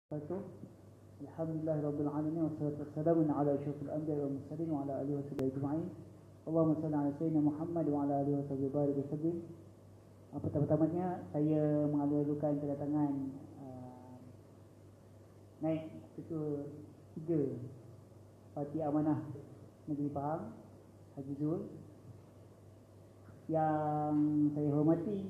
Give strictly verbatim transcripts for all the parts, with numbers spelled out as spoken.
Alhamdulillahirabbil alamin wassalatu wassalamu ala asyrafil anbiya'i wal mursalin wa ala alihi washabihi ajma'in. Allahumma shalli ala sayyidina Muhammad wa ala alihi washabihi barik wasallim. Pertama-tamanya saya mengalu-alukan kedatangan uh, naik ketua tiga Parti Amanah Negeri Pahang, Haji Zul. Yang saya hormati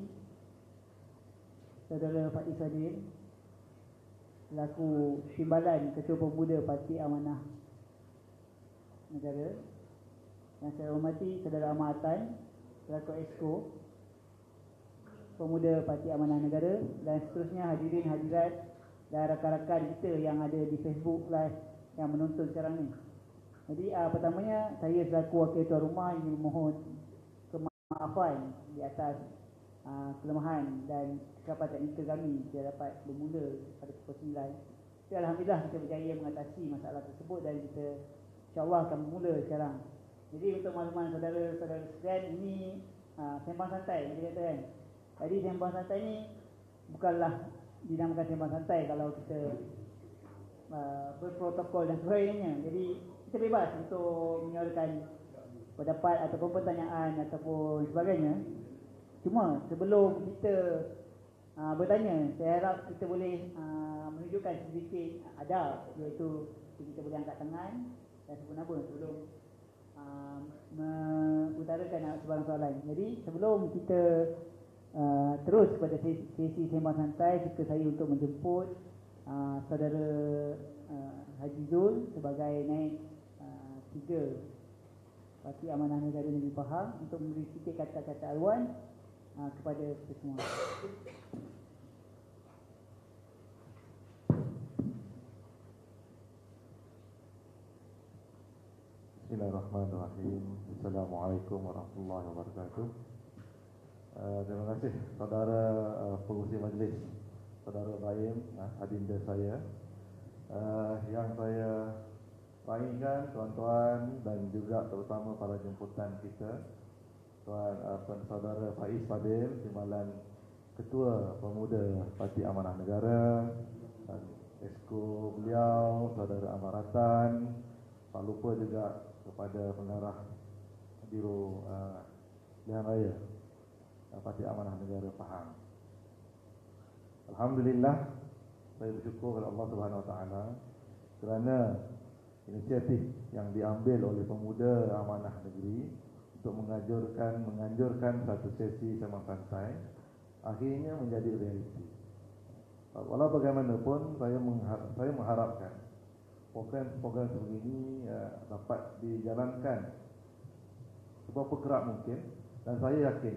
Saudara Faiz Fadil selaku Timbalan Ketua Pemuda Parti Amanah Negara. Yang saya hormati Saudara Ahmad Atan selaku Exco Pemuda Parti Amanah Negara, dan seterusnya hadirin hadirat dan rakan-rakan kita yang ada di Facebook Live yang menonton sekarang ni. Jadi uh, pertamanya saya selaku wakil tuan rumah ingin memohon kemaafan di atas uh, kelemahan dan kesilapan teknikal kami tidak dapat bermula pada pukul sembilan. Tapi alhamdulillah kita berjaya mengatasi masalah tersebut dan kita insya-Allah akan bermula sekarang. Jadi untuk makluman saudara-saudara sekalian, ini uh, sembang santai kita kata kan. Jadi sembang santai ni bukanlah dinamakan sembang santai kalau kita uh, berprotokol dan sebagainya. Jadi kita bebas untuk menyuarakan pendapat ataupun pertanyaan ataupun sebagainya. Cuma sebelum kita uh, bertanya, saya harap kita boleh uh, menunjukkan sedikit adab, iaitu kita boleh angkat tangan dan sebut nama sebelum uh, mengutarakan sebarang soalan. Jadi sebelum kita uh, terus kepada sesi, sesi sembang santai, suka saya untuk menjemput uh, saudara uh, Haji Zul sebagai naib uh, tiga Parti Amanah Negara Negeri Pahang untuk memberi sedikit kata-kata aluan uh, kepada kita semua. Bismillahirrahmanirrahim. Assalamualaikum warahmatullahi wabarakatuh. Uh, terima kasih saudara uh, pengurusi majlis, saudara Baim, uh, adinda saya, uh, yang saya panggilkan tuan-tuan dan juga terutama para jemputan kita, tuan uh, tuan saudara Faiz Fadil, Timbalan Ketua Pemuda Parti Amanah Negara, dan Exco beliau, saudara Ahmad Atan. Tak lupa juga kepada pengarah Biro uh, Pilihan Raya uh, Parti Amanah Negara Pahang. Alhamdulillah, saya bersyukur kepada Allah Subhanahu Wa Taala kerana inisiatif yang diambil oleh pemuda amanah negeri untuk menganjurkan menganjurkan satu sesi sembang santai akhirnya menjadi realiti. Walau bagaimanapun, saya mengharap, saya mengharapkan program-program sebegini uh, dapat dijalankan seberapa kerap mungkin, dan saya yakin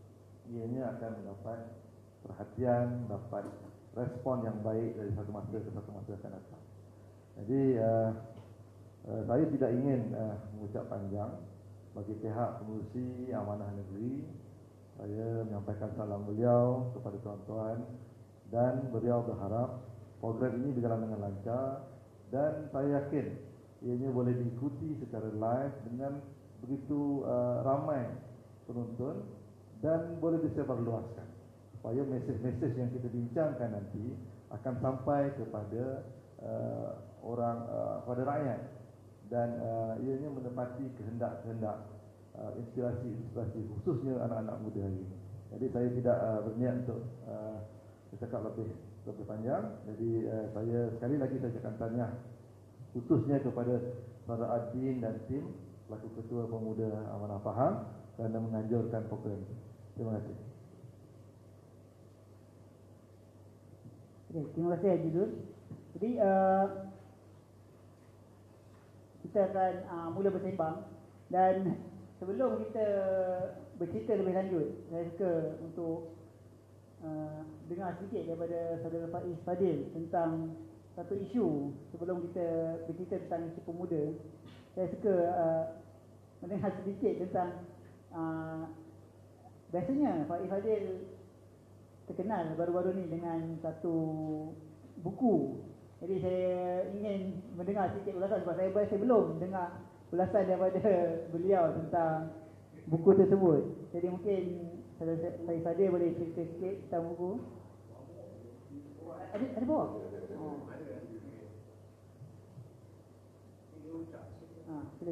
ianya akan mendapat perhatian, dapat respon yang baik dari satu masa ke satu masa akan datang. Jadi uh, uh, saya tidak ingin uh, mengucap panjang. Bagi pihak pengurusi amanah negeri, saya menyampaikan salam beliau kepada tuan-tuan, dan beliau berharap program ini berjalan dengan lancar, dan saya yakin ianya boleh diikuti secara live dengan begitu uh, ramai penonton dan boleh disebarluaskan supaya mesej-mesej yang kita bincangkan nanti akan sampai kepada uh, orang uh, kepada rakyat, dan uh, ianya menepati kehendak-kehendak uh, inspirasi-inspirasi khususnya anak-anak muda hari ini. Jadi saya tidak uh, berniat untuk uh, bercakap lebih lebih panjang. Jadi uh, saya sekali lagi saya akan tanya khususnya kepada para admin dan tim selaku Ketua Pemuda Amanah Pahang kerana menganjurkan program ini. Terima kasih. Okay, terima kasih Haji Zul. Jadi uh, kita akan uh, mula bersembang, dan sebelum kita bercerita lebih lanjut, saya suka untuk uh, dengar sedikit daripada saudara Faiz Fadil tentang satu isu sebelum kita bercerita tentang isu pemuda. Saya suka uh, mendengar sedikit tentang uh, biasanya Faiz Fadil terkenal baru-baru ni dengan satu buku. Jadi saya ingin mendengar sedikit ulasan sebab saya biasa belum dengar ulasan daripada beliau tentang buku tersebut. Jadi mungkin saudara Faiz Fadil boleh cerita sikit tentang buku. Ada ada bawa? Oh.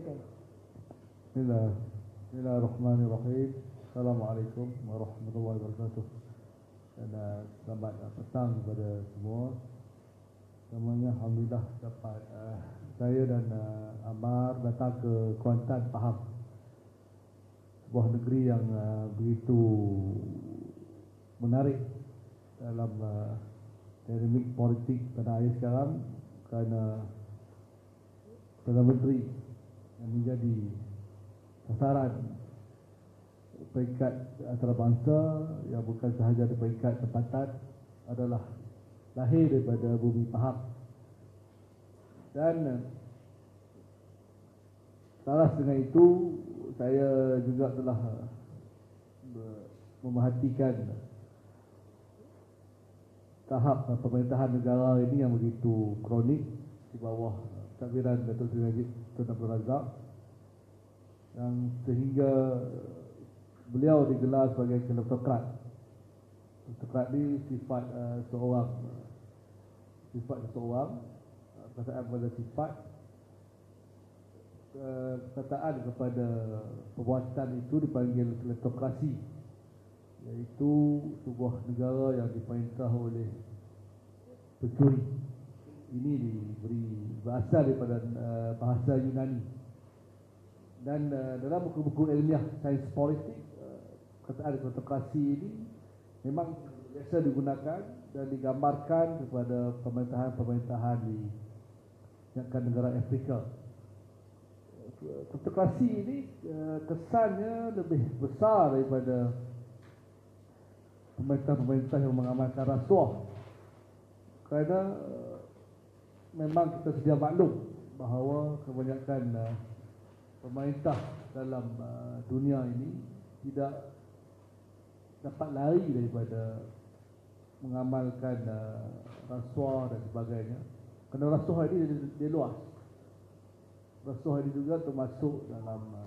Silakan. Bismillah. Bismillahirrahmanirrahim. Assalamualaikum warahmatullahi wabarakatuh. Dan uh, selamat uh, petang kepada semua. Namanya alhamdulillah dapat uh, saya dan uh, Amar datang ke Kuantan, Pahang. Sebuah negeri yang uh, begitu menarik dalam uh, dinamik politik tanah air sekarang, kerana Perdana Menteri yang menjadi sasaran peringkat antarabangsa yang bukan sahaja di peringkat tempatan adalah lahir daripada bumi Pahang. Dan selaras dengan itu, saya juga telah memerhatikan tahap pemerintahan negara ini yang begitu kronik di bawah takbiran Datuk Seri Najib Tun Abdul Razak, yang sehingga beliau digelar sebagai kleptokrat. Kleptokrat ini sifat uh, seorang sifat seseorang perkataan pada sifat uh, perkataan kepada perbuatan itu dipanggil kleptokrasi, iaitu sebuah negara yang diperintah oleh pencuri. Ini diberi berasal daripada uh, bahasa Yunani. Dan uh, dalam buku-buku ilmiah sains politik, uh, perkataan kleptokrasi ini memang biasa digunakan dan digambarkan kepada pemerintahan-pemerintahan di negara Afrika. Kleptokrasi ini uh, kesannya lebih besar daripada pemerintah-pemerintah yang mengamalkan rasuah, kerana uh, memang kita sedia maklum bahawa kebanyakan uh, pemerintah dalam uh, dunia ini tidak dapat lari daripada mengamalkan uh, rasuah dan sebagainya. Kerana rasuah ini dia, dia luas. Rasuah ini juga termasuk dalam uh,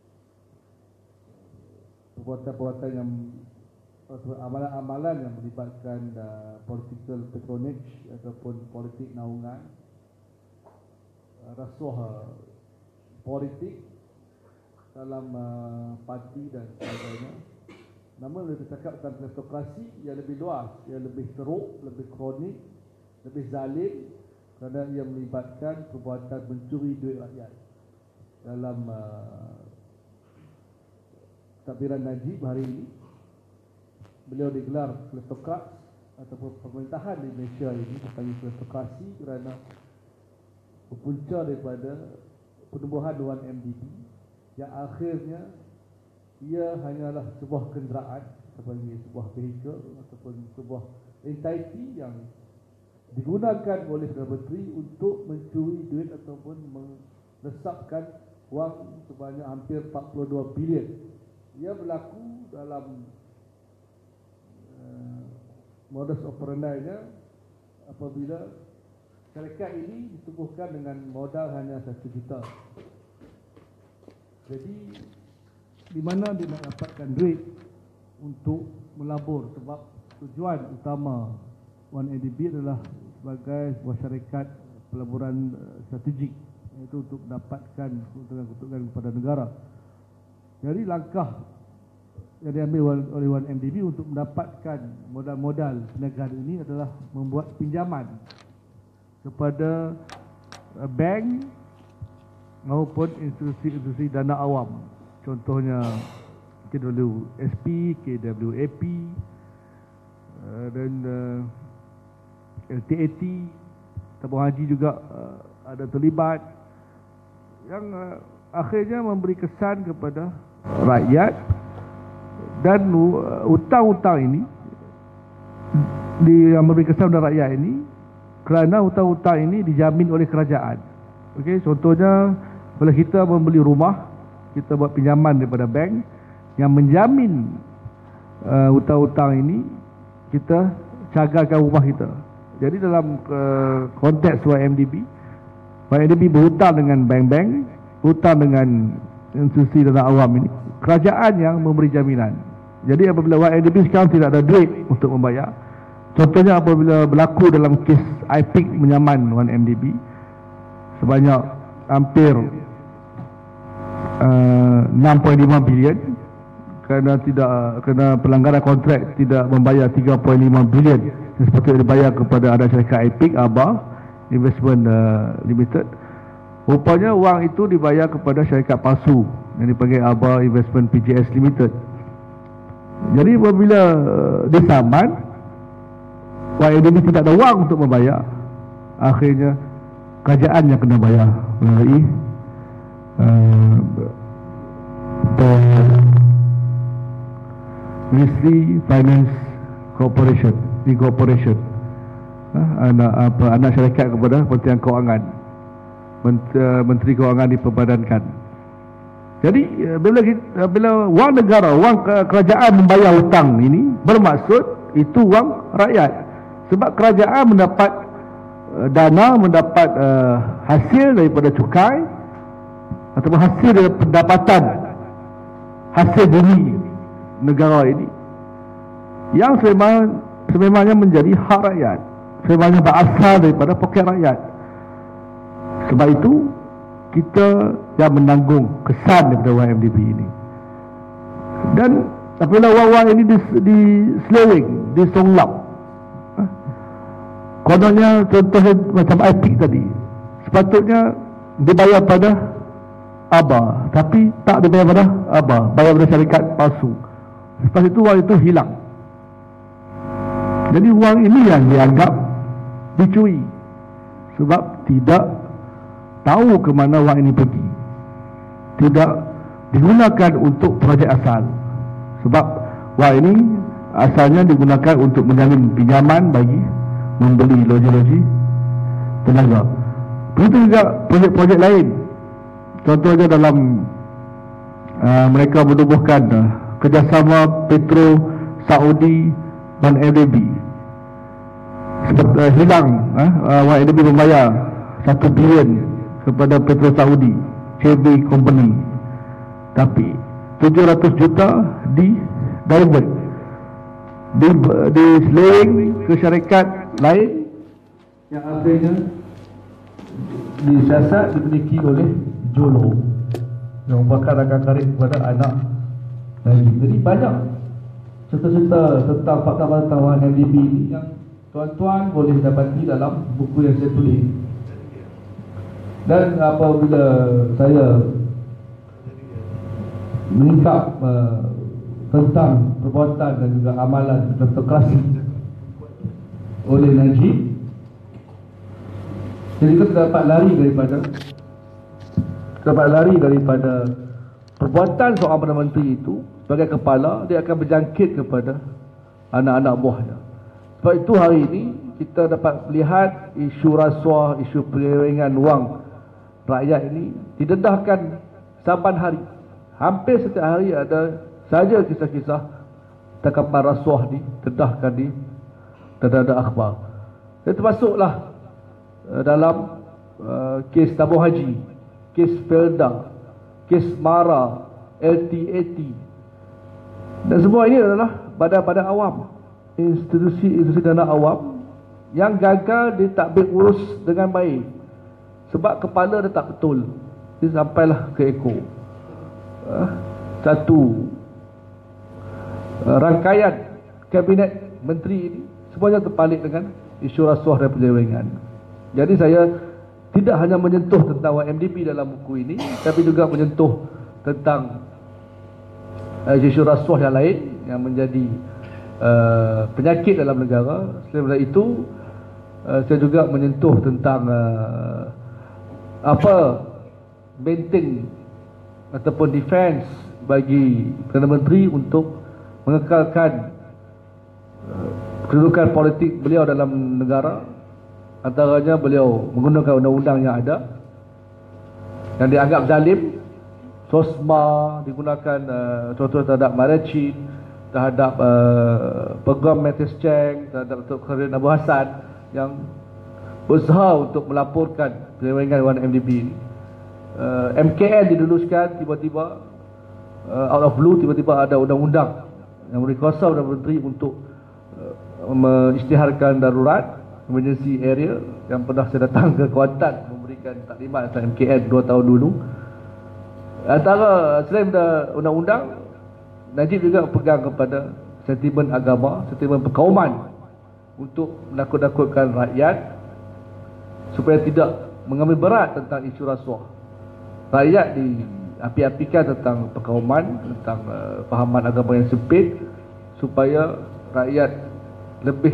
perbuatan-perbuatan yang amalan-amalan yang melibatkan uh, political patronage ataupun politik naungan, uh, rasuah uh, politik dalam uh, parti dan sebagainya. Namun lebih cakap tentang kleptokrasi yang lebih luas, yang lebih teruk, lebih kronik, lebih zalim, kerana ia melibatkan perbuatan mencuri duit rakyat. Dalam uh, takbiran Najib hari ini, beliau digelar kleptokrat ataupun pemerintahan di Malaysia ini dipanggil kleptokrasi kerana berpunca daripada penubuhan Dewan M D B yang akhirnya ia hanyalah sebuah kenderaan ataupun sebuah vehikel ataupun sebuah entiti yang digunakan oleh Perdana Menteri untuk mencuri duit ataupun melesapkan wang sebanyak hampir empat puluh dua bilion. Ia berlaku dalam modus operandi-nya apabila syarikat ini ditubuhkan dengan modal hanya satu juta. Jadi di mana dia nak dapatkan duit untuk melabur, sebab tujuan utama one A D B adalah sebagai sebuah syarikat pelaburan strategik, iaitu untuk mendapatkan keuntungan-keuntungan kepada negara. Jadi langkah yang diambil oleh one M D B untuk mendapatkan modal-modal perniagaan ini adalah membuat pinjaman kepada bank maupun institusi-institusi dana awam. Contohnya K W S P, K W A P dan L T A T, tabung haji juga ada terlibat, yang akhirnya memberi kesan kepada rakyat. Dan uh, hutang-hutang ini di, yang memberi kesan kepada rakyat ini kerana hutang-hutang ini dijamin oleh kerajaan. Okey, contohnya bila kita membeli rumah, kita buat pinjaman daripada bank yang menjamin uh, hutang-hutang ini, kita cagarkan rumah kita. Jadi dalam uh, konteks Y M D B, Y M D B berhutang dengan bank-bank, hutang dengan institusi dana awam ini, kerajaan yang memberi jaminan. Jadi apabila Y M D B sekarang tidak ada duit untuk membayar, contohnya apabila berlaku dalam kes I P I C menyaman one M D B sebanyak hampir uh, enam perpuluhan lima bilion kerana tidak kerana pelanggaran kontrak tidak membayar tiga perpuluhan lima bilion yang sepatutnya dibayar kepada anak syarikat Epic Aba Investment uh, Limited. Rupanya wang itu dibayar kepada syarikat palsu yang dipanggil Aba Investment P J S Limited. Jadi apabila uh, disaman, Y N D B tidak ada wang untuk membayar, akhirnya kerajaan yang kena bayar melalui uh, Ministry Finance Corporation, Incorporation, uh, anak apa anak syarikat kepada Kementerian Kewangan, Menteri, Menteri Kewangan diperbadankan. Jadi bila kita, bila wang negara, wang kerajaan membayar hutang ini, bermaksud itu wang rakyat. Sebab kerajaan mendapat uh, dana, mendapat uh, hasil daripada cukai ataupun hasil dari pendapatan hasil bumi negara ini yang sememang, sememangnya menjadi hak rakyat, sememangnya berasal daripada poket rakyat. Sebab itu kita yang menanggung kesan daripada Y M D B ini. Dan apabila wang-wang ini diseleweng, disonglap, kononnya contohnya macam Epic tadi, sepatutnya dibayar pada Aba, tapi tak dibayar pada Aba, bayar pada syarikat palsu. Lepas itu wang itu hilang. Jadi wang ini yang dianggap dicuri sebab tidak tahu ke mana wang ini pergi, tidak digunakan untuk projek asal. Sebab wang ini asalnya digunakan untuk menjalin pinjaman bagi membeli loji-loji tenaga. Begitu juga projek-projek lain. Contohnya dalam uh, mereka menubuhkan uh, kerjasama Petro Saudi dan Y N D B. Sebab uh, hilang uh, Y N D B membayar satu bilion kepada Petro Saudi C B Company, tapi tujuh ratus juta di divert, di diseleweng ke syarikat lain yang akhirnya disiasat dimiliki oleh Jolo yang merupakan rakan karib kepada anak Najib. Jadi banyak cerita-cerita tentang fakta-fakta Y N D B ini yang tuan-tuan boleh dapati dalam buku yang saya tulis. Dan apabila saya meningkap uh, tentang perbuatan dan juga amalan kleptokrasi oleh Najib, jadi kita dapat lari daripada dapat lari daripada perbuatan seorang Perdana Menteri itu sebagai kepala. Dia akan berjangkit kepada anak-anak buahnya. Sebab itu hari ini kita dapat melihat isu rasuah, isu penyelewengan wang rakyat ini didedahkan saban hari. Hampir setiap hari ada saja kisah-kisah tangkapan rasuah didedahkan di dada-dada akhbar. Dan termasuklah uh, dalam uh, kes tabung haji, kes Felda, kes Mara, L T A T, dan semua ini adalah badan-badan awam, institusi-institusi dana awam yang gagal ditadbir urus dengan baik sebab kepala dia tak betul. Dia sampailah ke ekor uh, satu uh, rangkaian kabinet menteri ini semuanya terpalit dengan isu rasuah dan penyelewengan. Jadi saya tidak hanya menyentuh tentang Y M D B dalam buku ini, tapi juga menyentuh tentang uh, isu rasuah yang lain yang menjadi uh, penyakit dalam negara. Selain daripada itu, uh, saya juga menyentuh tentang uh, apa benteng ataupun defense bagi Perdana Menteri untuk mengekalkan uh, kedudukan politik beliau dalam negara. Antaranya beliau menggunakan undang-undang yang ada yang dianggap zalim. SOSMA digunakan uh, contoh terhadap Maracin, terhadap uh, Peguam Mattis Cheng, terhadap Datuk Khairuddin Abu Hassan yang berusaha untuk melaporkan penyelewengan Y M D B ini. uh, M K N diluluskan tiba-tiba, uh, out of blue, tiba-tiba ada undang-undang yang memberi kuasa Perdana Menteri untuk uh, mengisytiharkan darurat, emergency area, yang pernah saya datang ke Kuantan memberikan taklimat tentang M K N dua tahun dulu. Antara selain undang-undang, Najib juga pegang kepada sentimen agama, sentimen perkauman untuk menakut-nakutkan rakyat supaya tidak mengambil berat tentang isu rasuah. Rakyat diapi-apikan tentang perkauman, tentang uh, fahaman agama yang sempit, supaya rakyat lebih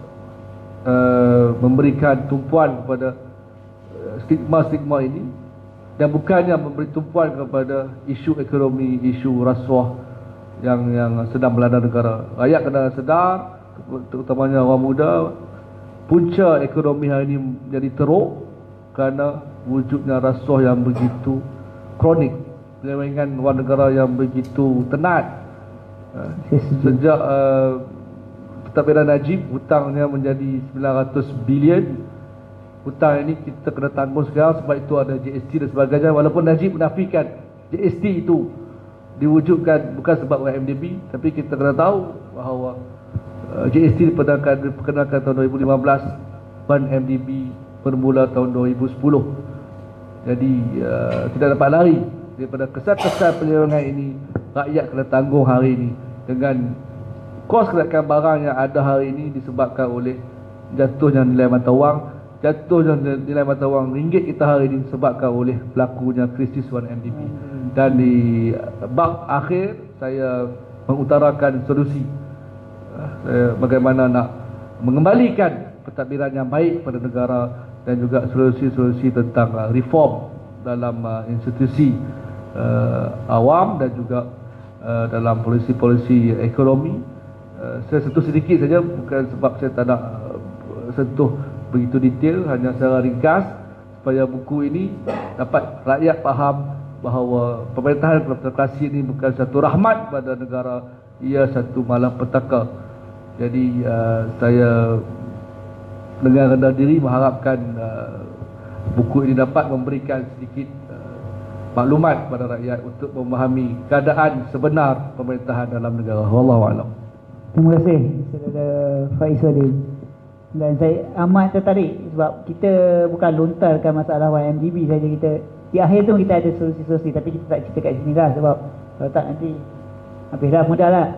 uh, memberikan tumpuan kepada uh, stigma-stigma ini, dan bukannya memberi tumpuan kepada isu ekonomi, isu rasuah yang yang sedang melanda negara. Rakyat kena sedar, terutamanya orang muda, punca ekonomi hari ini menjadi teruk kerana wujudnya rasuah yang begitu kronik, penyelewengan wang negara yang begitu tenat. Sejak uh, pentadbiran Najib, hutangnya menjadi sembilan ratus bilion. Hutang ini kita kena tanggung sekarang sebab itu ada G S T dan sebagainya. Walaupun Najib menafikan G S T itu diwujudkan bukan sebab Y M D B, tapi kita kena tahu bahawa uh, G S T diperkenalkan, diperkenalkan tahun dua ribu lima belas, Y M D B bermula tahun dua ribu sepuluh. Jadi uh, tidak dapat lari daripada kesan-kesan penyelewengan ini. Rakyat kena tanggung hari ini dengan kos kenaikan barang yang ada hari ini disebabkan oleh jatuhnya nilai mata wang. Jatuhnya nilai mata wang ringgit kita hari ini disebabkan oleh berlakunya krisis Y M D B. Dan di bab akhir saya mengutarakan solusi uh, bagaimana nak mengembalikan pentadbiran yang baik kepada negara, dan juga solusi-solusi tentang uh, reform dalam uh, institusi uh, awam dan juga uh, dalam polisi-polisi ekonomi. Uh, saya sentuh sedikit saja, bukan sebab saya tak nak uh, sentuh begitu detail, hanya secara ringkas supaya buku ini dapat rakyat faham bahawa pemerintahan demokrasi ini bukan satu rahmat pada negara, ia satu malapetaka. Jadi uh, saya dengan rendah diri mengharapkan uh, buku ini dapat memberikan sedikit uh, maklumat kepada rakyat untuk memahami keadaan sebenar pemerintahan dalam negara. Wallahu a'lam. Terima kasih Saudara Faiz Wadil. Dan saya amat tertarik sebab kita bukan lontarkan masalah Y M D B saja, kita di akhir tu kita ada solusi-solusi, tapi kita tak cerita kat sini lah sebab kalau tak nanti habis dah mudah lah.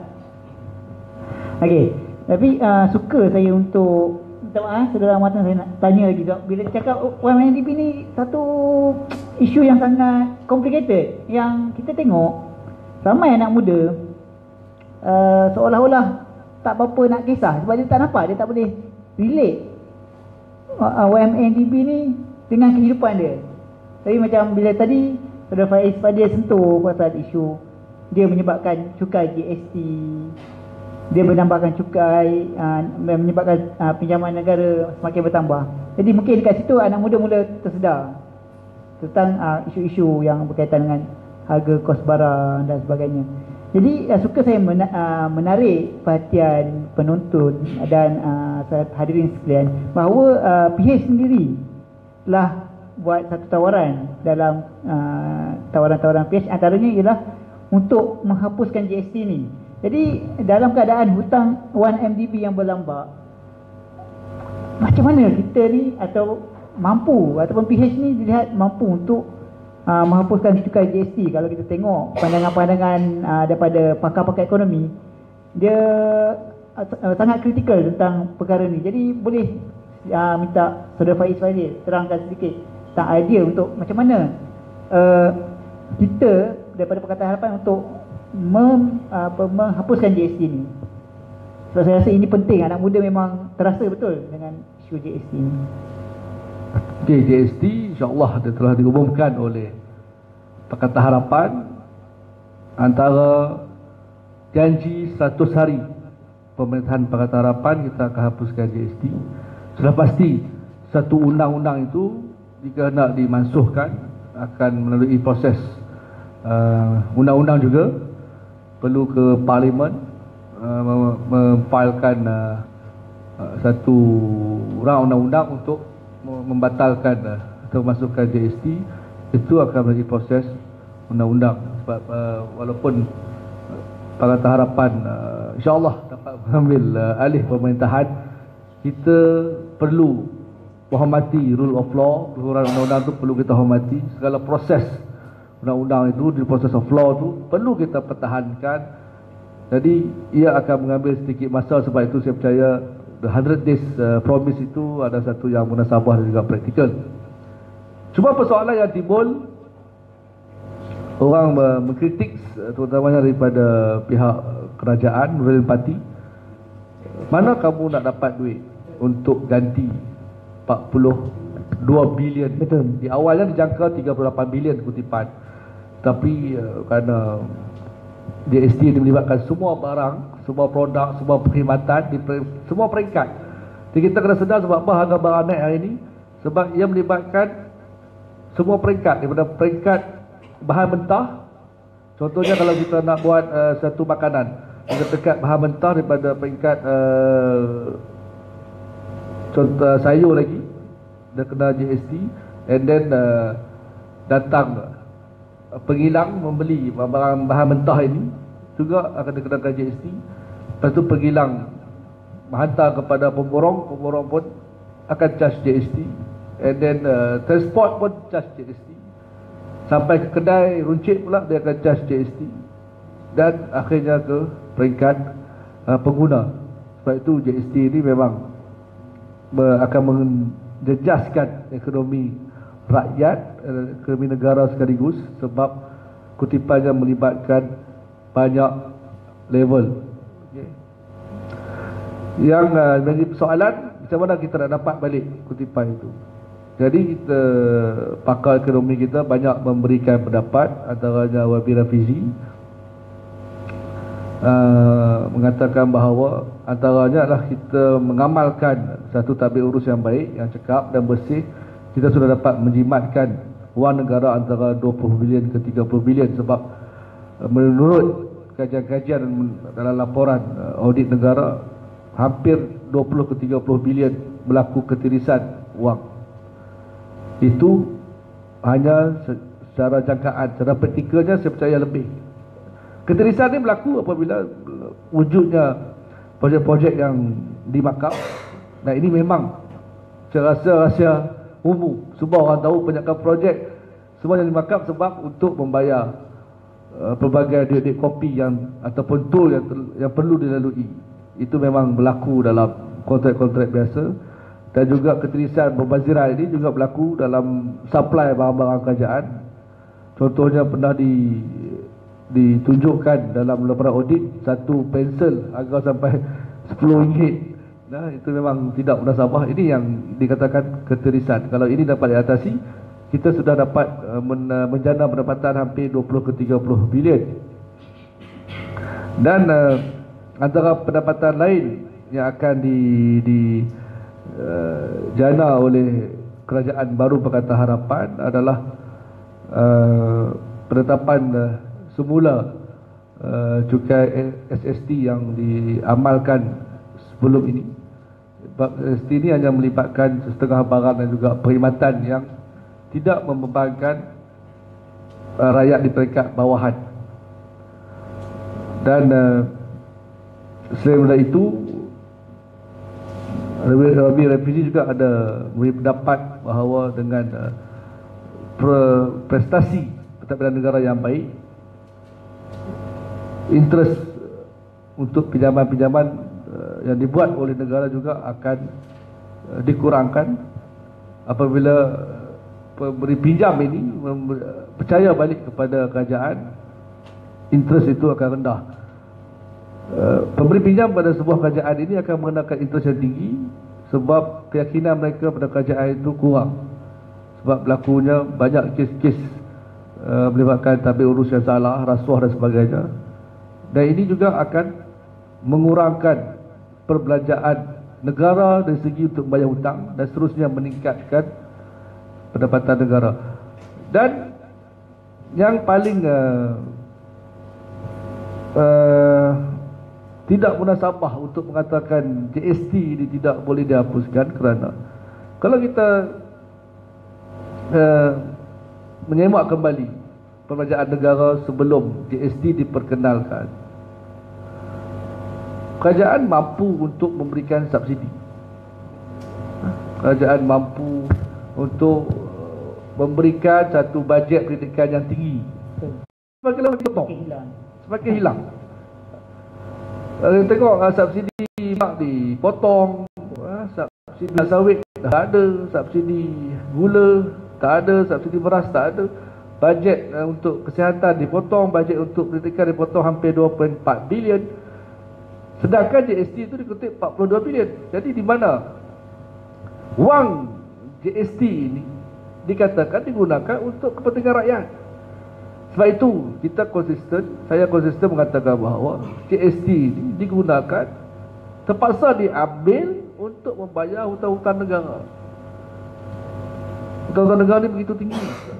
Okey, tapi uh, suka saya untuk minta maaf Saudara Amatan, saya nak tanya lagi sebab bila cakap Y M D B ni satu isu yang sangat complicated, yang kita tengok ramai anak muda uh, seolah-olah tak apa-apa nak kisah sebab dia tak nampak, dia tak boleh relate uh, Y M D B ni dengan kehidupan dia. Tapi macam bila tadi Saudara Faiz Fadil sentuh pasal isu dia menyebabkan cukai G S T, dia menambahkan cukai, uh, menyebabkan uh, pinjaman negara semakin bertambah. Jadi mungkin dekat situ anak muda mula tersedar tentang uh, isu-isu yang berkaitan dengan harga kos barang dan sebagainya. Jadi uh, suka saya mena- uh, menarik perhatian penonton dan uh, hadirin sekalian bahawa uh, P H sendiri telah buat satu tawaran dalam uh, tawaran-tawaran P H, antaranya ialah untuk menghapuskan G S T ni. Jadi dalam keadaan hutang Y M D B yang berlambak, macam mana kita ni atau mampu ataupun P H ni dilihat mampu untuk uh, menghapuskan cukai G S T? Kalau kita tengok pandangan-pandangan uh, daripada pakar-pakar ekonomi, dia uh, sangat kritikal tentang perkara ni. Jadi boleh uh, minta Saudara Faiz Fadil terangkan sedikit tentang idea untuk macam mana uh, kita daripada Pakatan Harapan untuk mem, apa, menghapuskan G S T ni. So, saya rasa ini penting, anak muda memang terasa betul dengan isu G S T ni. Okay, G S T insyaAllah dia telah diumumkan oleh Pakatan Harapan. Antara janji seratus hari pemerintahan Pakatan Harapan kita akan hapuskan G S T. Sudah pasti satu undang-undang itu jika nak dimansuhkan akan melalui proses uh, undang-undang juga, perlu ke Parlimen uh, memfailkan uh, uh, satu rang undang-undang untuk membatalkan uh, atau memasukkan G S T. Itu akan melalui proses undang-undang. Sebab uh, walaupun uh, Pakatan Harapan uh, insyaAllah dapat mengambil uh, alih pemerintahan, kita perlu menghormati rule of law, peraturan undang-undang itu perlu kita hormati. Segala proses undang-undang itu, di process of law itu perlu kita pertahankan. Jadi ia akan mengambil sedikit masa, sebab itu saya percaya the one hundred days uh, promise itu ada satu yang munasabah dan juga praktikal. Cuma persoalan yang timbul, orang uh, mengkritik terutamanya daripada pihak kerajaan, ruling party, mana kamu nak dapat duit untuk ganti empat puluh dua bilion. Betul. Di awalnya dijangka tiga puluh lapan bilion kutipan, tapi uh, kerana G S T ini melibatkan semua barang, semua produk, semua perkhidmatan di per, semua peringkat. Jadi kita kena sedar sebab apa harga barang naik hari ini, sebab ia melibatkan semua peringkat, daripada peringkat bahan mentah. Contohnya kalau kita nak buat uh, satu makanan, kita dekat bahan mentah daripada peringkat uh, contoh sayur lagi dah kena G S T, and then uh, datang pengilang membeli barang bahan mentah ini juga akan dikenakan G S T. Lepas tu pengilang menghantar kepada pemborong, pemborong pun akan charge G S T, and then uh, transport pun charge G S T, sampai ke kedai runcit pula dia akan charge G S T, dan akhirnya ke peringkat uh, pengguna. Sebab itu G S T ini memang uh, akan menjejaskan ekonomi rakyat, ekonomi negara sekaligus, sebab kutipannya melibatkan banyak level. Okay. Yang uh, menjadi persoalan, macam mana kita nak dapat balik kutipan itu. Jadi kita, pakar ekonomi kita banyak memberikan pendapat, antaranya Wabi Rafizi uh, mengatakan bahawa antaranya adalah kita mengamalkan satu tabir urus yang baik, yang cekap dan bersih. Kita sudah dapat menjimatkan wang negara antara dua puluh bilion ke tiga puluh bilion, sebab menurut kajian-kajian dalam laporan audit negara, hampir dua puluh ke tiga puluh bilion berlaku ketirisan wang. Itu hanya secara jangkaan. Secara praktikalnya saya percaya lebih. Ketirisan ini berlaku apabila wujudnya projek-projek yang dimakap. Dan ini memang saya rasa rahsia umum. Semua orang tahu penyakkan projek semua yang dimakap sebab untuk membayar uh, pelbagai duit-duit kopi yang ataupun tol yang, yang perlu dilalui. Itu memang berlaku dalam kontrak-kontrak biasa. Dan juga ketirisan pembaziran ini juga berlaku dalam supply barang-barang kerajaan. Contohnya pernah di ditunjukkan dalam laporan audit satu pensel harga sampai sepuluh ringgit. Nah, itu memang tidak munasabah. Ini yang dikatakan ketirisan. Kalau ini dapat diatasi, kita sudah dapat uh, men, uh, menjana pendapatan hampir dua puluh ke tiga puluh bilion. Dan uh, antara pendapatan lain yang akan di, di uh, jana oleh kerajaan baru Pakatan Harapan adalah uh, penetapan uh, semula uh, cukai S S T yang diamalkan sebelum ini. S T ini hanya melibatkan setengah barang dan juga perkhidmatan yang tidak membebankan uh, rakyat di peringkat bawahan. Dan uh, selain daripada itu, Wabi Rafizi juga ada memberi pendapat bahawa dengan uh, pre prestasi pentadbiran negara yang baik, interest untuk pinjaman-pinjaman yang dibuat oleh negara juga akan uh, dikurangkan apabila pemberi pinjam ini percaya balik kepada kerajaan. Interest itu akan rendah. uh, Pemberi pinjam pada sebuah kerajaan ini akan mengenakan interest yang tinggi sebab keyakinan mereka pada kerajaan itu kurang, sebab berlakunya banyak kes-kes uh, melibatkan tabir urus yang salah, rasuah dan sebagainya. Dan ini juga akan mengurangkan perbelanjaan negara dari segi untuk membayar hutang dan seterusnya meningkatkan pendapatan negara. Dan yang paling uh, uh, tidak munasabah untuk mengatakan G S T ini tidak boleh dihapuskan, kerana kalau kita uh, menyemak kembali perbelanjaan negara sebelum G S T diperkenalkan, kerajaan mampu untuk memberikan subsidi. Kerajaan mampu untuk memberikan satu bajet pendidikan yang tinggi. Semakin lama kita potong, semakin hilang. Kita tengok uh, subsidi mak dipotong, uh, subsidi sawit tak ada, subsidi gula tak ada, subsidi beras tak ada, bajet uh, untuk kesihatan dipotong, bajet untuk pendidikan dipotong hampir dua puluh empat bilion. Sedangkan J S T itu dikutip empat puluh dua bilion. Jadi di mana wang J S T ini dikatakan digunakan untuk kepentingan rakyat. Sebab itu kita konsisten, saya konsisten mengatakan bahawa J S T ini digunakan, terpaksa diambil untuk membayar hutang-hutang negara. Hutang-hutang negara ini begitu tinggi.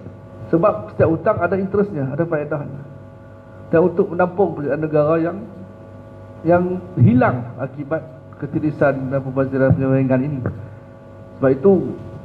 Sebab setiap hutang ada interestnya, ada faedahnya. Dan untuk menampung pekerjaan negara yang yang hilang akibat ketirisan dan pembaziran penyelenggaraan ini. Sebab itu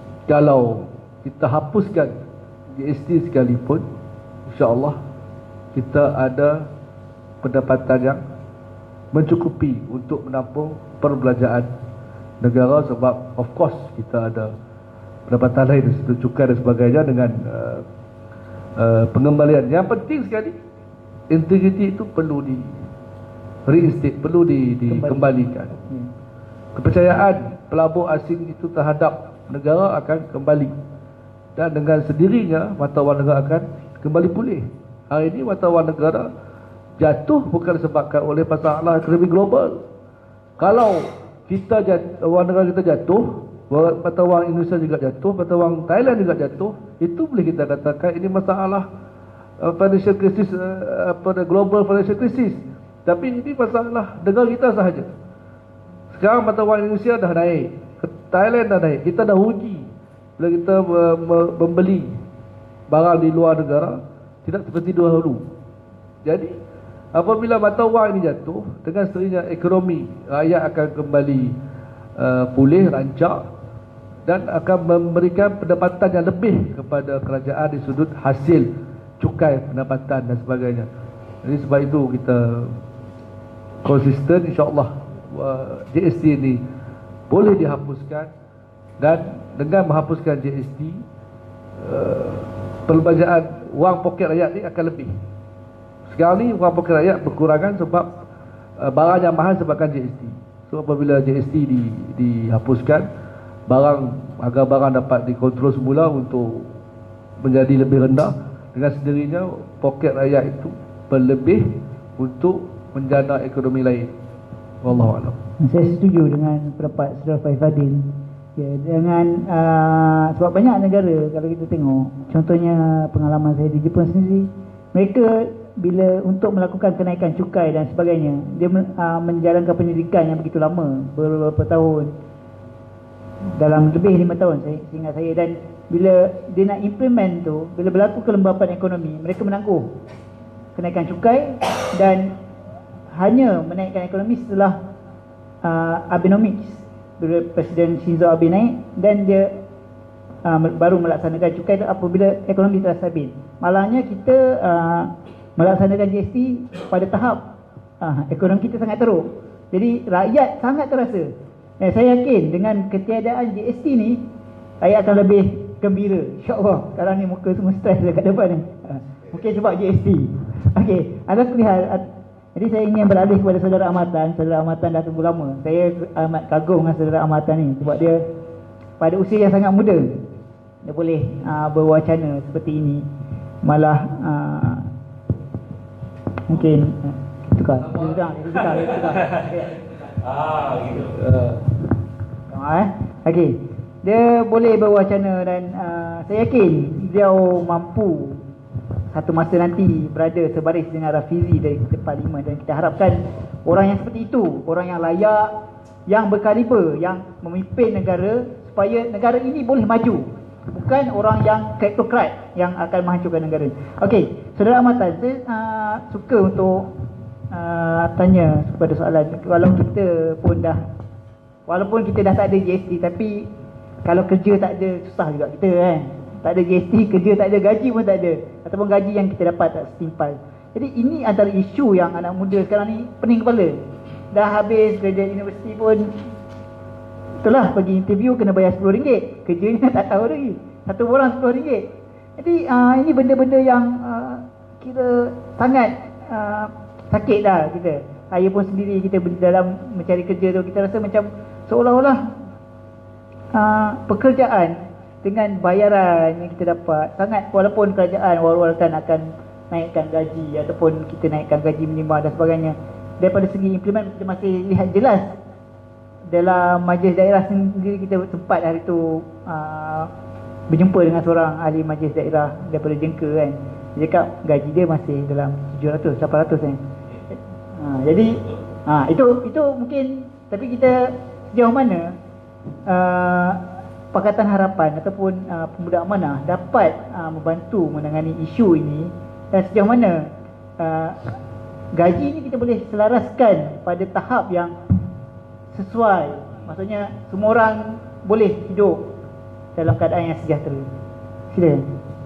kalau kita hapuskan G S T sekalipun, insya-Allah kita ada pendapatan yang mencukupi untuk menampung perbelanjaan negara. Sebab of course kita ada pendapatan lain dari situ, cukai dan sebagainya dengan uh, uh, pengembalian. Yang penting sekali, integriti itu perlu di reinstate, perlu di, dikembalikan. Hmm. Kepercayaan pelabur asing itu terhadap negara akan kembali, dan dengan sendirinya mata wang negara akan kembali pulih. Hari ini mata wang negara jatuh bukan disebabkan oleh masalah ekonomi global. Kalau kita jatuh, wang negara kita jatuh, mata wang Indonesia juga jatuh, mata wang Thailand juga jatuh, itu boleh kita katakan ini masalah uh, financial crisis, uh, apa global financial crisis. Tapi ini masalah negara kita sahaja. Sekarang mata wang Indonesia dah naik, Thailand dah naik, kita dah rugi bila kita membeli barang di luar negara tidak seperti dahulu. Jadi apabila mata wang ini jatuh, dengan sendirinya ekonomi rakyat akan kembali uh, pulih, rancak, dan akan memberikan pendapatan yang lebih kepada kerajaan di sudut hasil cukai pendapatan dan sebagainya. Jadi sebab itu kita konsisten, insya-Allah uh, J S T ini boleh dihapuskan, dan dengan menghapuskan J S T uh, perbelanjaan wang poket rakyat ini akan lebih. Sekarang ni wang poket rakyat berkurangan sebab uh, barang yang mahal sebabkan J S T. So apabila J S T di, dihapuskan, barang harga barang dapat dikontrol semula untuk menjadi lebih rendah, dengan sendirinya poket rakyat itu berlebih untuk menjana ekonomi lain. Wallahu a'lam. Saya setuju dengan pendapat Saudara Faiz Fadil. Ya, dengan uh, sebab banyak negara kalau kita tengok, contohnya pengalaman saya di Jepun sendiri, mereka bila untuk melakukan kenaikan cukai dan sebagainya, dia uh, menjalankan pendidikan yang begitu lama, beberapa tahun, dalam lebih lima tahun saya ingat saya, dan bila dia nak implement tu, bila berlaku kelembapan ekonomi, mereka menangguh kenaikan cukai dan hanya menaikkan ekonomi setelah uh, Abenomics, bila Presiden Shinzo Abe naik, dan dia uh, baru melaksanakan cukai itu apabila ekonomi telah stabil. Malahnya kita uh, melaksanakan G S T pada tahap uh, ekonomi kita sangat teruk, jadi rakyat sangat terasa. Eh, saya yakin dengan ketiadaan G S T ni, rakyat akan lebih gembira, insya-Allah. Sekarang ni muka semua stres dekat depan ni, uh, mungkin sebab G S T. Okey, ada kelihatan. Jadi saya ingin beralih kepada Saudara Amatan. Saudara Amatan dah tunggu lama. Saya amat kagum dengan Saudara Amatan ni, sebab dia pada usia yang sangat muda dia boleh uh, berwacana seperti ini. Malah uh, mungkin uh, tukar tukar tukar tukar ah gitu uh. eh okey, dia boleh berwacana, dan uh, saya yakin dia mampu satu masa nanti berada sebaris dengan Rafizi dari Parlimen, dan kita harapkan orang yang seperti itu, orang yang layak, yang berkaliber, yang memimpin negara supaya negara ini boleh maju, bukan orang yang kleptokrat yang akan menghancurkan negara. Okey, Saudara Amatan, saya uh, suka untuk uh, tanya kepada soalan. Kalau kita pun dah, walaupun kita dah tak ada G S T, tapi kalau kerja tak ada, susah juga kita kan. Tak ada G S T, kerja tak ada, gaji pun tak ada, ataupun gaji yang kita dapat tak setimpal. Jadi ini antara isu yang anak muda sekarang ni pening kepala. Dah habis graduate universiti pun, itulah pergi interview kena bayar sepuluh ringgit, kerjanya tak tahu lagi, satu orang sepuluh ringgit. Jadi uh, ini benda-benda yang uh, kira sangat uh, sakit dah kita. Saya pun sendiri kita dalam mencari kerja tu, kita rasa macam seolah-olah uh, pekerjaan dengan bayaran yang kita dapat sangat, walaupun kerajaan war-warkan akan naikkan gaji ataupun kita naikkan gaji minima dan sebagainya, daripada segi implement kita masih lihat jelas. Dalam majlis daerah sendiri kita sempat hari tu uh, berjumpa dengan seorang ahli majlis daerah daripada Jengka kan. Dia cakap gaji dia masih dalam tujuh ratus lapan ratus kan. Uh, jadi uh, itu itu mungkin, tapi kita sejauh mana uh, Pakatan Harapan ataupun uh, Pemuda Amanah dapat uh, membantu menangani isu ini, dan sejauh mana uh, gaji ini kita boleh selaraskan pada tahap yang sesuai, maksudnya semua orang boleh hidup dalam keadaan yang sejahtera. Sila.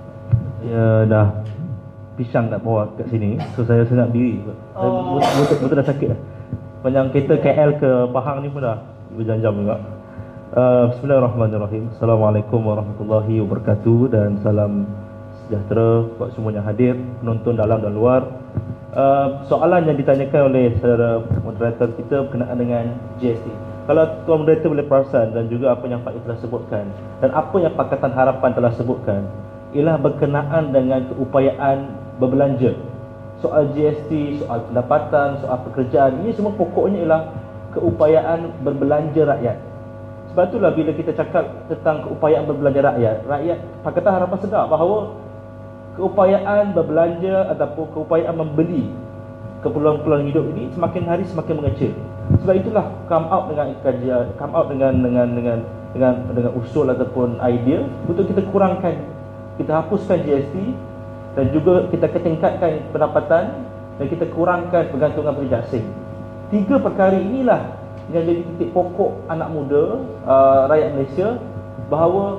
Ya dah pisang tak bawa kat sini, so saya senang diri. Oh. Betul betul dah sakit dah. Panjang kereta K L ke Pahang ni pun dah berjam-jam juga. Uh, Bismillahirrahmanirrahim. Assalamualaikum warahmatullahi wabarakatuh dan salam sejahtera buat semua yang hadir, penonton dalam dan luar. Uh, soalan yang ditanyakan oleh saudara moderator kita berkenaan dengan G S T. Kalau tuan moderator boleh perasan dan juga apa yang Pak Is telah sebutkan dan apa yang Pakatan Harapan telah sebutkan ialah berkenaan dengan keupayaan berbelanja. Soal G S T, soal pendapatan, soal pekerjaan, ini semua pokoknya ialah keupayaan berbelanja rakyat. Sebab itulah bila kita cakap tentang keupayaan berbelanja rakyat, rakyat Pakatan Harapan sedar bahawa keupayaan berbelanja ataupun keupayaan membeli keperluan-keperluan hidup ini semakin hari semakin mengecil. Sebab itulah come out dengan kajian, come out dengan dengan dengan dengan dengan usul ataupun idea untuk kita kurangkan, kita hapuskan G S T dan juga kita ketingkatkan pendapatan dan kita kurangkan pergantungan pekerja asing. Tiga perkara inilah yang jadi titik pokok anak muda uh, rakyat Malaysia, bahawa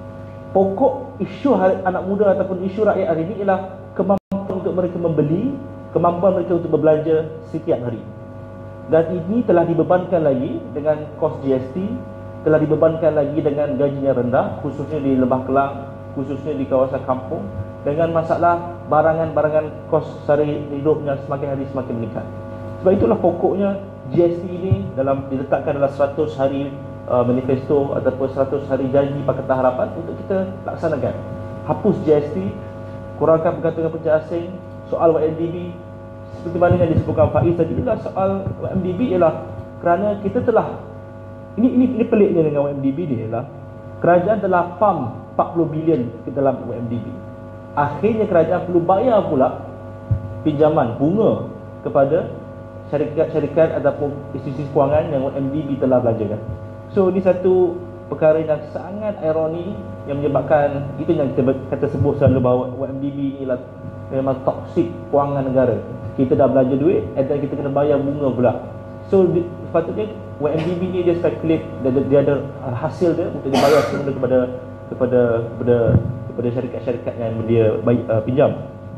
pokok isu anak muda ataupun isu rakyat hari ini ialah kemampuan untuk mereka membeli, kemampuan mereka untuk berbelanja setiap hari. Dan ini telah dibebankan lagi dengan kos G S T, telah dibebankan lagi dengan gajinya rendah, khususnya di Lembah Kelang, khususnya di kawasan kampung, dengan masalah barangan-barangan kos sehari hidupnya semakin hari semakin meningkat. Sebab itulah pokoknya G S T ini dalam diletakkan dalam seratus hari uh, manifesto ataupun seratus hari janji Pakatan Harapan untuk kita laksanakan. Hapus G S T, kurangkan pergantungan pekerja asing, soal Y M D B seperti mana yang disebutkan Faiz tadi, ialah soal Y M D B ialah kerana kita telah ini ini ini peliknya dengan Y M D B ni ialah kerajaan telah pump empat puluh bilion ke dalam Y M D B. Akhirnya kerajaan perlu bayar pula pinjaman bunga kepada syarikat-syarikat ataupun institusi kewangan yang Y M D B telah belanjakan. So ini satu perkara yang sangat ironi yang menyebabkan itu yang kita kata sebut selalu bahawa Y M D B ni ialah memang toksik kewangan negara. Kita dah belanja duit dan kita kena bayar bunga pula. So di, sepatutnya Y M D B ni dia speculate, dia, dia ada hasil dia untuk dibayar semula kepada kepada kepada kepada syarikat-syarikat yang dia bayi, uh, pinjam.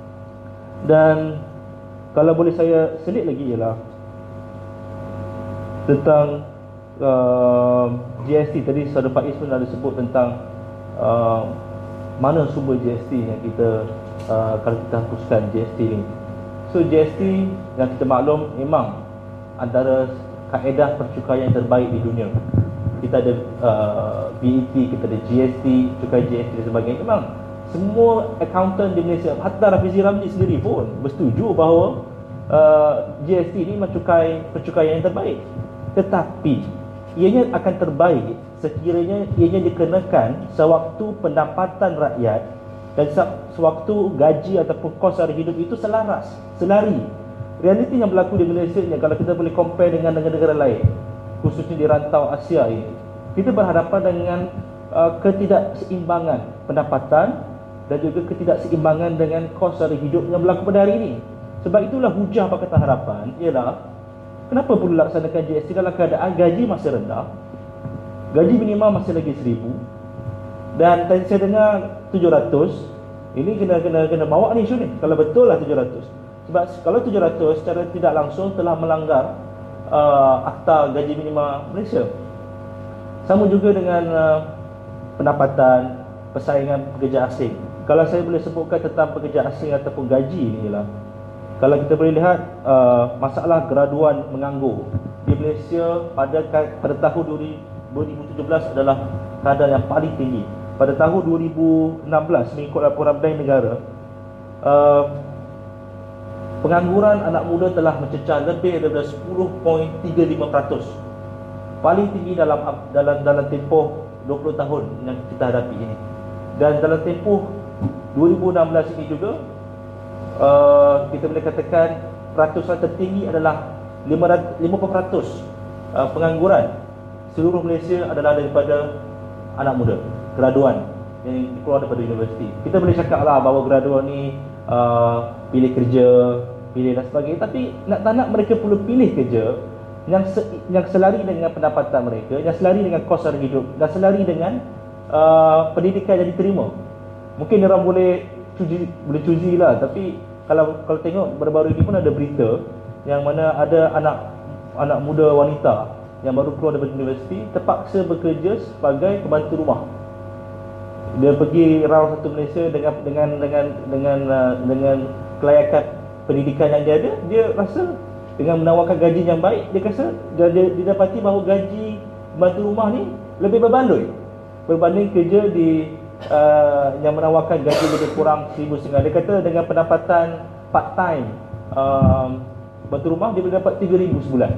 Dan kalau boleh saya selit lagi ialah tentang uh, G S T. Tadi Saudara Faiz pun ada sebut tentang uh, mana sumber G S T yang kita uh, kalau kita hapuskan G S T ni. So G S T yang kita maklum memang antara kaedah percukaian yang terbaik di dunia. Kita ada uh, V A T, kita ada G S T, cukai G S T dan sebagainya. Memang semua accountant di Malaysia, hatta Rafizi Ramli sendiri pun bersetuju bahawa uh, G S T ni mencukai percukaian yang terbaik. Tetapi ianya akan terbaik sekiranya ianya dikenakan sewaktu pendapatan rakyat dan sewaktu gaji ataupun kos sehari hidup itu selaras, selari. Realiti yang berlaku di Malaysia ni, kalau kita boleh compare dengan negara-negara lain, khususnya di rantau Asia ini, kita berhadapan dengan uh, ketidakseimbangan pendapatan dan juga ketidakseimbangan dengan kos sehari hidup yang berlaku pada hari ini. Sebab itulah hujah Pakatan Harapan ialah kenapa perlu laksanakan G S T dalam keadaan gaji masih rendah, gaji minimum masih lagi seribu, dan tadi saya dengar tujuh ratus. Ini kena kena kena bawa ni isu ni. Kalau betul lah tujuh ratus. Sebab kalau tujuh ratus secara tidak langsung telah melanggar uh, Akta Gaji Minima Malaysia. Sama juga dengan uh, pendapatan persaingan pekerja asing. kalau saya boleh sebutkan tentang pekerja asing ataupun gaji ni ialah, kalau kita boleh lihat uh, masalah graduan menganggur di Malaysia pada pada tahun dua ribu tujuh belas adalah kadar yang paling tinggi. Pada tahun dua ribu enam belas mengikut laporan Bank Negara, uh, pengangguran anak muda telah mencecah lebih daripada sepuluh perpuluhan tiga lima peratus. Paling tinggi dalam dalam dalam tempoh dua puluh tahun yang kita hadapi ini. Dan dalam tempoh dua ribu enam belas ini juga, uh, kita boleh katakan peratusan tertinggi adalah lima puluh peratus uh, pengangguran seluruh Malaysia adalah daripada anak muda, graduan yang keluar daripada universiti. Kita boleh cakap lah bahawa graduan ni uh, pilih kerja, pilih dan sebagainya, tapi nak tak nak mereka perlu pilih kerja yang se yang selari dengan pendapatan mereka, yang selari dengan kos harga hidup, dan selari dengan uh, pendidikan yang diterima. Mungkin orang boleh cuci, boleh cuci lah, tapi kalau kalau tengok baru-baru ini pun ada berita yang mana ada anak anak muda wanita yang baru keluar dari universiti terpaksa bekerja sebagai pembantu rumah. Dia pergi round satu Malaysia dengan dengan dengan dengan uh, dengan kelayakan pendidikan yang dia ada, dia rasa dengan menawarkan gaji yang baik, dia rasa dia, dia, dia dapati bahawa gaji pembantu rumah ni lebih berbaloi berbanding kerja di uh, yang menawarkan gaji lebih kurang seribu setengah. Dia kata dengan pendapatan part time um, pembantu rumah dia boleh dapat tiga ribu sebulan.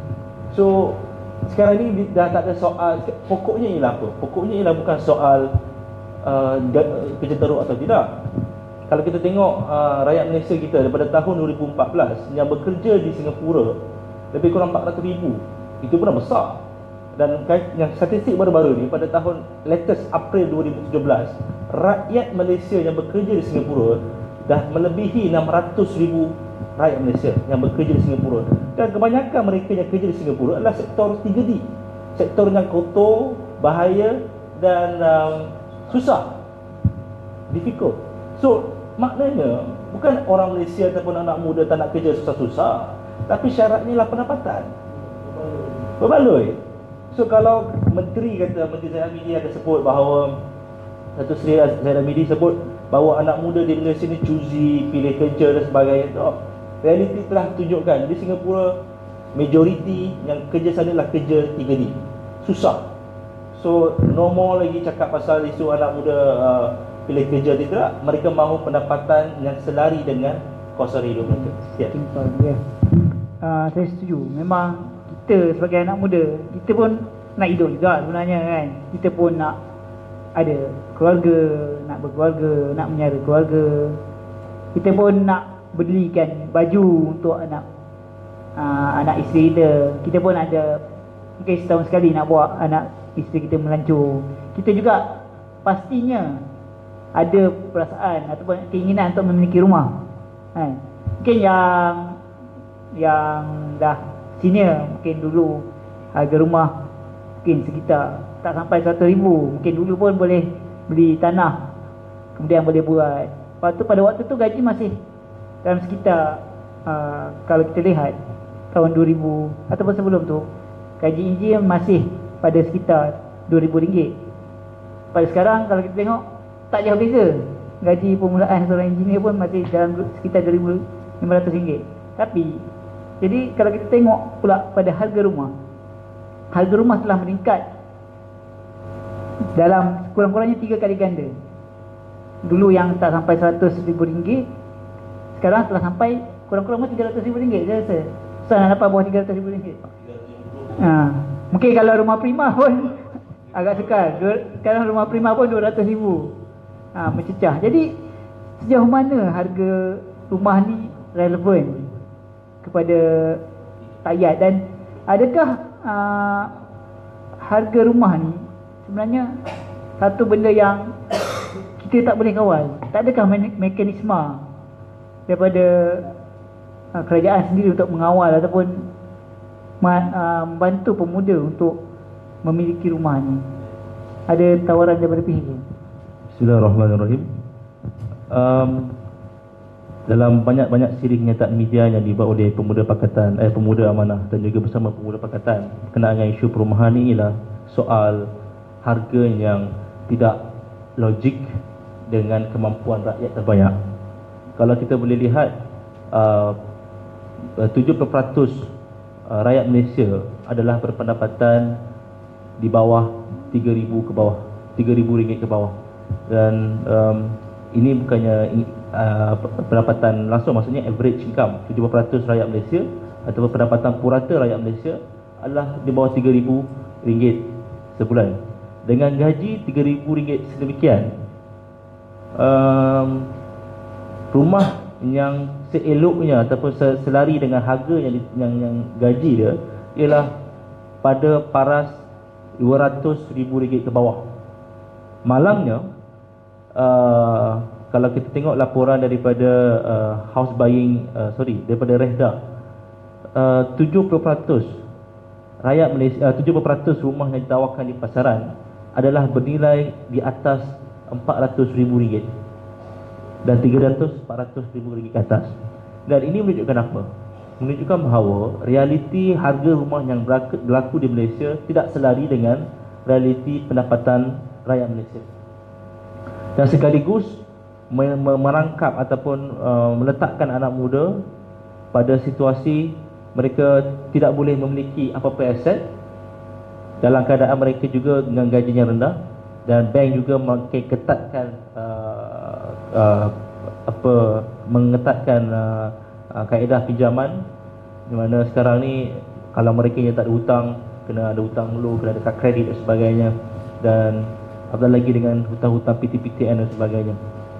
So sekarang ni dah tak ada soal, pokoknya ialah apa? Pokoknya ialah bukan soal uh, kerja teruk atau tidak. Kalau kita tengok uh, rakyat Malaysia kita daripada tahun dua ribu empat belas yang bekerja di Singapura lebih kurang empat ratus ribu. Itu pun dah besar. Dan yang statistik baru-baru ni pada tahun latest April dua ribu tujuh belas, rakyat Malaysia yang bekerja di Singapura dah melebihi enam ratus ribu rakyat Malaysia yang bekerja di Singapura. Dan kebanyakan mereka yang kerja di Singapura adalah sektor tiga D. Sektor yang kotor, bahaya dan um, susah, difficult. So maknanya bukan orang Malaysia ataupun anak muda tak nak kerja susah-susah, tapi syaratnya ialah pendapatan berbaloi. So kalau menteri kata, Menteri Zainal Abidin ada sebut bahawa, Datuk Seri Zainal Abidin sebut bahawa anak muda di Malaysia ni choosy, pilih kerja dan sebagainya. So, realiti telah tunjukkan di Singapura majoriti yang kerja sana adalah kerja tiga D, susah. So no more lagi cakap pasal isu anak muda uh, pilih kerja tidak, mereka mahu pendapatan yang selari dengan kos hidup mereka. Ya. Yeah. Uh, saya setuju. Memang kita sebagai anak muda, kita pun nak hidup juga sebenarnya kan. Kita pun nak ada keluarga, nak berkeluarga, nak menyara keluarga. Kita pun nak belikan baju untuk anak uh, anak isteri kita. Kita pun ada mungkin setahun sekali nak bawa anak isteri kita melancur. Kita juga pastinya ada perasaan ataupun keinginan untuk memiliki rumah. Kan? Mungkin yang yang dah senior, mungkin dulu harga rumah mungkin sekitar tak sampai seratus ribu. Mungkin dulu pun boleh beli tanah, kemudian boleh buat. Lepas tu pada waktu tu gaji masih dalam sekitar uh, kalau kita lihat tahun dua ribu ataupun sebelum tu, gaji enjin masih pada sekitar dua ribu ringgit. Pada sekarang kalau kita tengok tak jauh beza. Gaji permulaan seorang engineer pun masih dalam sekitar dua ribu lima ratus ringgit. Tapi jadi kalau kita tengok pula pada harga rumah, harga rumah telah meningkat dalam kurang-kurangnya tiga kali ganda. Dulu yang tak sampai seratus ribu ringgit, sekarang telah sampai kurang-kurang tiga ratus ribu ringgit. Saya rasa susah nak dapat bawah tiga ratus ribu ringgit. Ha, mungkin kalau rumah prima pun agak sekal. Sekarang rumah prima pun dua ratus ribu. Ha, mencecah. Jadi sejauh mana harga rumah ni relevan kepada rakyat, dan adakah uh, harga rumah ni sebenarnya satu benda yang kita tak boleh kawal? Tak adakah me- mekanisme daripada uh, kerajaan sendiri untuk mengawal ataupun ma- uh, membantu pemuda untuk memiliki rumah ni? Ada tawaran daripada pihak ini? Bismillahirrahmanirrahim. Um, dalam banyak-banyak siri kenyataan media yang dibuat oleh pemuda pakatan, eh pemuda amanah dan juga bersama pemuda pakatan berkenaan dengan isu perumahan ini ialah soal harga yang tidak logik dengan kemampuan rakyat terbanyak. Kalau kita boleh lihat, uh, tujuh puluh peratus uh, rakyat Malaysia adalah berpendapatan di bawah tiga ribu ke bawah, tiga ribu ringgit ke bawah. Dan um, ini bukannya uh, pendapatan langsung, maksudnya average income. tujuh puluh peratus rakyat Malaysia atau pendapatan purata rakyat Malaysia adalah di bawah tiga ribu ringgit sebulan. Dengan gaji tiga ribu ringgit sedemikian, um, rumah yang seeloknya ataupun selari dengan harga yang, yang, yang gaji dia ialah pada paras dua ratus ribu ringgit ke bawah. Malangnya, uh, kalau kita tengok laporan daripada uh, house buying, uh, sorry, daripada Rehda, uh, tujuh puluh peratus rakyat Malaysia, uh, tujuh puluh peratus rumah yang ditawarkan di pasaran adalah bernilai di atas empat ratus ribu ringgit dan tiga ratus empat ratus ribu ringgit ke atas. Dan ini menunjukkan apa? Menunjukkan bahawa realiti harga rumah yang berlaku di Malaysia tidak selari dengan realiti pendapatan rakyat Malaysia. Dan sekaligus merangkap ataupun uh, meletakkan anak muda pada situasi mereka tidak boleh memiliki apa-apa aset, dalam keadaan mereka juga dengan gajinya rendah, dan bank juga makin ketatkan uh, uh, apa mengetatkan uh, uh, kaedah pinjaman, di mana sekarang ni kalau mereka yang tak ada hutang, kena ada hutang dulu, kena ada kad kredit dan sebagainya, dan apatah lagi dengan hutang-hutang P T P T N dan sebagainya.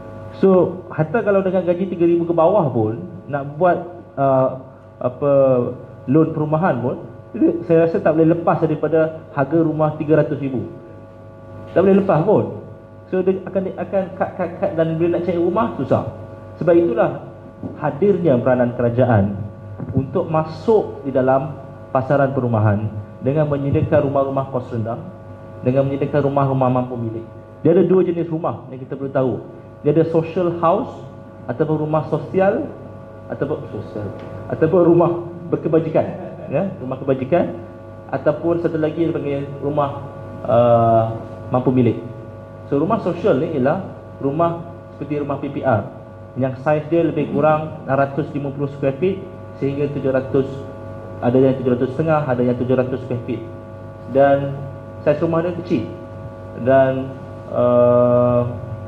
So hatta kalau dengan gaji tiga ribu ke bawah pun nak buat uh, apa loan perumahan pun, saya rasa tak boleh lepas daripada harga rumah tiga ratus ribu. Tak boleh lepas pun. So dia akan akan kad-kad dan bila nak cari rumah susah. Sebab itulah hadirnya peranan kerajaan untuk masuk di dalam pasaran perumahan dengan menyediakan rumah-rumah kos rendah, dengan menyediakan rumah-rumah mampu milik. Dia ada dua jenis rumah yang kita perlu tahu. Dia ada social house ataupun rumah sosial ataupun sosial ataupun rumah berkebajikan, ya, rumah kebajikan, ataupun satu lagi dia panggil rumah uh, mampu milik. So rumah sosial ni ialah rumah seperti rumah P P R yang saiz dia lebih kurang enam ratus lima puluh square feet sehingga tujuh ratus, ada yang tujuh ratus setengah, ada yang tujuh ratus square feet, dan saiz rumah dia kecil, dan uh,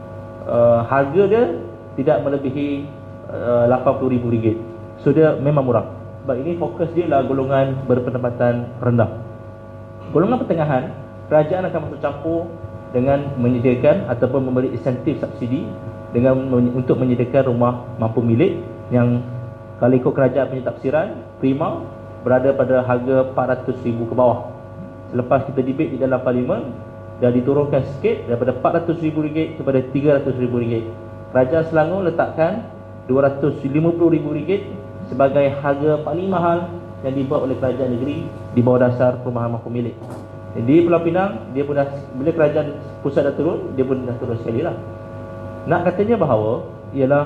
uh, harga dia tidak melebihi uh, lapan puluh ribu ringgit. So dia memang murah. Sebab ini fokus dia lah golongan berpendapatan rendah. Golongan pertengahan, kerajaan akan masuk campur dengan menyediakan ataupun memberi insentif subsidi dengan untuk menyediakan rumah mampu milik yang kalau ikut kerajaan punya tafsiran prima berada pada harga empat ratus ribu ke bawah. Selepas kita debate di dalam parlimen, dah diturunkan sikit daripada empat ratus ribu ringgit kepada tiga ratus ribu ringgit. Kerajaan Selangor letakkan dua ratus lima puluh ribu ringgit sebagai harga paling mahal yang dibuat oleh kerajaan negeri di bawah dasar perumahan mampu milik. Di Pulau Pinang, dia pun dah, bila kerajaan pusat dah turun, dia pun dah turun sekali lah. Nak katanya bahawa ialah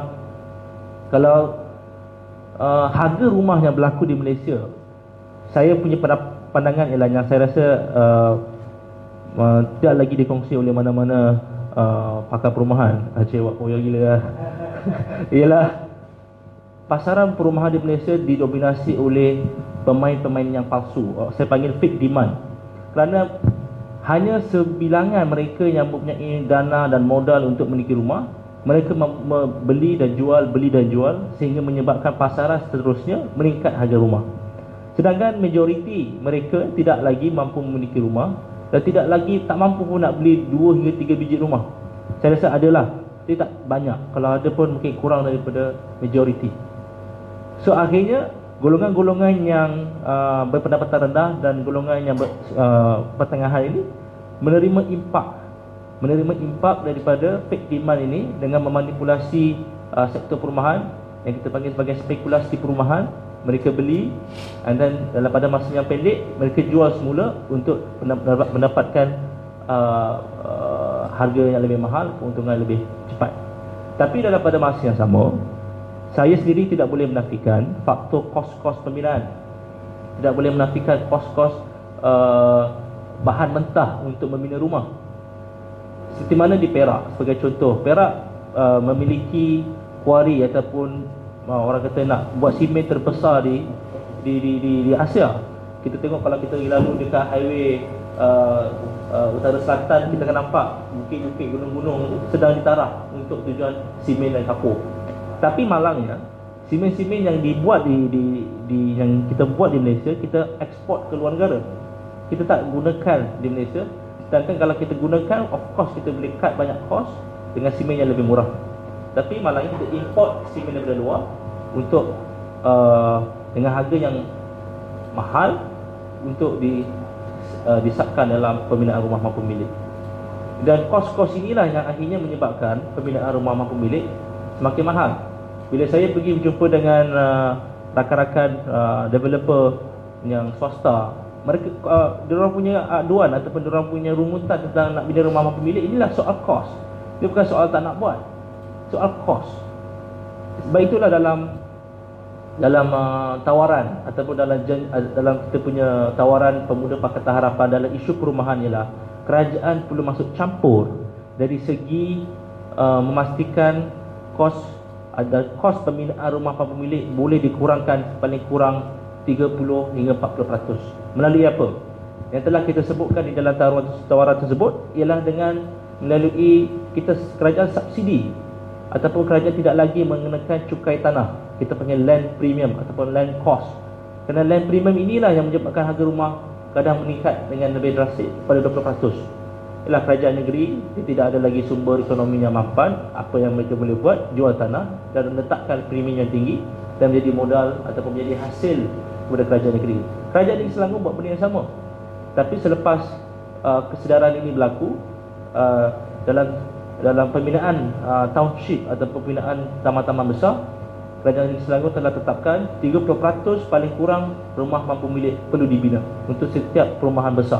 kalau uh, harga rumah yang berlaku di Malaysia, saya punya pandangan ialah yang saya rasa uh, uh, tidak lagi dikongsi oleh mana-mana uh, pakar perumahan. Acik wak koyo gila lah. Ialah pasaran perumahan di Malaysia didominasi oleh pemain-pemain yang palsu. Saya panggil fake demand. Kerana hanya sebilangan mereka yang mempunyai dana dan modal untuk memiliki rumah, mereka membeli dan jual, beli dan jual, sehingga menyebabkan pasaran seterusnya meningkat harga rumah. Sedangkan majoriti mereka tidak lagi mampu memiliki rumah dan tidak lagi tak mampu pun nak beli dua hingga tiga biji rumah. Saya rasa adalah, dia tak banyak. Kalau ada pun mungkin kurang daripada majoriti. So akhirnya golongan-golongan yang uh, berpendapatan rendah dan golongan yang ber, uh, pertengahan ini menerima impak menerima impak daripada fake demand ini dengan memanipulasi uh, sektor perumahan yang kita panggil sebagai spekulasi perumahan. Mereka beli and then dalam pada masa yang pendek mereka jual semula untuk mendapatkan uh, uh, harga yang lebih mahal, keuntungan lebih cepat. Tapi dalam pada masa yang sama, saya sendiri tidak boleh menafikan faktor kos-kos pembinaan. Tidak boleh menafikan kos-kos uh, bahan mentah untuk membina rumah. Seperti mana di Perak, sebagai contoh, Perak uh, memiliki kuari ataupun uh, orang kata nak buat simen terbesar di di di di, di Asia. Kita tengok kalau kita lalu dekat highway uh, uh, utara selatan, kita akan nampak bukit-bukit, gunung-gunung sedang ditarah untuk tujuan simen dan kapur. Tapi malangnya simen-simen yang dibuat di, di di yang kita buat di Malaysia, kita ekspor ke luar negara. Kita tak gunakan di Malaysia. Sedangkan kalau kita gunakan, of course kita boleh cut banyak kos dengan simen yang lebih murah. Tapi malangnya kita import simen daripada luar untuk uh, dengan harga yang mahal untuk di uh, disapkan dalam pembinaan rumah mampu milik. Dan kos-kos inilah yang akhirnya menyebabkan pembinaan rumah mampu milik semakin mahal. Bila saya pergi berjumpa dengan uh, rakan-rakan uh, developer yang swasta, mereka uh, diorang punya aduan ataupun diorang punya rumusan tentang nak bina rumah mampu milik, inilah soal kos. Dia bukan soal tak nak buat, soal kos. Sebab itulah dalam dalam uh, tawaran ataupun dalam jen, uh, dalam kita punya tawaran Pemuda Pakatan Harapan dalam isu perumahan ialah kerajaan perlu masuk campur dari segi uh, memastikan kos ada kos pembinaan rumah mampu milik boleh dikurangkan paling kurang tiga puluh hingga empat puluh peratus. Melalui apa? Yang telah kita sebutkan di dalam tawaran, tawaran tersebut ialah dengan melalui kita kerajaan subsidi ataupun kerajaan tidak lagi mengenakan cukai tanah. Kita panggil land premium ataupun land cost. Kerana land premium inilah yang menyebabkan harga rumah kadang meningkat dengan lebih drastik pada dua puluh peratus. Ialah kerajaan negeri dia tidak ada lagi sumber ekonomi yang mampan. Apa yang mereka boleh buat, jual tanah dan letakkan premium yang tinggi dan menjadi modal ataupun menjadi hasil kepada kerajaan negeri. Kerajaan negeri Selangor buat benda yang sama. Tapi selepas uh, kesedaran ini berlaku uh, dalam dalam pembinaan uh, township atau pembinaan taman-taman besar, kerajaan negeri Selangor telah tetapkan tiga puluh peratus paling kurang rumah mampu milik perlu dibina untuk setiap perumahan besar.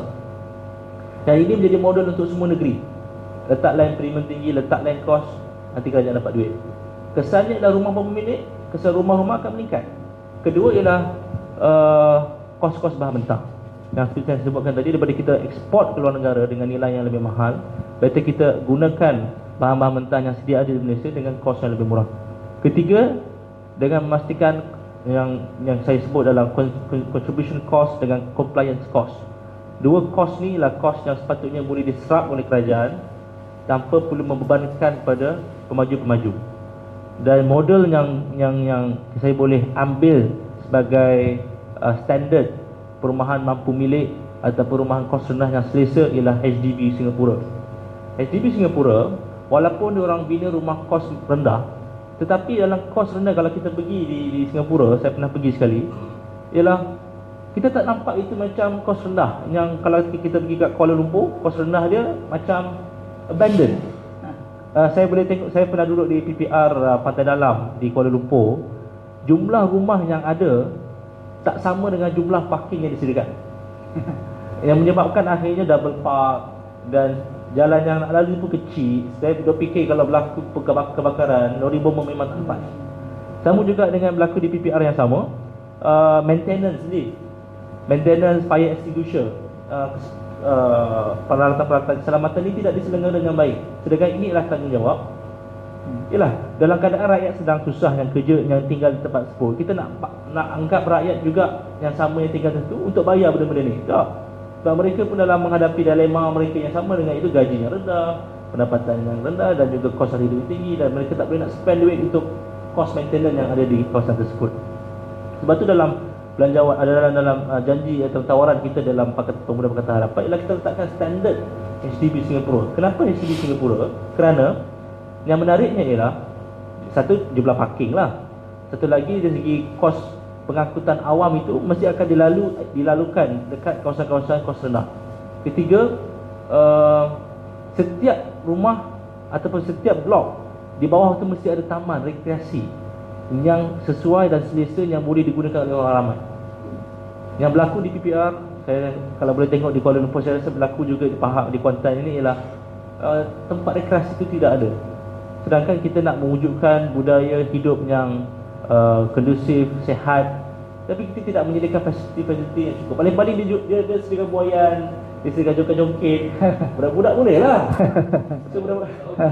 Dan ini menjadi model untuk semua negeri. Letak land premium tinggi, letak land cost, nanti kerajaan dapat duit. Kesannya adalah rumah mampu milik, kesan rumah-rumah akan meningkat. Kedua ialah uh, kos-kos bahan mentah. Yang seperti saya sebutkan tadi, daripada kita ekspor ke luar negara dengan nilai yang lebih mahal, better kita gunakan bahan-bahan mentah yang sedia ada di Malaysia dengan kos yang lebih murah. Ketiga, dengan memastikan yang yang saya sebut dalam contribution cost dengan compliance cost. Dua kos ni ialah kos yang sepatutnya boleh diserap oleh kerajaan tanpa perlu membebankan pada pemaju-pemaju. Dan model yang yang yang saya boleh ambil sebagai uh, standard perumahan mampu milik atau perumahan kos rendah yang selesa ialah H D B Singapura. H D B Singapura walaupun diorang bina rumah kos rendah, tetapi dalam kos rendah kalau kita pergi di, di Singapura, saya pernah pergi sekali, ialah kita tak nampak itu macam kos rendah. Yang kalau kita pergi kat Kuala Lumpur, kos rendah dia macam abandoned. Uh, saya boleh tengok, saya pernah duduk di P P R uh, Pantai Dalam di Kuala Lumpur. Jumlah rumah yang ada tak sama dengan jumlah parking yang disediakan. Yang menyebabkan akhirnya double park dan jalan yang nak lalu pun kecil. Saya berfikir kalau berlaku kebakaran, lori bom memang tak dapat. Sama juga dengan berlaku di P P R yang sama, uh, maintenance lift, maintenance fire extinguisher, uh, uh, peralatan-peralatan keselamatan ini tidak diselenggarakan dengan baik. Sedangkan ini adalah tanggungjawab. Ialah dalam keadaan rakyat sedang susah yang kerja, yang tinggal di tempat tersebut, kita nak nak anggap rakyat juga yang sama yang tinggal situ untuk bayar benda-benda ni. Tak. Sebab mereka pun dalam menghadapi dilema mereka yang sama dengan itu, gaji yang rendah, pendapatan yang rendah dan juga kos hidup tinggi, dan mereka tak boleh nak spend duit untuk kos maintenance yang ada di kawasan tersebut. Sebab tu dalam belanjawan adalah dalam uh, janji atau tawaran kita dalam Pakatan Pemuda Pakatan Harapan ialah kita letakkan standard H D B Singapura. Kenapa H D B Singapura? Kerana yang menariknya ialah satu, jumlah parking lah. Satu lagi dari segi kos pengangkutan awam itu mesti akan dilalu dilalukan dekat kawasan-kawasan kos rendah. Ketiga, uh, setiap rumah ataupun setiap blok di bawah itu mesti ada taman rekreasi yang sesuai dan selesa yang boleh digunakan oleh orang ramai. Yang berlaku di P P R, saya kalau boleh tengok di Kuala Lumpur, saya rasa berlaku juga di Pahang, di Kuantan ini ialah uh, tempat rekreasi itu tidak ada. Sedangkan kita nak mewujudkan budaya hidup yang uh, kondusif, sehat, tapi kita tidak menyediakan fasiliti-fasiliti yang cukup. Paling-paling dia, dia, dia sediakan buayan, dia sediakan jongkit-jongkit. Budak-budak boleh lah. Budak-budak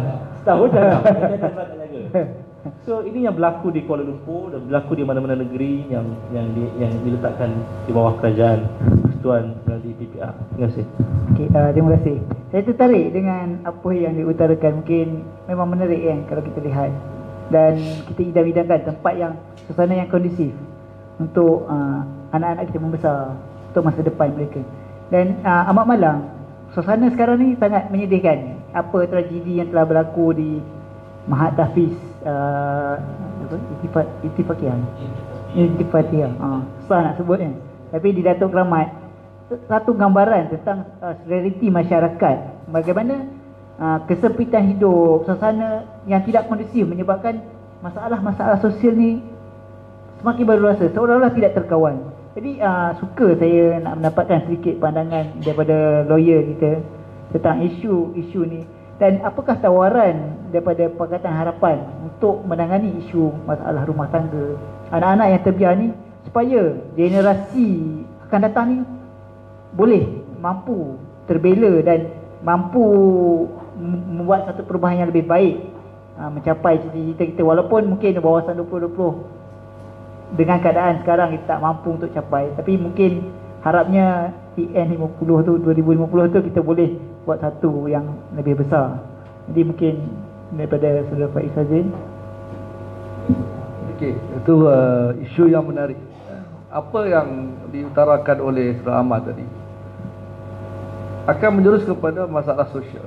Setahun dah tak, dah tak jaga. So ini yang berlaku di Kuala Lumpur dan berlaku di mana-mana negeri yang yang di, yang diletakkan di bawah kerajaan Persekutuan melalui P P R. Terima kasih. Okey, uh, terima kasih. Saya tertarik dengan apa yang diutarakan. Mungkin memang menarik kan kalau kita lihat. Dan kita idam-idamkan tempat yang suasana yang kondusif untuk uh, anak-anak kita membesar, untuk masa depan mereka. Dan uh, amat malang, suasana sekarang ni sangat menyedihkan. Apa tragedi yang telah berlaku di Mahat Tahfiz uh, apa? Itifat, Itifakiyah Itifakiyah uh, susah nak sebut kan. Tapi di Datuk Keramat, satu gambaran tentang uh, realiti masyarakat, bagaimana uh, kesempitan hidup, suasana yang tidak kondusif menyebabkan masalah-masalah sosial ni semakin berluasa, seolah-olah tidak terkawal. Jadi uh, suka saya nak mendapatkan sedikit pandangan daripada lawyer kita tentang isu-isu ni. Dan apakah tawaran daripada Pakatan Harapan untuk menangani isu masalah rumah tangga anak-anak yang terbiar ni, supaya generasi akan datang ni boleh mampu terbela dan mampu membuat satu perubahan yang lebih baik, ha, mencapai cita-cita kita. Walaupun mungkin wawasan dua puluh dua puluh dengan keadaan sekarang kita tak mampu untuk capai, tapi mungkin harapnya T N lima puluh tu, dua ribu lima puluh tu kita boleh buat satu yang lebih besar. Jadi mungkin daripada Saudara Faiz Azin. Okey, itu uh, isu yang menarik. Apa yang diutarakan oleh Saudara Ahmad tadi akan menjurus kepada masalah sosial.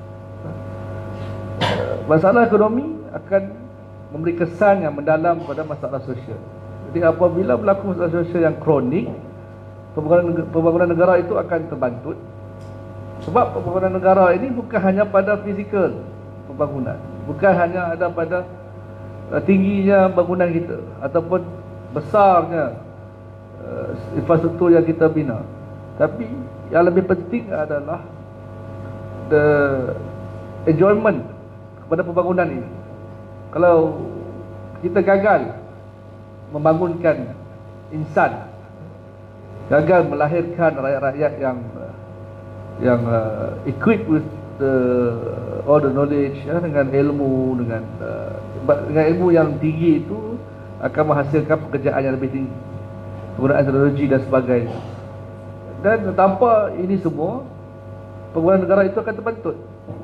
Uh, masalah ekonomi akan memberi kesan yang mendalam pada masalah sosial. Jadi apabila berlaku masalah sosial yang kronik, pembangunan, pembangunan negara itu akan terbantut. Sebab pembangunan negara ini bukan hanya pada fizikal pembangunan, bukan hanya ada pada uh, tingginya bangunan kita ataupun besarnya uh, infrastruktur yang kita bina, tapi yang lebih penting adalah the enjoyment kepada pembangunan ini. Kalau kita gagal membangunkan insan, gagal melahirkan rakyat-rakyat yang yang uh, equipped with the all the knowledge, ya, dengan ilmu, dengan uh, dengan ilmu yang tinggi, itu akan menghasilkan pekerjaan yang lebih tinggi, penggunaan teknologi dan sebagainya. Dan tanpa ini semua, pembangunan negara itu akan terbantut.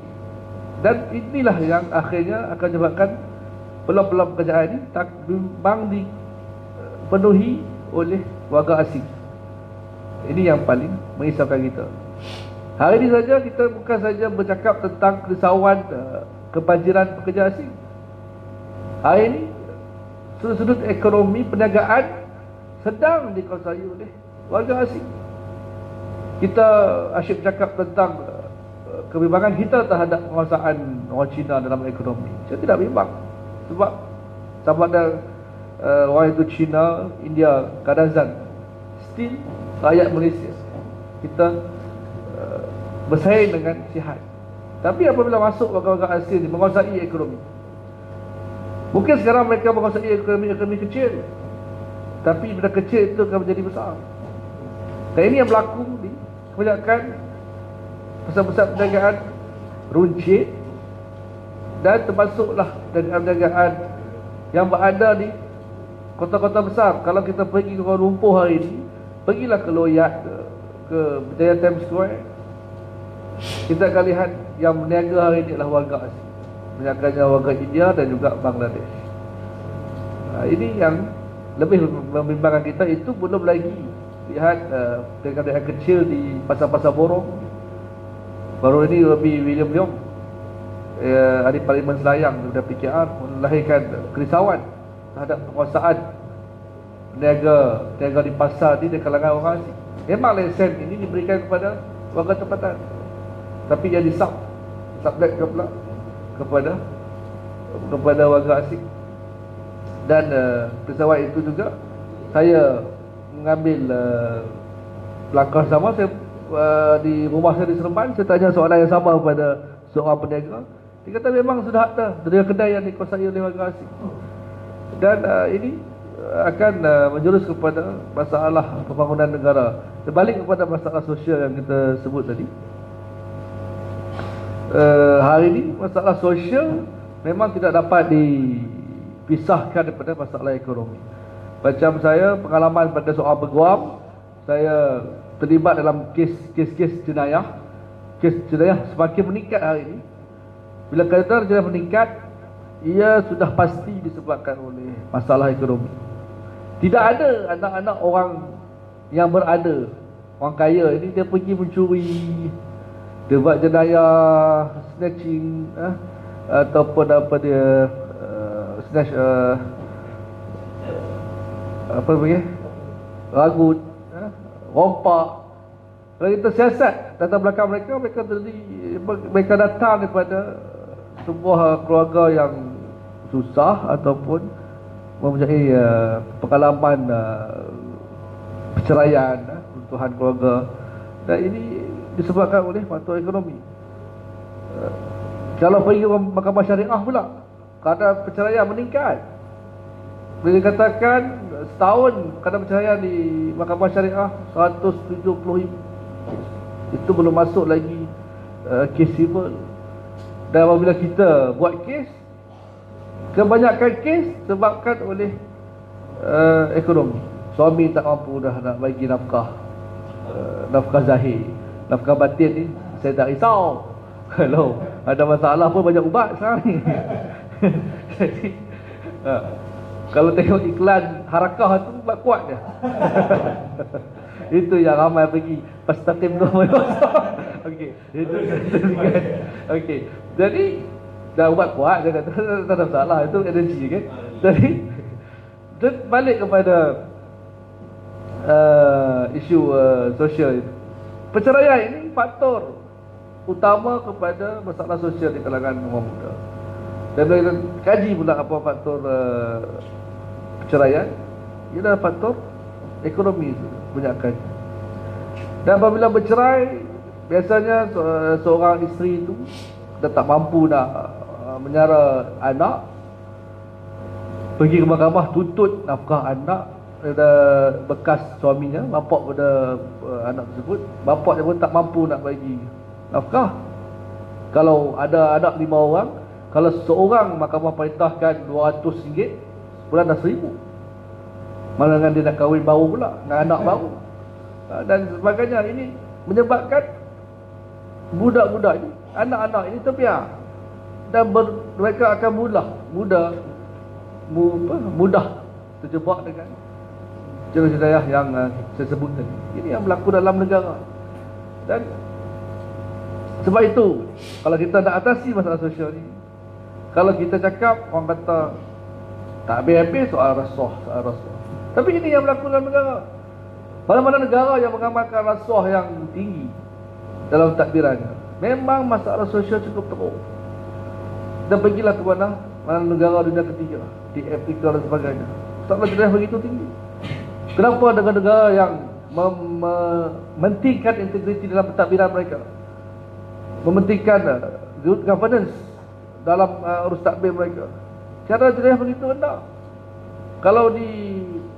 Dan inilah yang akhirnya akan menyebabkan peluang-peluang pekerjaan ini tak memang dipenuhi oleh warga asing. Ini yang paling mengisahkan kita. Hari ini saja kita bukan saja bercakap tentang kerisauan uh, kebanjiran pekerja asing. Hari ini sudut-sudut ekonomi perniagaan sedang dikuasai oleh warga asing. Kita asyik bercakap tentang uh, kebimbangan kita terhadap penguasaan orang Cina dalam ekonomi. Saya tidak bimbang. Sebab sama ada uh, orang itu Cina, India, Kadazan, still rakyat Malaysia kita uh, bersaing dengan sihat. Tapi apabila masuk warga-warga asing menguasai ekonomi, mungkin sekarang mereka menguasai ekonomi-ekonomi kecil, tapi bila kecil itu akan menjadi besar. Dan ini yang berlaku di kebanyakan pusat-pusat perniagaan runcit, dan termasuklah perniagaan yang berada di kota-kota besar. Kalau kita pergi ke Kuala Lumpur hari ini, pergilah ke Loyat, ke, ke Berjaya Times Square, kita akan lihat yang berniaga hari ini adalah warga asing, berniaganya warga India dan juga Bangladesh. Nah, ini yang lebih membimbangkan kita. Itu belum lagi lihat uh, perniagaan kecil di pasar-pasar borong. Baru ini lebih William Leong, uh, ahli Parlimen Selayang daripada P K R, melahirkan kerisauan terhadap penguasaan Peniaga Peniaga di pasar ni di kalangan orang asing. Memang lesen ini diberikan kepada warga tempatan, tapi yang disub sublet pula kepada kepada warga asing. Dan uh, peristiwa itu juga saya mengambil uh, langkah sama. Saya uh, di rumah saya di Seremban, saya tanya soalan yang sama kepada seorang peniaga. Dia kata memang sudah ada dari kedai yang dikuasai oleh warga asing. Dan uh, ini akan uh, menjurus kepada masalah pembangunan negara. Terbalik kepada masalah sosial yang kita sebut tadi. uh, hari ini masalah sosial memang tidak dapat dipisahkan daripada masalah ekonomi. Macam saya, pengalaman pada soal berguam, saya terlibat dalam kes-kes jenayah. Kes jenayah semakin meningkat hari ini. Bila kata jenayah meningkat, ia sudah pasti disebabkan oleh masalah ekonomi. Tidak ada anak-anak orang yang berada, orang kaya ini dia pergi mencuri, dia buat jenayah snatching, eh, ataupun apa dia uh, snatch uh, apa namanya, ragut, eh, rompak. Kalau kita siasat latar belakang mereka, mereka terdiri, mereka datang daripada sebuah keluarga yang susah ataupun mempunyai uh, pengalaman uh, perceraian, uh, runtuhan keluarga, dan ini disebabkan oleh faktor ekonomi. Uh, kalau pergi ke mahkamah syariah pula, kadar perceraian meningkat. Boleh dikatakan setahun kadar perceraian di mahkamah syariah seratus tujuh puluh ribu. Itu belum masuk lagi uh, kes civil. Dan apabila kita buat kes, kebanyakan kes sebabkan oleh uh, ekonomi. Suami tak mampu dah nak bagi nafkah, uh, nafkah zahir. Nafkah batin ni saya tak risau. Kalau ada masalah pun banyak ubat sekarang ni. Jadi uh, kalau tengok iklan harakah tu buat kuat dia. Itu yang ramai pergi pastaqim tu. Okey, itu kan. Okey. Jadi dah ubat kuat dia kata tak ada masalah, itu energi kan. Jadi dan balik kepada uh, isu uh, sosial itu. Perceraian ini faktor utama kepada masalah sosial di kalangan orang muda. Dan bila kita kaji pula apa faktor uh, perceraian, ia adalah faktor ekonomi kebanyakan. Dan apabila bercerai, biasanya seorang isteri itu dah tak mampu nak menyara anak, pergi ke mahkamah tuntut nafkah anak pada bekas suaminya, bapak pada uh, anak tersebut. Bapaknya pun tak mampu nak bagi nafkah. Kalau ada anak lima orang, kalau seorang mahkamah perintahkan dua ratus ringgit, sebulan dah seribu. Malah dengan dia nak kahwin baru pula, dengan anak baru dan sebagainya. Ini menyebabkan budak-budak ini, anak-anak ini terbiar, dan ber, mereka akan mudah mudah mudah terjebak dengan jenayah yang uh, saya sebut tadi. Ini yang berlaku dalam negara. Dan sebab itu, kalau kita nak atasi masalah sosial ini, kalau kita cakap, orang kata tak habis-habis soal rasuah, soal rasuah. Tapi ini yang berlaku dalam negara. Mana-mana negara yang mengamalkan rasuah yang tinggi dalam tadbirannya, memang masalah sosial cukup teruk. Dan pergilah ke mana, mana negara dunia ketiga, di Afrika dan sebagainya, masalah jenayah begitu tinggi. Kenapa negara-negara yang mementingkan integriti dalam pentadbiran mereka, mementingkan uh, good governance dalam uh, urus tadbir mereka, cara jenayah begitu rendah? Kalau di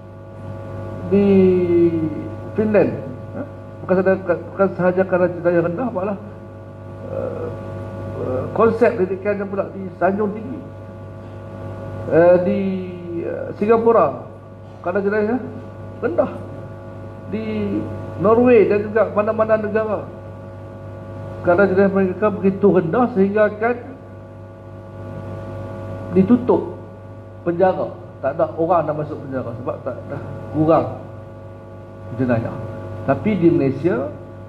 di Finland, eh, bukan sahaja, bukan sahaja kerana jenayah rendah, malah uh, uh, konsep pendidikannya pula disanjung tinggi. Uh, di uh, Singapura kerana jenayah rendah. Di Norway dan juga mana-mana negara, kerana jenayah mereka begitu rendah sehingga akan ditutup penjara. Tak ada orang nak masuk penjara sebab tak dah kurang jenayah. Tapi di Malaysia,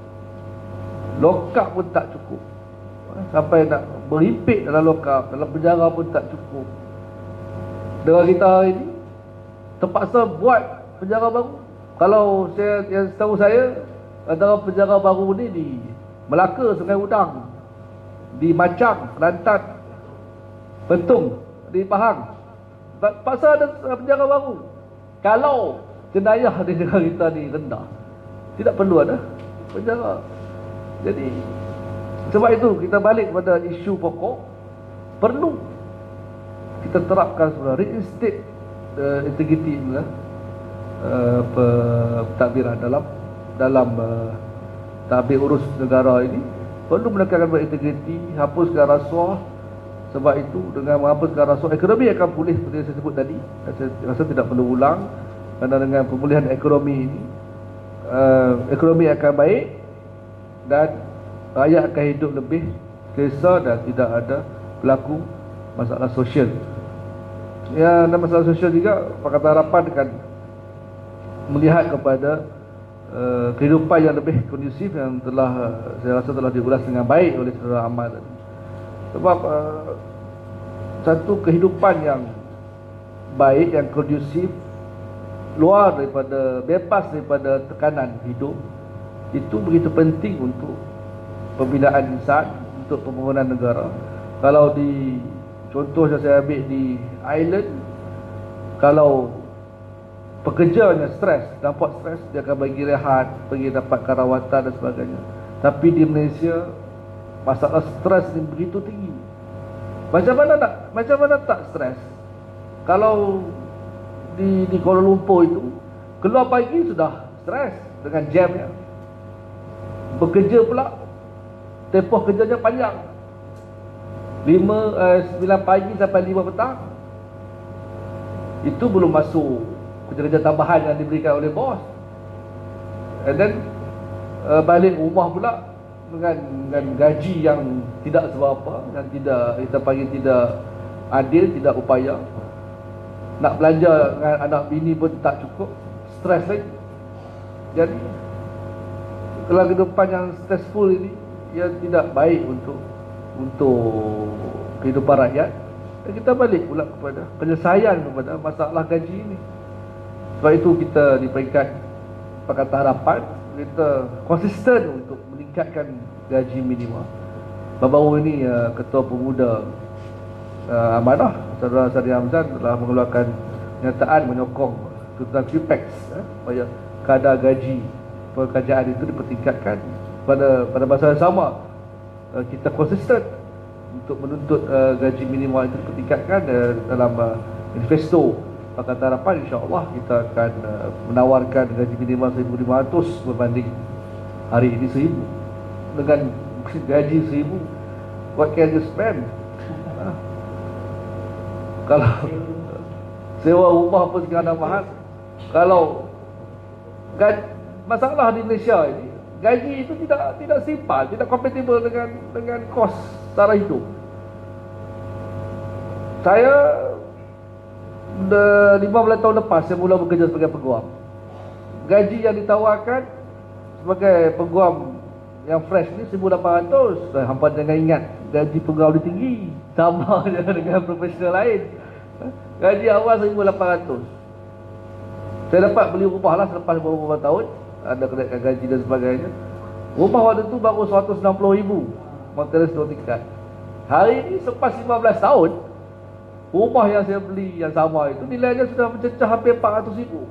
lokap pun tak cukup. Sampai nak berhimpit dalam lokap, dalam penjara pun tak cukup. Negara kita hari ini terpaksa buat penjara baru. Kalau saya, yang setahu saya, antara penjara baru ni di Melaka, Sungai Udang, di Macang, Kelantan, Pentung, di Pahang. Pasal ada penjara baru. Kalau jenayah di negara kita ni rendah, tidak perlu ada penjara. Jadi sebab itu kita balik pada isu pokok, perlu kita terapkan sebenarnya reinstate uh, integriti lah, uh, pentadbiran dalam dalam uh, tadbir urus negara ini, perlu menekankan berintegriti, hapuskan rasuah. Sebab itu dengan menghapuskan rasuah, ekonomi akan pulih seperti yang saya sebut tadi. Saya rasa tidak perlu ulang, kerana dengan pemulihan ekonomi ini, uh, ekonomi akan baik dan rakyat akan hidup lebih selesa dan tidak ada berlaku masalah sosial. Ya, dan masalah sosial juga Pakatan Harapan akan melihat kepada uh, kehidupan yang lebih kondusif yang telah uh, saya rasa telah diulas dengan baik oleh saudara Ahmad tadi. Sebab uh, satu kehidupan yang baik, yang kondusif, luar daripada, bebas daripada tekanan hidup, itu begitu penting untuk pembinaan insan, untuk pembangunan negara. Kalau di contoh yang saya ambil di Ireland, kalau pekerjanya stres, nampak stres, dia akan bagi rehat, pergi dapatkan rawatan dan sebagainya. Tapi di Malaysia, masalah stres ni begitu tinggi. Macam mana nak, macam mana tak stres? Kalau di di Kuala Lumpur itu, keluar pagi sudah stres dengan jamnya. Bekerja pula, tempoh kerjanya panjang. lima, sembilan pagi sampai lima petang. Itu belum masuk kerja-kerja tambahan yang diberikan oleh bos. And then uh, balik rumah pula dengan, dengan gaji yang tidak seberapa, yang tidak, kita panggil tidak adil, tidak upaya. Nak belanja dengan anak bini pun tak cukup, stres lagi. Jadi kalau kehidupan yang stressful ini, ia tidak baik untuk untuk kehidupan rakyat. Dan kita balik pula kepada penyelesaian kepada masalah gaji ini. Sebab itu kita di peringkat Pakatan Harapan, kita konsisten untuk meningkatkan gaji minimum. Baru-baru ini uh, Ketua Pemuda uh, Amanah, Saudara Sari Hamzan telah mengeluarkan pernyataan menyokong tuntutan Q P E X eh, supaya kadar gaji pekerjaan itu dipertingkatkan. Pada pada masa yang sama, uh, kita konsisten untuk menuntut uh, gaji minimum itu dipertingkatkan uh, dalam uh, manifesto Pakatan Harapan. InsyaAllah kita akan uh, menawarkan gaji minimum seribu lima ratus berbanding hari ini seribu. Dengan gaji seribu, what can you spend? Ha? Kalau sewa rumah pun sekarang mahal. Kalau gaji, masalah di Malaysia ini, gaji itu tidak tidak simpan, tidak kompatibel dengan dengan kos sara hidup. Saya lima belas tahun lepas saya mula bekerja sebagai peguam. Gaji yang ditawarkan sebagai peguam yang fresh ni seribu lapan ratus. Hampa jangan ingat gaji peguam dia tinggi, sama dengan profesional lain. Gaji awal seribu lapan ratus. Saya dapat beli rumah lah selepas beberapa tahun, ada kenaikan gaji dan sebagainya. Rumah waktu tu baru seratus enam puluh ribu, material dua tingkat. Hari ini selepas lima belas tahun, rumah yang saya beli yang sama itu nilainya sudah mencecah hampir empat ratus ribu.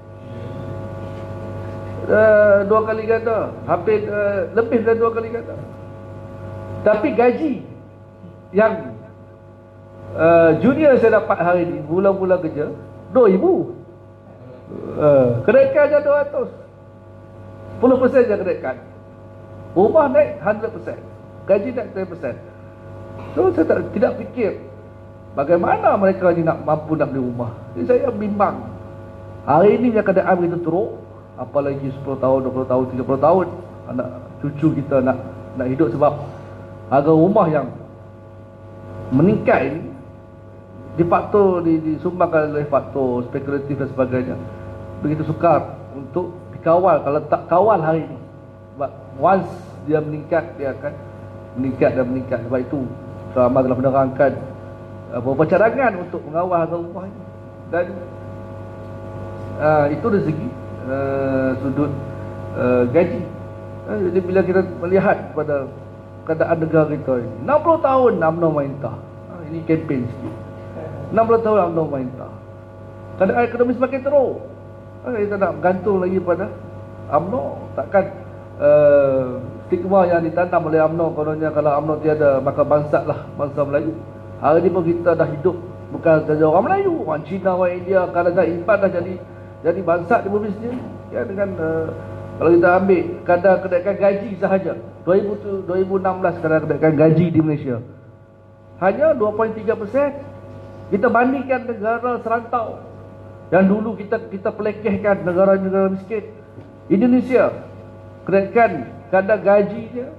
Uh, dua kali ganda, hampir uh, lebih dari dua kali ganda. Tapi gaji yang uh, junior saya dapat hari ini, mula-mula kerja dua ribu, uh, kenaikannya dua ratus, sepuluh peratus je kenaikan. Rumah naik seratus peratus, gaji naik sepuluh peratus. So saya tak, tidak fikir bagaimana mereka ni nak mampu nak beli rumah. Jadi saya bimbang. Hari ini yang keadaan begitu teruk, apalagi sepuluh tahun, dua puluh tahun, tiga puluh tahun anak cucu kita nak nak hidup, sebab harga rumah yang meningkat ini difaktor, disumbangkan oleh faktor spekulatif dan sebagainya. Begitu sukar untuk dikawal. Kalau tak kawal hari ini, sebab once dia meningkat, dia akan meningkat dan meningkat. Sebab itu Rahmat telah menerangkan uh, beberapa cadangan untuk mengawal harga rumah ini. Dan uh, itu dari segi Uh, sudut uh, gaji. uh, Jadi bila kita melihat pada keadaan negara kita ini, enam puluh tahun U M N O merintah, uh, ini kempen sikit, enam puluh tahun U M N O merintah, keadaan ekonomi semakin teruk. uh, Kita nak bergantung lagi pada U M N O. Takkan uh, stigma yang ditanam oleh U M N O, kononnya kalau U M N O tiada maka bangsat lah bangsa Melayu. Hari ini pun kita dah hidup bukan saja orang Melayu, orang Cina, orang India, kalau dah impan dah jadi jadi bangsat di bumi sendiri, ya, dengan uh, Kalau kita ambil kadar kenaikan gaji sahaja dua ribu enam belas kadar kenaikan gaji di Malaysia hanya dua perpuluhan tiga peratus. Kita bandingkan negara serantau yang dulu kita kita pelekehkan negara-negara miskin. Indonesia kenaikan kadar gajinya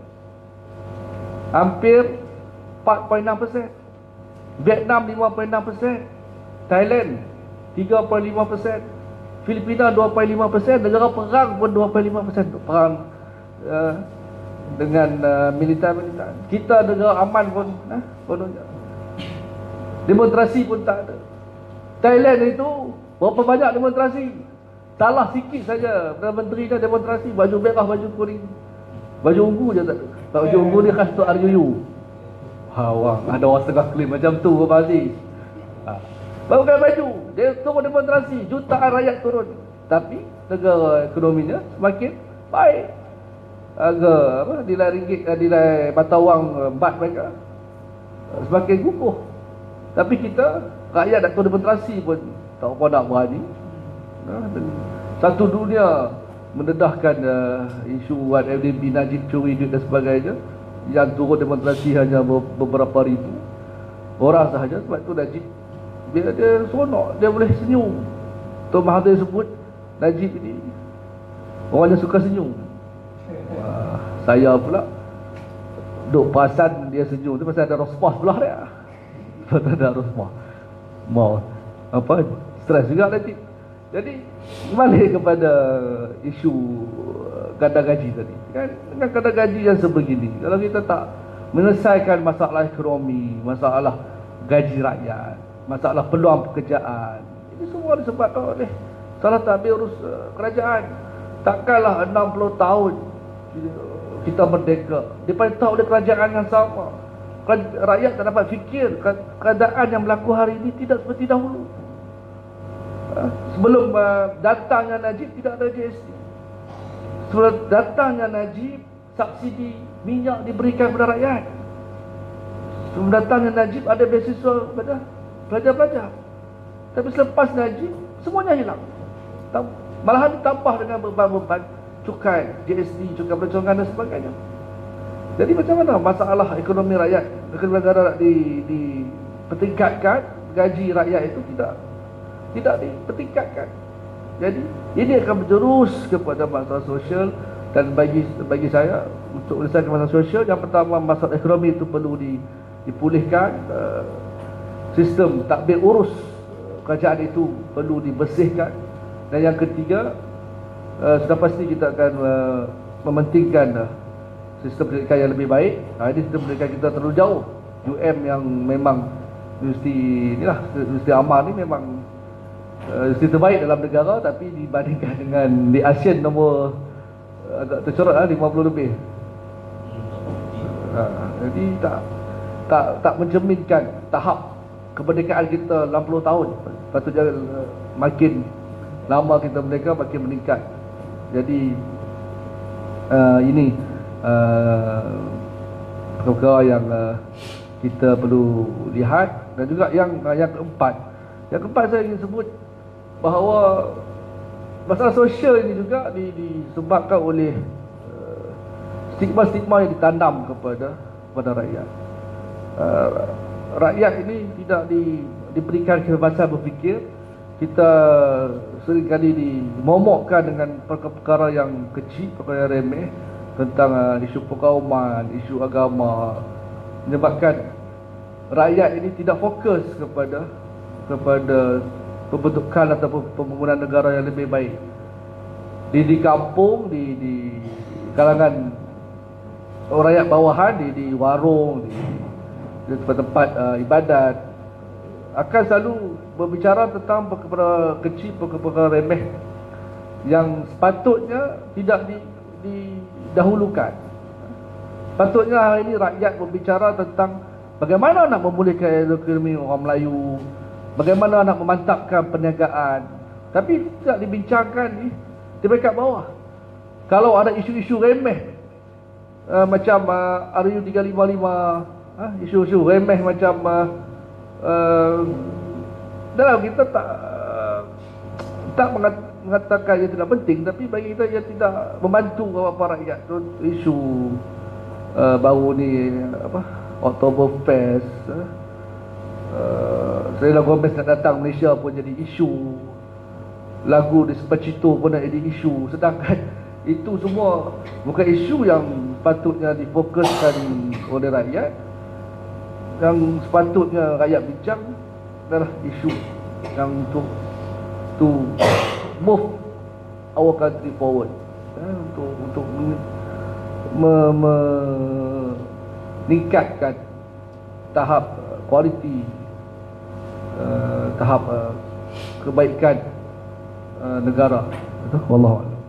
hampir empat perpuluhan enam peratus. Vietnam lima perpuluhan enam peratus. Thailand tiga perpuluhan lima peratus. Filipina dua perpuluhan lima peratus. Negara perang pun dua perpuluhan lima peratus. Perang uh, dengan uh, militer-militer. Kita negara aman pun uh, kononnya. Demonstrasi pun tak ada. Thailand itu berapa banyak demonstrasi? Salah sikit saja Perdana Menteri dah demonstrasi, baju merah, baju kuning, baju ungu je tak ada. Baju ungu ni khas untuk R U U. Ha, orang, ada orang setengah klaim macam tu Bapak Aziz. Ha. Baru pakai baju, dia turun demonstrasi, jutaan rakyat turun. Tapi negara ekonominya semakin baik. Harga apa nilai ringgit, nilai mata wang bat mereka semakin kukuh. Tapi kita rakyat nak turun demonstrasi pun tak apa nak berani. Satu dunia mendedahkan uh, isu one M D B, Najib curi duit dan sebagainya. Yang turun demonstrasi hanya beberapa ribu orang sahaja. Sebab tu Najib dia, dia seronok, dia boleh senyum. Tuan Mahathir sebut Najib ini orang yang suka senyum. Wah, saya pula duk perasan dia senyum tu pasal ada Rosmah sebelah dia. Pasal ada Rosmah mau apa stres juga Najib. Jadi balik kepada isu kadar gaji tadi kan, dengan kadar gaji yang sebegini, kalau kita tak menyelesaikan masalah ekonomi, masalah gaji rakyat, masalah peluang pekerjaan, ini semua disebabkan oleh salah tadbir urus uh, kerajaan. Takkanlah enam puluh tahun kita merdeka diperintah oleh kerajaan yang sama. Rakyat tak dapat fikir keadaan yang berlaku hari ini tidak seperti dahulu. Sebelum uh, datangnya Najib tidak ada G S T. Sebelum datangnya Najib, subsidi minyak diberikan kepada rakyat. Sebelum datangnya Najib ada beasiswa kepada pelajar-pelajar. Tapi selepas Najib semuanya hilang. Malahan ditambah dengan beban-beban cukai G S T, cukai pelancongan dan sebagainya. Jadi macam mana masalah ekonomi rakyat, ekonomi negara di dipertingkatkan, gaji rakyat itu tidak tidak dipertingkatkan. Jadi ini akan berjurus kepada masalah sosial. Dan bagi bagi saya untuk menyelesaikan masalah sosial, yang pertama masalah ekonomi itu perlu di, dipulihkan. uh, Sistem takbir urus kerajaan itu perlu dibersihkan. Dan yang ketiga, uh, sudah pasti kita akan uh, mementingkan uh, sistem pendidikan yang lebih baik. Nah, ini sistem pendidikan kita terlalu jauh. U M yang memang universiti inilah, universiti Amar ni memang Uh, universiti terbaik dalam negara, tapi dibandingkan dengan di ASEAN nombor uh, agak tercorot lah, lima puluh lebih. Uh, jadi tak tak tak mencerminkan tahap kemerdekaan kita enam puluh tahun. Patutnya uh, makin lama kita merdeka makin meningkat. Jadi uh, ini uh, perkara yang uh, kita perlu lihat. Dan juga yang uh, yang keempat, yang keempat saya ingin sebut bahawa masalah sosial ini juga disebabkan oleh uh, stigma-stigma yang ditanam kepada kepada rakyat. Uh, rakyat ini tidak di, diberikan kebebasan berfikir. Kita seringkali dimomokkan dengan perkara-perkara yang kecil, perkara yang remeh tentang uh, isu perkauman, isu agama, menyebabkan rakyat ini tidak fokus kepada kepada pembentukan ataupun pembangunan negara yang lebih baik. Di, di kampung, di, di kalangan orang rakyat bawahan, di, di warung, di, di tempat-tempat uh, ibadat, akan selalu berbicara tentang perkara kecil, perkara remeh yang sepatutnya tidak di, didahulukan. Sepatutnya hari ini rakyat berbicara tentang bagaimana nak memulihkan ekonomi orang Melayu, bagaimana nak memantapkan perniagaan. Tapi tidak dibincangkan di, di peringkat bawah. Kalau ada isu-isu remeh uh, macam uh, R U tiga lima lima, uh, isu-isu remeh macam uh, uh, dalam kita tak uh, tak mengat, mengatakan ia tidak penting, tapi bagi kita ia tidak membantu apa rakyat. Isu uh, baru ni apa Oktoberfest, uh, uh, Selena Gomez nak datang Malaysia pun jadi isu, lagu Despacito pun nak jadi isu, sedangkan itu semua bukan isu yang patutnya difokuskan oleh rakyat. Yang sepatutnya rakyat bincang adalah isu yang untuk to move our country forward, eh, untuk untuk me, me, meningkatkan tahap kualiti, uh, tahap uh, kebaikan uh, negara. Wallahu a'lam.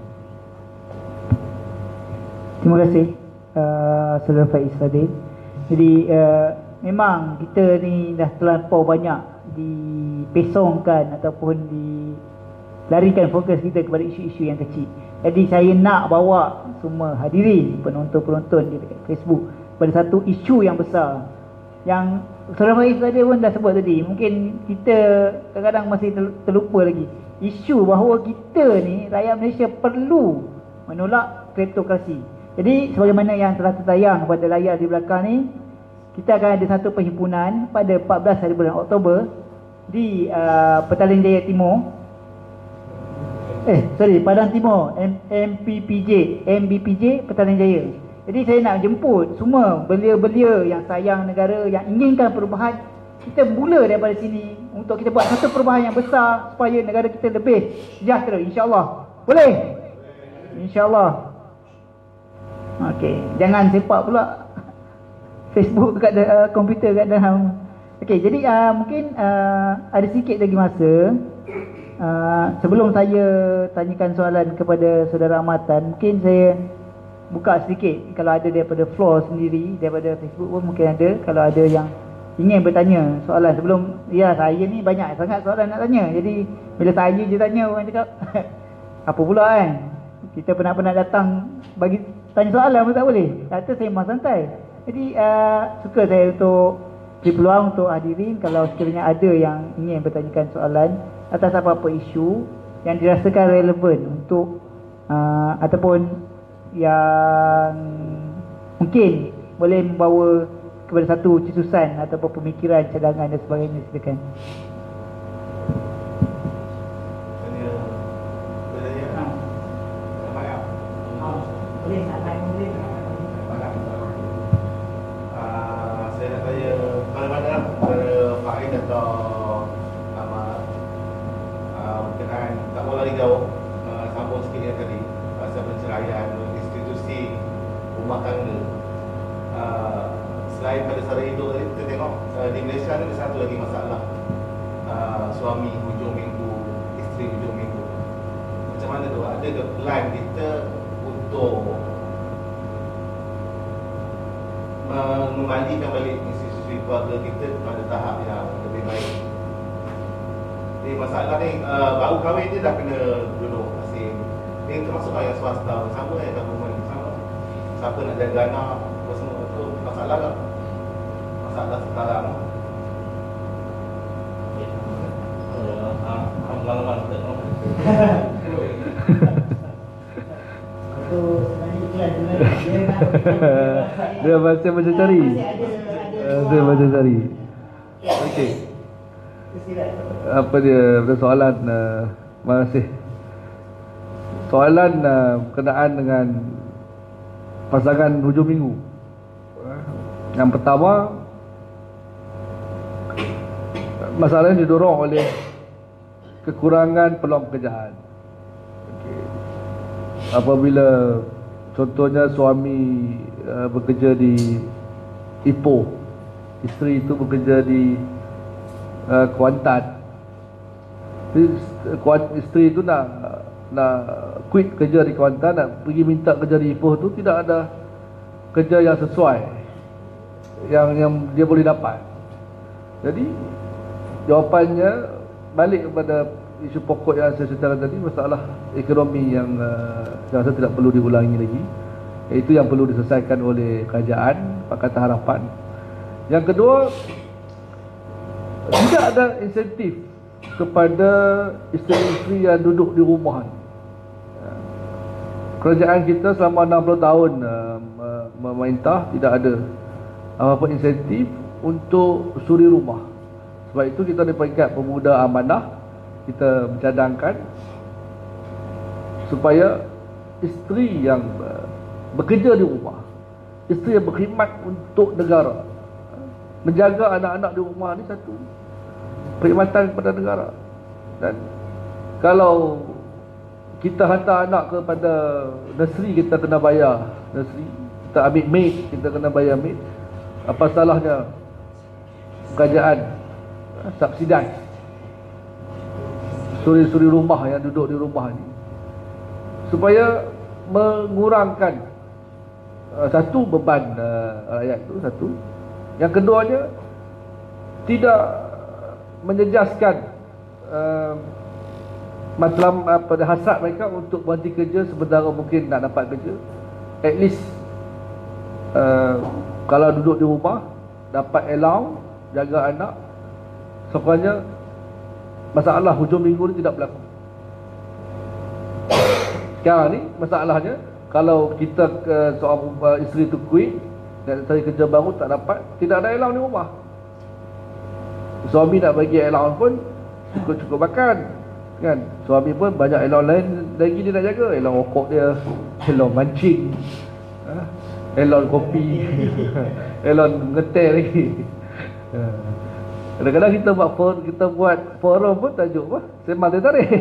Terima kasih uh, Saudara Faiz Fadil. Jadi uh, memang kita ni dah terlampau banyak dipesongkan ataupun dilarikan fokus kita kepada isu-isu yang kecil. Jadi saya nak bawa semua hadirin, penonton-penonton di Facebook pada satu isu yang besar yang Saudara Faiz tadi pun dah sebut tadi. Mungkin kita kadang-kadang masih terlupa lagi isu bahawa kita ni rakyat Malaysia perlu menolak kleptokrasi. Jadi sebagaimana yang telah tertayang pada layar di belakang ni, kita akan ada satu perhimpunan pada empat belas hari bulan Oktober di uh, Petaling Jaya Timur. Eh, sorry, Padang Timur, M P P J, M B P J Petaling Jaya. Jadi saya nak jemput semua belia-belia yang sayang negara, yang inginkan perubahan. Kita mula daripada sini untuk kita buat satu perubahan yang besar supaya negara kita lebih sejahtera, insya-Allah. Boleh? Insya-Allah. Okey, jangan sepak pula Facebook kat uh, komputer kat dalam. Okey, jadi uh, mungkin uh, ada sikit lagi masa. Uh, sebelum saya tanyakan soalan kepada saudara amatan, mungkin saya buka sedikit kalau ada daripada floor sendiri, daripada Facebook pun mungkin ada. Kalau ada yang ingin bertanya soalan sebelum, ya saya ni banyak sangat soalan nak tanya. Jadi bila saya je tanya, orang cakap apa pula kan, kita pernah-pernah datang bagi tanya soalan pun tak boleh, kata saya memang santai. Jadi uh, suka saya untuk beri peluang untuk hadirin kalau sekiranya ada yang ingin bertanyakan soalan atas apa-apa isu yang dirasakan relevan untuk uh, ataupun yang mungkin boleh membawa kepada satu cetusan ataupun pemikiran, cadangan dan sebagainya. Silakan. Boleh nak naik boleh. Atau Ahmad uh, berkenaan tak mau lari jauh, uh, sambung sikit yang tadi pasal penceraian institusi rumah tangga. Uh, selain pada sara hidup tadi, kita tengok uh, di Malaysia ni ada satu lagi masalah, uh, suami hujung minggu, isteri hujung minggu. Macam mana tu? Ada ke plan kita untuk mengembalikan balik institusi keluarga kita kepada tahap yang lebih baik? Jadi masalah ni uh, baru kahwin je dah kena duduk asing. Ini termasuk yang swasta sama, yang government sama. Siapa nak jaga anak, apa semua tu masalah tak? Masalah sekarang. Pengalaman tak? Dia masih macam cari. Dia macam cari. Okey. Apa dia soalan uh, masih soalan uh, berkenaan dengan pasangan hujung minggu. Yang pertama, masalah yang didorong oleh kekurangan peluang pekerjaan. Okay. Apabila contohnya suami uh, bekerja di Ipoh, isteri itu bekerja di uh, Kuantan. Isteri itu nak nak quit kerja di Kuantan, nak pergi minta kerja di Ipoh tu, tidak ada kerja yang sesuai yang yang dia boleh dapat. Jadi jawapannya balik kepada isu pokok yang saya ceritakan tadi, masalah ekonomi yang uh, saya rasa tidak perlu diulangi lagi, iaitu yang perlu diselesaikan oleh kerajaan Pakatan Harapan. Yang kedua, tidak ada insentif kepada isteri-isteri yang duduk di rumah ni. Kerajaan kita selama enam puluh tahun uh, memerintah tidak ada apa insentif untuk suri rumah. Sebab itu kita di peringkat pemuda amanah kita mencadangkan supaya isteri yang uh, bekerja di rumah, isteri yang berkhidmat untuk negara, menjaga anak-anak di rumah ni satu perkhidmatan kepada negara. Dan kalau kita hantar anak kepada nursery, kita kena bayar nursery. Kita ambil maid, kita kena bayar maid. Apa salahnya kerajaan subsidise suri-suri rumah yang duduk di rumah ni, supaya mengurangkan uh, satu beban uh, rakyat tu satu. Yang keduanya, tidak menjejaskan uh, matlam pada hasrat mereka untuk berhenti kerja sementara mungkin nak dapat kerja. At least uh, kalau duduk di rumah dapat allow jaga anak, sekurang-kurangnya masalah hujung minggu ni tidak berlaku. Sekarang ni masalahnya, kalau kita uh, seorang uh, isteri tu quit dan cari kerja baru tak dapat, tidak ada allow di rumah. Suami nak bagi allow pun cukup-cukup makan kan. Suami pun banyak elok lain lagi dia nak jaga. Elok rokok dia, elok mancing, ha? Elok kopi, elok ngetel lagi. Kadang-kadang kita buat forum, kita buat forum pun tajuk apa? Sembang teh tarik.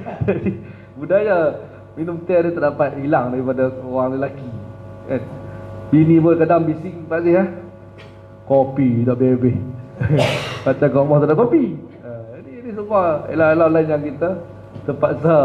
Budaya minum teh dia tak dapat hilang daripada orang lelaki kan. Bini pun kadang bising Pak Zee, ha? Kopi tak habis-habis. Kata kat rumah tak ada kopi. Ini semua elok-elok lain yang kita terpaksa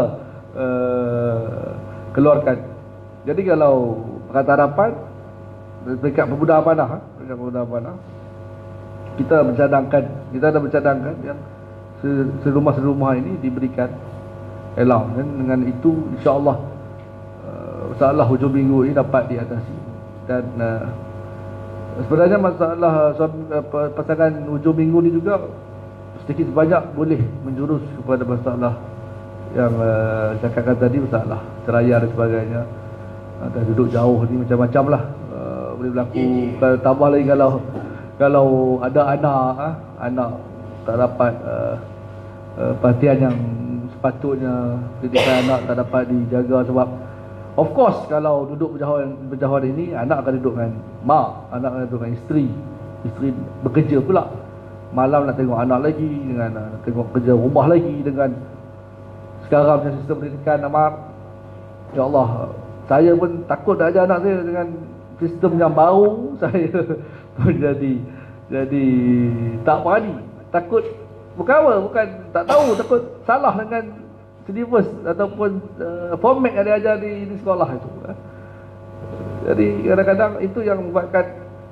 uh, keluarkan. Jadi kalau perkataan harapan dekat pemuda amanah, dekat pemuda amanah, kita mencadangkan, kita ada mencadangkan yang serumah-serumah ini diberikan allowance, dan dengan itu insya-Allah uh, masalah hujung minggu ini dapat diatasi. Dan uh, sebenarnya masalah suami, uh, pasangan hujung minggu ni juga sedikit sebanyak boleh menjurus kepada masalah yang uh, cakapkan tadi, masalah ceraian dan sebagainya. Uh, dan duduk jauh ni macam-macam lah uh, boleh berlaku. Kalau tambah lagi kalau kalau ada anak, uh, anak tak dapat uh, uh, perhatian yang sepatutnya, pendidikan anak tak dapat dijaga. Sebab of course kalau duduk berjauhan, berjauhan ini, anak akan duduk dengan mak, anak akan duduk dengan isteri, isteri bekerja pula, malam nak tengok anak lagi, dengan nak tengok kerja rumah lagi, dengan sekarang macam sistem pendidikan amat, ya Allah, saya pun takut nak ajar anak saya dengan sistem yang baru. Saya pun jadi jadi tak berani, takut. Bukan apa, bukan tak tahu, takut salah dengan syllabus ataupun uh, format yang diajar di, di sekolah itu. Eh. Jadi kadang-kadang itu yang membuatkan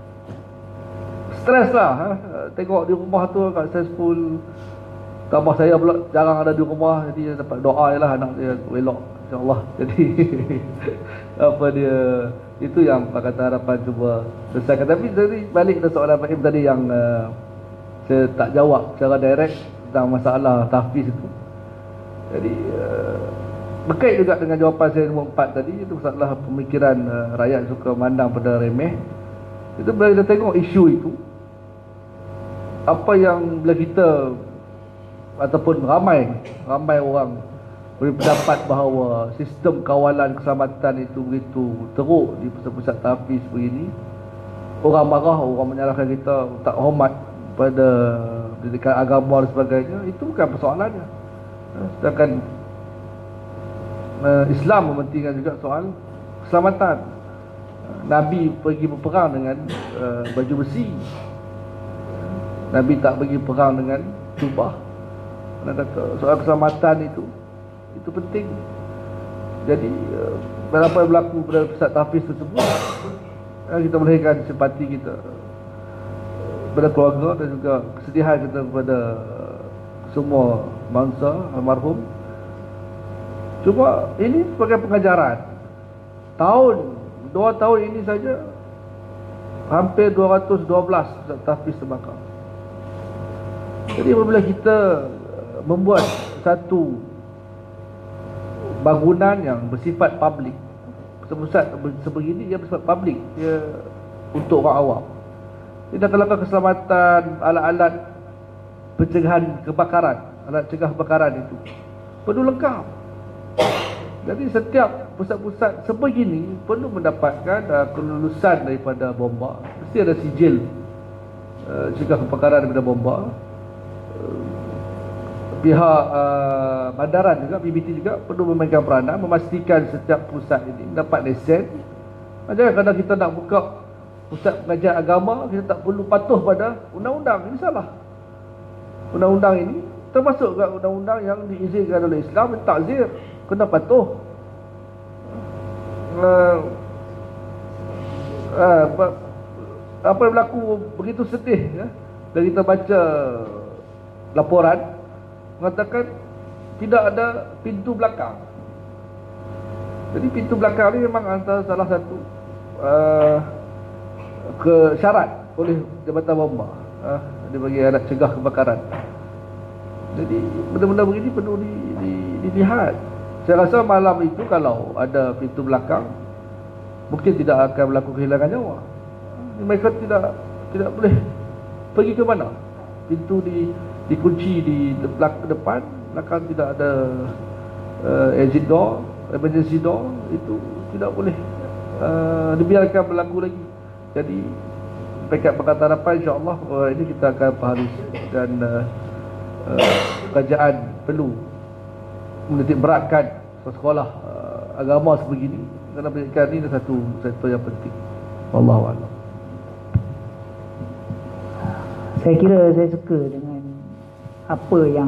stres lah. Eh. Tengok di rumah tu kat stressful. Tambah saya pula jarang ada di rumah, jadi dapat doa je lah anak dia elok, insyaAllah. Jadi apa dia, itu yang Pakatan Harapan cuba selesaikan. Tapi tadi balik ke soalan Pak Im tadi yang uh, saya tak jawab secara direct tentang masalah tahfiz itu. Jadi uh, berkait juga dengan jawapan saya nombor empat tadi, itu masalah pemikiran uh, rakyat suka mandang pada remeh. Itu bila kita tengok isu itu, apa yang bila kita ataupun ramai ramai orang beri pendapat bahawa sistem kawalan keselamatan itu begitu teruk di pusat-pusat tahfiz begini, orang marah, orang menyalahkan kita, tak hormat pada pendidikan agama dan sebagainya, itu bukan persoalannya. Sedangkan uh, Islam mementingkan juga soal keselamatan. Nabi pergi berperang dengan uh, baju besi, Nabi tak pergi perang dengan jubah. Nak kata soal keselamatan itu itu penting. Jadi uh, apa yang berlaku pada pusat tahfiz tersebut, uh, kita melahirkan simpati kita kepada keluarga dan juga kesedihan kita kepada semua bangsa almarhum. Cuma ini sebagai pengajaran. Tahun dua tahun ini saja hampir dua ratus dua belas tahfiz terbakar. Jadi apabila kita membuat satu bangunan yang bersifat publik. Pusat-pusat sebegini dia bersifat publik, dia untuk orang awam. Dia dah lakukan keselamatan, alat-alat pencegahan kebakaran, alat cegah kebakaran itu perlu lengkap. Jadi setiap pusat-pusat sebegini perlu mendapatkan uh, kelulusan daripada bomba. Mesti ada sijil uh, cegah kebakaran daripada bomba. uh, Pihak uh, bandaran juga, P B T juga perlu memainkan peranan, memastikan setiap pusat ini dapat lesen. Jangan kadang kita nak buka pusat pengajian agama, kita tak perlu patuh pada undang-undang. Ini salah. Undang-undang ini termasuk ke undang-undang yang diizinkan oleh Islam, takzir, kena patuh. uh, uh, Apa yang berlaku begitu sedih ya? Dan kita baca laporan mengatakan tidak ada pintu belakang. Jadi pintu belakang ni memang antara salah satu uh, ke syarat oleh Jabatan Bomba. Uh, dia bagi alat cegah kebakaran. Jadi benda-benda begini perlu di, di, dilihat. Saya rasa malam itu kalau ada pintu belakang mungkin tidak akan berlaku kehilangan nyawa. Mereka tidak tidak boleh pergi ke mana. Pintu di dikunci di belakang depan, belakang tidak ada uh, exit door, emergency door, itu tidak boleh uh, dibiarkan berlaku lagi. Jadi pekat Pakatan Harapan insya-Allah uh, ini kita akan pahami dan uh, uh, kerajaan perlu menitik beratkan sekolah uh, agama sebegini kerana pendidikan ini adalah satu sektor yang penting. Wallahu a'lam. Saya kira saya suka dengan apa yang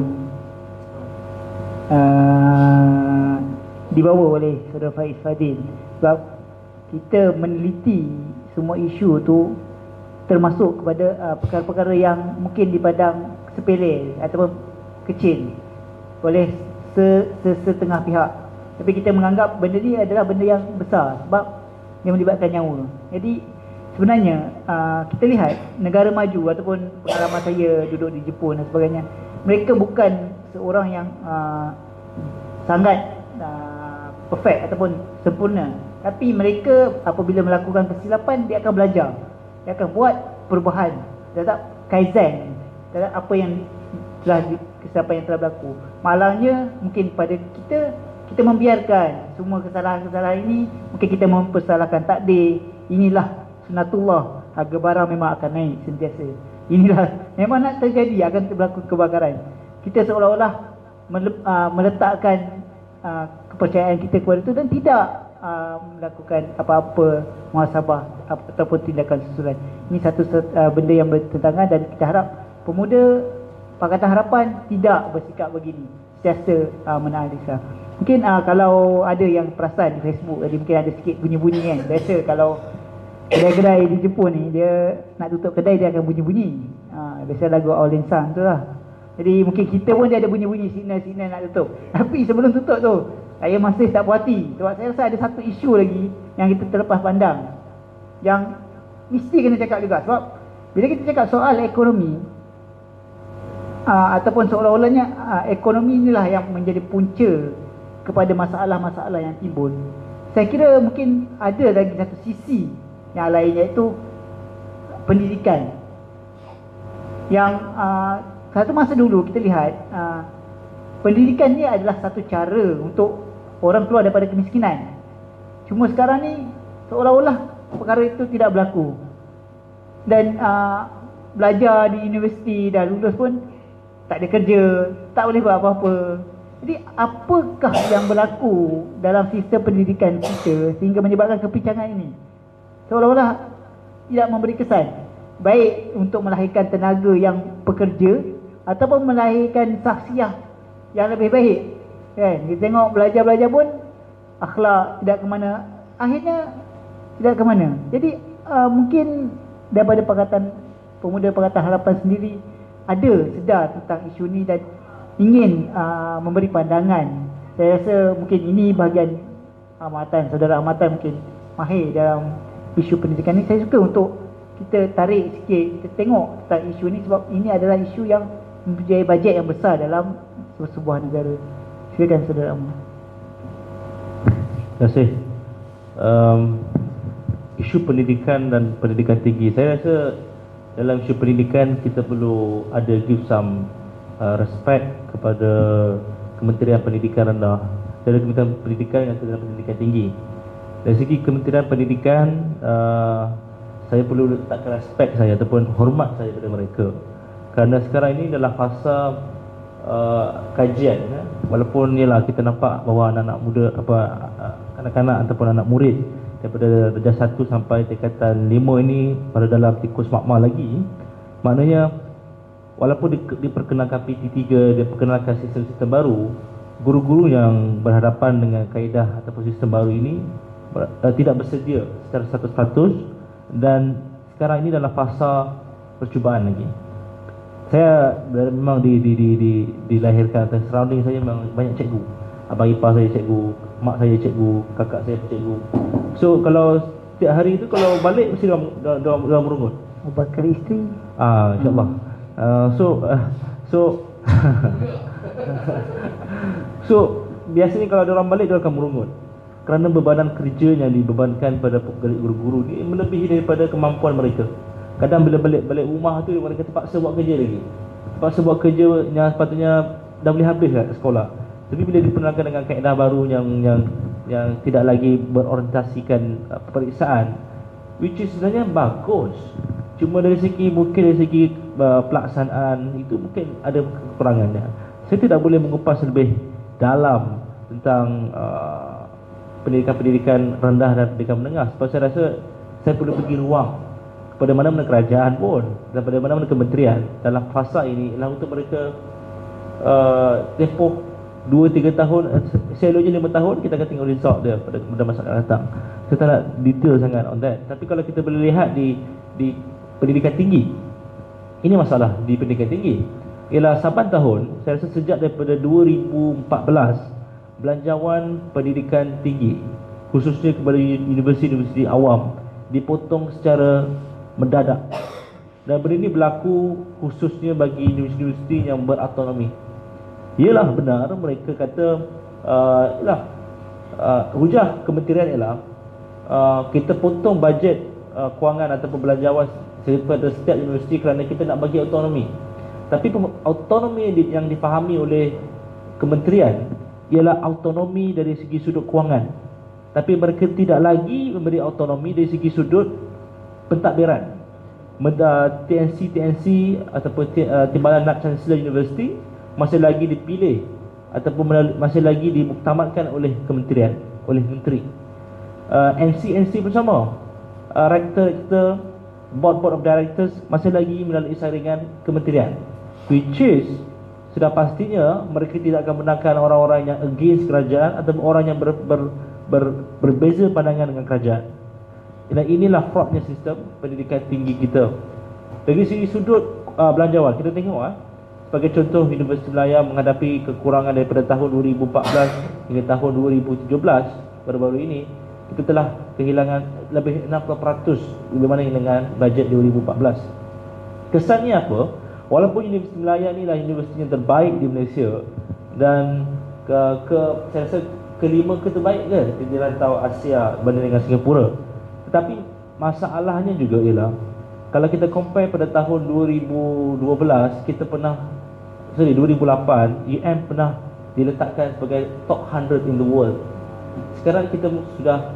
uh, dibawa oleh Saudara Faiz Fadil, sebab kita meneliti semua isu tu termasuk kepada uh, perkara-perkara yang mungkin dipandang sepele ataupun kecil oleh se- se- setengah pihak, tapi kita menganggap benda ni adalah benda yang besar sebab yang melibatkan nyawa. Jadi sebenarnya uh, kita lihat negara maju ataupun pengalaman saya duduk di Jepun dan sebagainya, mereka bukan seorang yang uh, sangat uh, perfect ataupun sempurna, tapi mereka apabila melakukan kesilapan dia akan belajar, dia akan buat perubahan terhadap kaizen, terhadap apa yang telah kesilapan yang telah berlaku. Malangnya mungkin pada kita kita membiarkan semua kesalahan-kesalahan ini, mungkin kita mempersalahkan takdir. Inilah sunatullah, harga barang memang akan naik sentiasa. Inilah memang nak terjadi, akan berlaku kebakaran. Kita seolah-olah meletakkan uh, kepercayaan kita kepada itu dan tidak uh, melakukan apa-apa muhasabah ataupun tindakan susulan. Ini satu uh, benda yang bertentangan dan kita harap pemuda Pakatan Harapan tidak bersikap begini, sentiasa uh, menanalisa. Mungkin uh, kalau ada yang perasan di Facebook tadi, mungkin ada sikit bunyi-bunyi kan. Biasa kalau kedai-kedai di Jepun ni, dia nak tutup kedai dia akan bunyi-bunyi. Ha, biasa lagu Aulin Sang tu lah. Jadi mungkin kita pun dia ada bunyi-bunyi signal-signal nak tutup. Tapi sebelum tutup tu, saya masih tak puas hati. Sebab saya rasa ada satu isu lagi yang kita terlepas pandang, yang mesti kena cakap juga. Sebab bila kita cakap soal ekonomi, aa, ataupun seolah-olahnya aa, ekonomi inilah yang menjadi punca kepada masalah-masalah yang timbul. Saya kira mungkin ada lagi satu sisi yang lain, iaitu pendidikan. Yang uh, satu masa dulu kita lihat uh, pendidikan ni adalah satu cara untuk orang keluar daripada kemiskinan. Cuma sekarang ni seolah-olah perkara itu tidak berlaku. Dan uh, belajar di universiti dah lulus pun tak ada kerja, tak boleh buat apa-apa. Jadi apakah yang berlaku dalam sistem pendidikan kita sehingga menyebabkan kepincangan ini? Seolah-olah tidak memberi kesan baik untuk melahirkan tenaga yang pekerja ataupun melahirkan saksiah yang lebih baik, kan? Kita tengok belajar-belajar pun akhlak tidak ke mana, akhirnya tidak ke mana. Jadi uh, mungkin daripada Pakatan Pemuda Pakatan Harapan sendiri ada sedar tentang isu ni dan ingin uh, memberi pandangan. Saya rasa mungkin ini bahagian amatan, saudara amatan mungkin mahir dalam isu pendidikan ni. Saya suka untuk kita tarik sikit, kita tengok tentang isu ni sebab ini adalah isu yang mempunyai bajet yang besar dalam sebuah negara. Silakan Saudara Amu. Terima kasih. Um, isu pendidikan dan pendidikan tinggi, saya rasa dalam isu pendidikan kita perlu ada give some uh, respect kepada Kementerian Pendidikan Rendah, dari Kementerian Pendidikan dan Kementerian Pendidikan Tinggi. Dari segi Kementerian Pendidikan, uh, saya perlu letakkan respect saya ataupun hormat saya kepada mereka, kerana sekarang ini adalah fasa uh, kajian, ya? Walaupun ialah kita nampak bahawa anak-anak muda, apa uh, kanak-kanak ataupun anak murid daripada darjah satu sampai tingkatan lima ini pada dalam tikus makmal lagi, maknanya walaupun di, diperkenalkan P T tiga, diperkenalkan sistem-sistem baru, guru-guru yang berhadapan dengan kaedah ataupun sistem baru ini uh, tidak bersedia secara status-status, dan sekarang ini dalam fasa percubaan lagi. Saya memang di, di, di, di, dilahirkan atas surrounding saya memang banyak cikgu. Abang ipar saya cikgu, mak saya cikgu, kakak saya pun cikgu. So kalau setiap hari itu kalau balik mesti dalam dalam, dalam merungut. Bakar isteri. Ah, insya-Allah. Hmm. Uh, so uh, so so biasanya kalau orang balik dia akan merungut, kerana bebanan kerja yang dibebankan pada guru-guru ni melebihi daripada kemampuan mereka. Kadang bila balik-balik rumah tu mereka terpaksa buat kerja lagi. Terpaksa buat kerja yang sepatutnya dah boleh habis kat sekolah. Tapi bila diperkenalkan dengan kaedah baru yang yang yang tidak lagi berorientasikan uh, peperiksaan, which is sebenarnya bagus. Cuma dari segi mungkin dari segi uh, pelaksanaan itu mungkin ada kekurangannya. Saya tidak boleh mengupas lebih dalam tentang uh, pendidikan-pendidikan rendah dan pendidikan menengah, sebab saya rasa saya perlu bagi ruang kepada mana-mana kerajaan pun dan pada mana-mana kementerian dalam fasa ini ialah untuk mereka uh, tempoh dua tiga tahun, selolanya lima tahun, kita akan tengok result dia pada, pada masa akan datang. Saya tak nak detail sangat on that. Tapi kalau kita boleh lihat di di pendidikan tinggi, ini masalah di pendidikan tinggi ialah saban tahun, saya rasa sejak daripada dua ribu empat belas, belanjawan pendidikan tinggi khususnya kepada universiti-universiti awam dipotong secara mendadak, dan benda ini berlaku khususnya bagi universiti-universiti yang berautonomi. Ialah benar mereka kata uh, ialah uh, hujah kementerian ialah uh, kita potong bajet uh, kewangan ataupun belanjawan daripada setiap universiti kerana kita nak bagi autonomi. Tapi autonomi yang difahami oleh kementerian ialah autonomi dari segi sudut kewangan, tapi mereka tidak lagi memberi autonomi dari segi sudut pentadbiran. T N C T N C ataupun Timbalan Nak Chancellor University masih lagi dipilih ataupun masih lagi dimuktamadkan oleh kementerian, oleh menteri. uh, N C N C pun sama, uh, Rector, Rector, Board, Board of Directors masih lagi melalui saringan kementerian, which is sudah pastinya mereka tidak akan menangkan orang-orang yang against kerajaan atau orang yang ber, ber, ber, berbeza pandangan dengan kerajaan. Dan inilah fraudnya sistem pendidikan tinggi kita. Dari segi sudut uh, belanjawan, kita tengok ah, sebagai contoh Universiti Melaya menghadapi kekurangan daripada tahun dua ribu empat belas hingga tahun dua ribu tujuh belas, baru-baru ini kita telah kehilangan lebih enam puluh peratus berbanding dengan bajet dua ribu empat belas. Kesannya apa? Walaupun Universiti Melaya ni lah universiti yang terbaik di Malaysia dan ke, ke saya rasa kelima ke terbaik ke di rantau Asia berbanding dengan Singapura, tetapi masalahnya juga ialah kalau kita compare pada tahun dua ribu dua belas, kita pernah sorry dua ribu lapan, U M pernah diletakkan sebagai top one hundred in the world. Sekarang kita sudah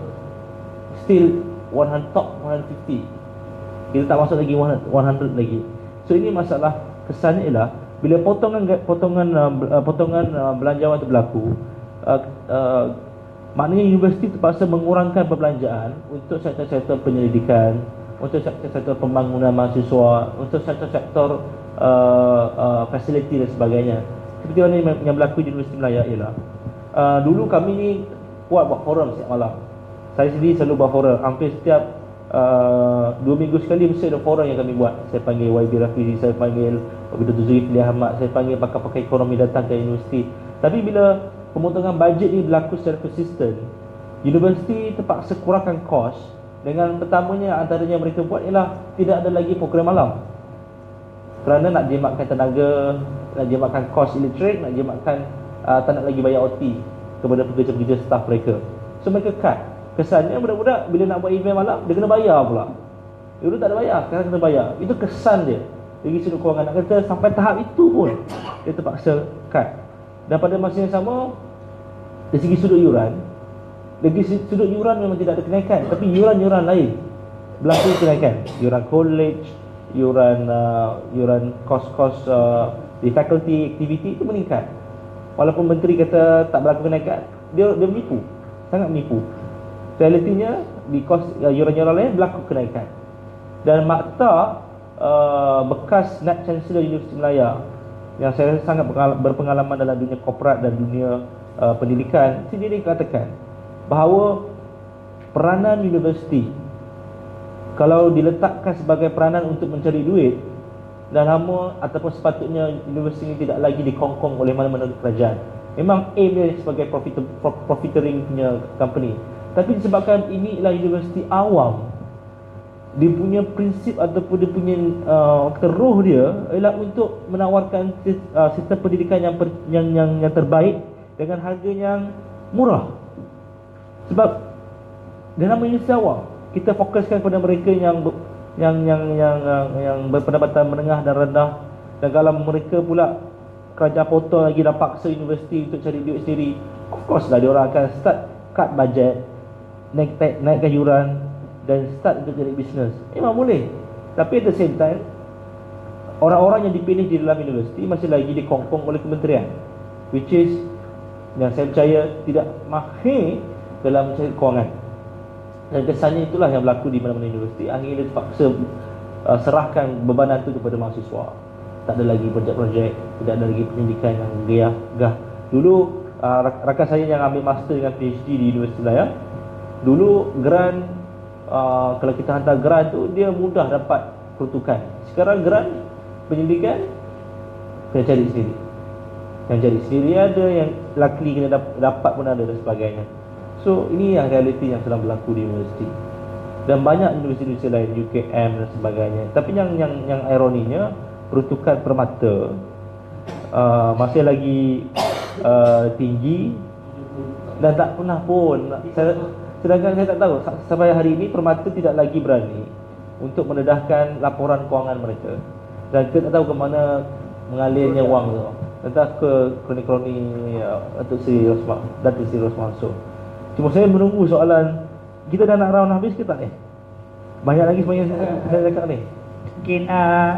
still one hundred, top one hundred fifty. Kita tak masuk lagi one hundred lagi. So ini masalah kesannya ialah bila potongan potongan uh, potongan uh, belanjawan itu berlaku, uh, uh, maknanya universiti terpaksa mengurangkan perbelanjaan untuk sektor-sektor penyelidikan, untuk sektor-sektor pembangunan mahasiswa, untuk sektor-sektor uh, uh, fasiliti dan sebagainya. Seperti mana yang berlaku di Universiti Melaya ialah uh, dulu kami ni buat buat forum setiap malam. Saya sendiri selalu buat forum, hampir setiap Uh, dua minggu sekali mesti ada forum yang kami buat. Saya panggil Y B Rafizi, saya panggil Wabi Dato' Zulkifli Ahmad, saya panggil pakar-pakar ekonomi datang ke universiti. Tapi bila pemotongan bajet ni berlaku secara konsisten, universiti terpaksa kurangkan kos. Dengan pertamanya antaranya mereka buat ialah tidak ada lagi program malam. kerana nak jimatkan tenaga, nak jimatkan kos elektrik, nak jimatkan uh, tak nak lagi bayar O T kepada pekerja-pekerja staf mereka. So mereka cut. Kesannya budak-budak bila nak buat event malam, dia kena bayar pula. Dulu tak ada bayar, sekarang kena bayar. Itu kesan dia dari sudut kewangan. Nak kata sampai tahap itu pun dia terpaksa cut. Dan pada masa yang sama, dari segi sudut yuran, dari sudut yuran memang tidak ada kenaikan, tapi yuran-yuran lain berlaku kenaikan. Yuran college, yuran uh, yuran kos-kos uh, di faculty activity itu meningkat. Walaupun menteri kata tak berlaku kenaikan, dia dia menipu, sangat menipu. Realitinya di kos uh, yuran-yuran lain berlaku kenaikan. Dan makta uh, bekas Naib Chancellor Universiti Melaya yang saya sangat berpengalaman dalam dunia korporat dan dunia uh, pendidikan sendiri katakan bahawa peranan universiti kalau diletakkan sebagai peranan untuk mencari duit, dah lama ataupun sepatutnya universiti ini tidak lagi dikongkong oleh mana-mana kerajaan. Memang aim dia sebagai profit, profiteering punya company. Tapi disebabkan ini ialah universiti awam, dia punya prinsip ataupun dia punya uh, teruh dia ialah untuk menawarkan uh, sistem pendidikan yang, per, yang yang yang terbaik dengan harga yang murah. Sebab dalam universiti awam kita fokuskan pada mereka yang yang yang yang yang, yang berpendapatan menengah dan rendah, dan kalau mereka pula kerajaan potong lagi dan paksa universiti untuk cari duit sendiri, of course lah dia orang akan start cut budget, naik naikkan yuran dan start untuk cari bisnes. Memang boleh. Tapi at the same time, orang-orang yang dipilih di dalam universiti masih lagi dikongkong oleh kementerian, which is yang saya percaya tidak mahir dalam mencari kewangan. Dan kesannya itulah yang berlaku di mana-mana universiti. Akhirnya dia terpaksa uh, serahkan bebanan itu kepada mahasiswa. Tak ada lagi projek-projek, tidak ada lagi pendidikan yang gagah. Dulu uh, rakan saya yang ambil master dengan P H D di Universiti Melaya, dulu grant, uh, kalau kita hantar grant tu dia mudah dapat peruntukan. Sekarang grant pendidikan kena cari sendiri. Yang cari sendiri ada, yang luckily kena dapat pun ada dan sebagainya. So ini yang realiti yang sedang berlaku di universiti. Dan banyak universiti-universiti lain, U K M dan sebagainya. Tapi yang yang yang ironinya, peruntukan permata uh, masih lagi uh, tinggi dan tak pernah pun saya, sedangkan saya tak tahu sampai hari ini permata tidak lagi berani untuk mendedahkan laporan kewangan mereka. Dan kita tak tahu ke mana mengalirnya wang tu. Entah ke kroni-kroni uh, Datuk Seri Rosman, Datuk Seri Rosman. So cuma saya menunggu soalan, kita dah nak round habis ke tak ni? Banyak lagi sebenarnya saya, saya cakap ni. Mungkin uh,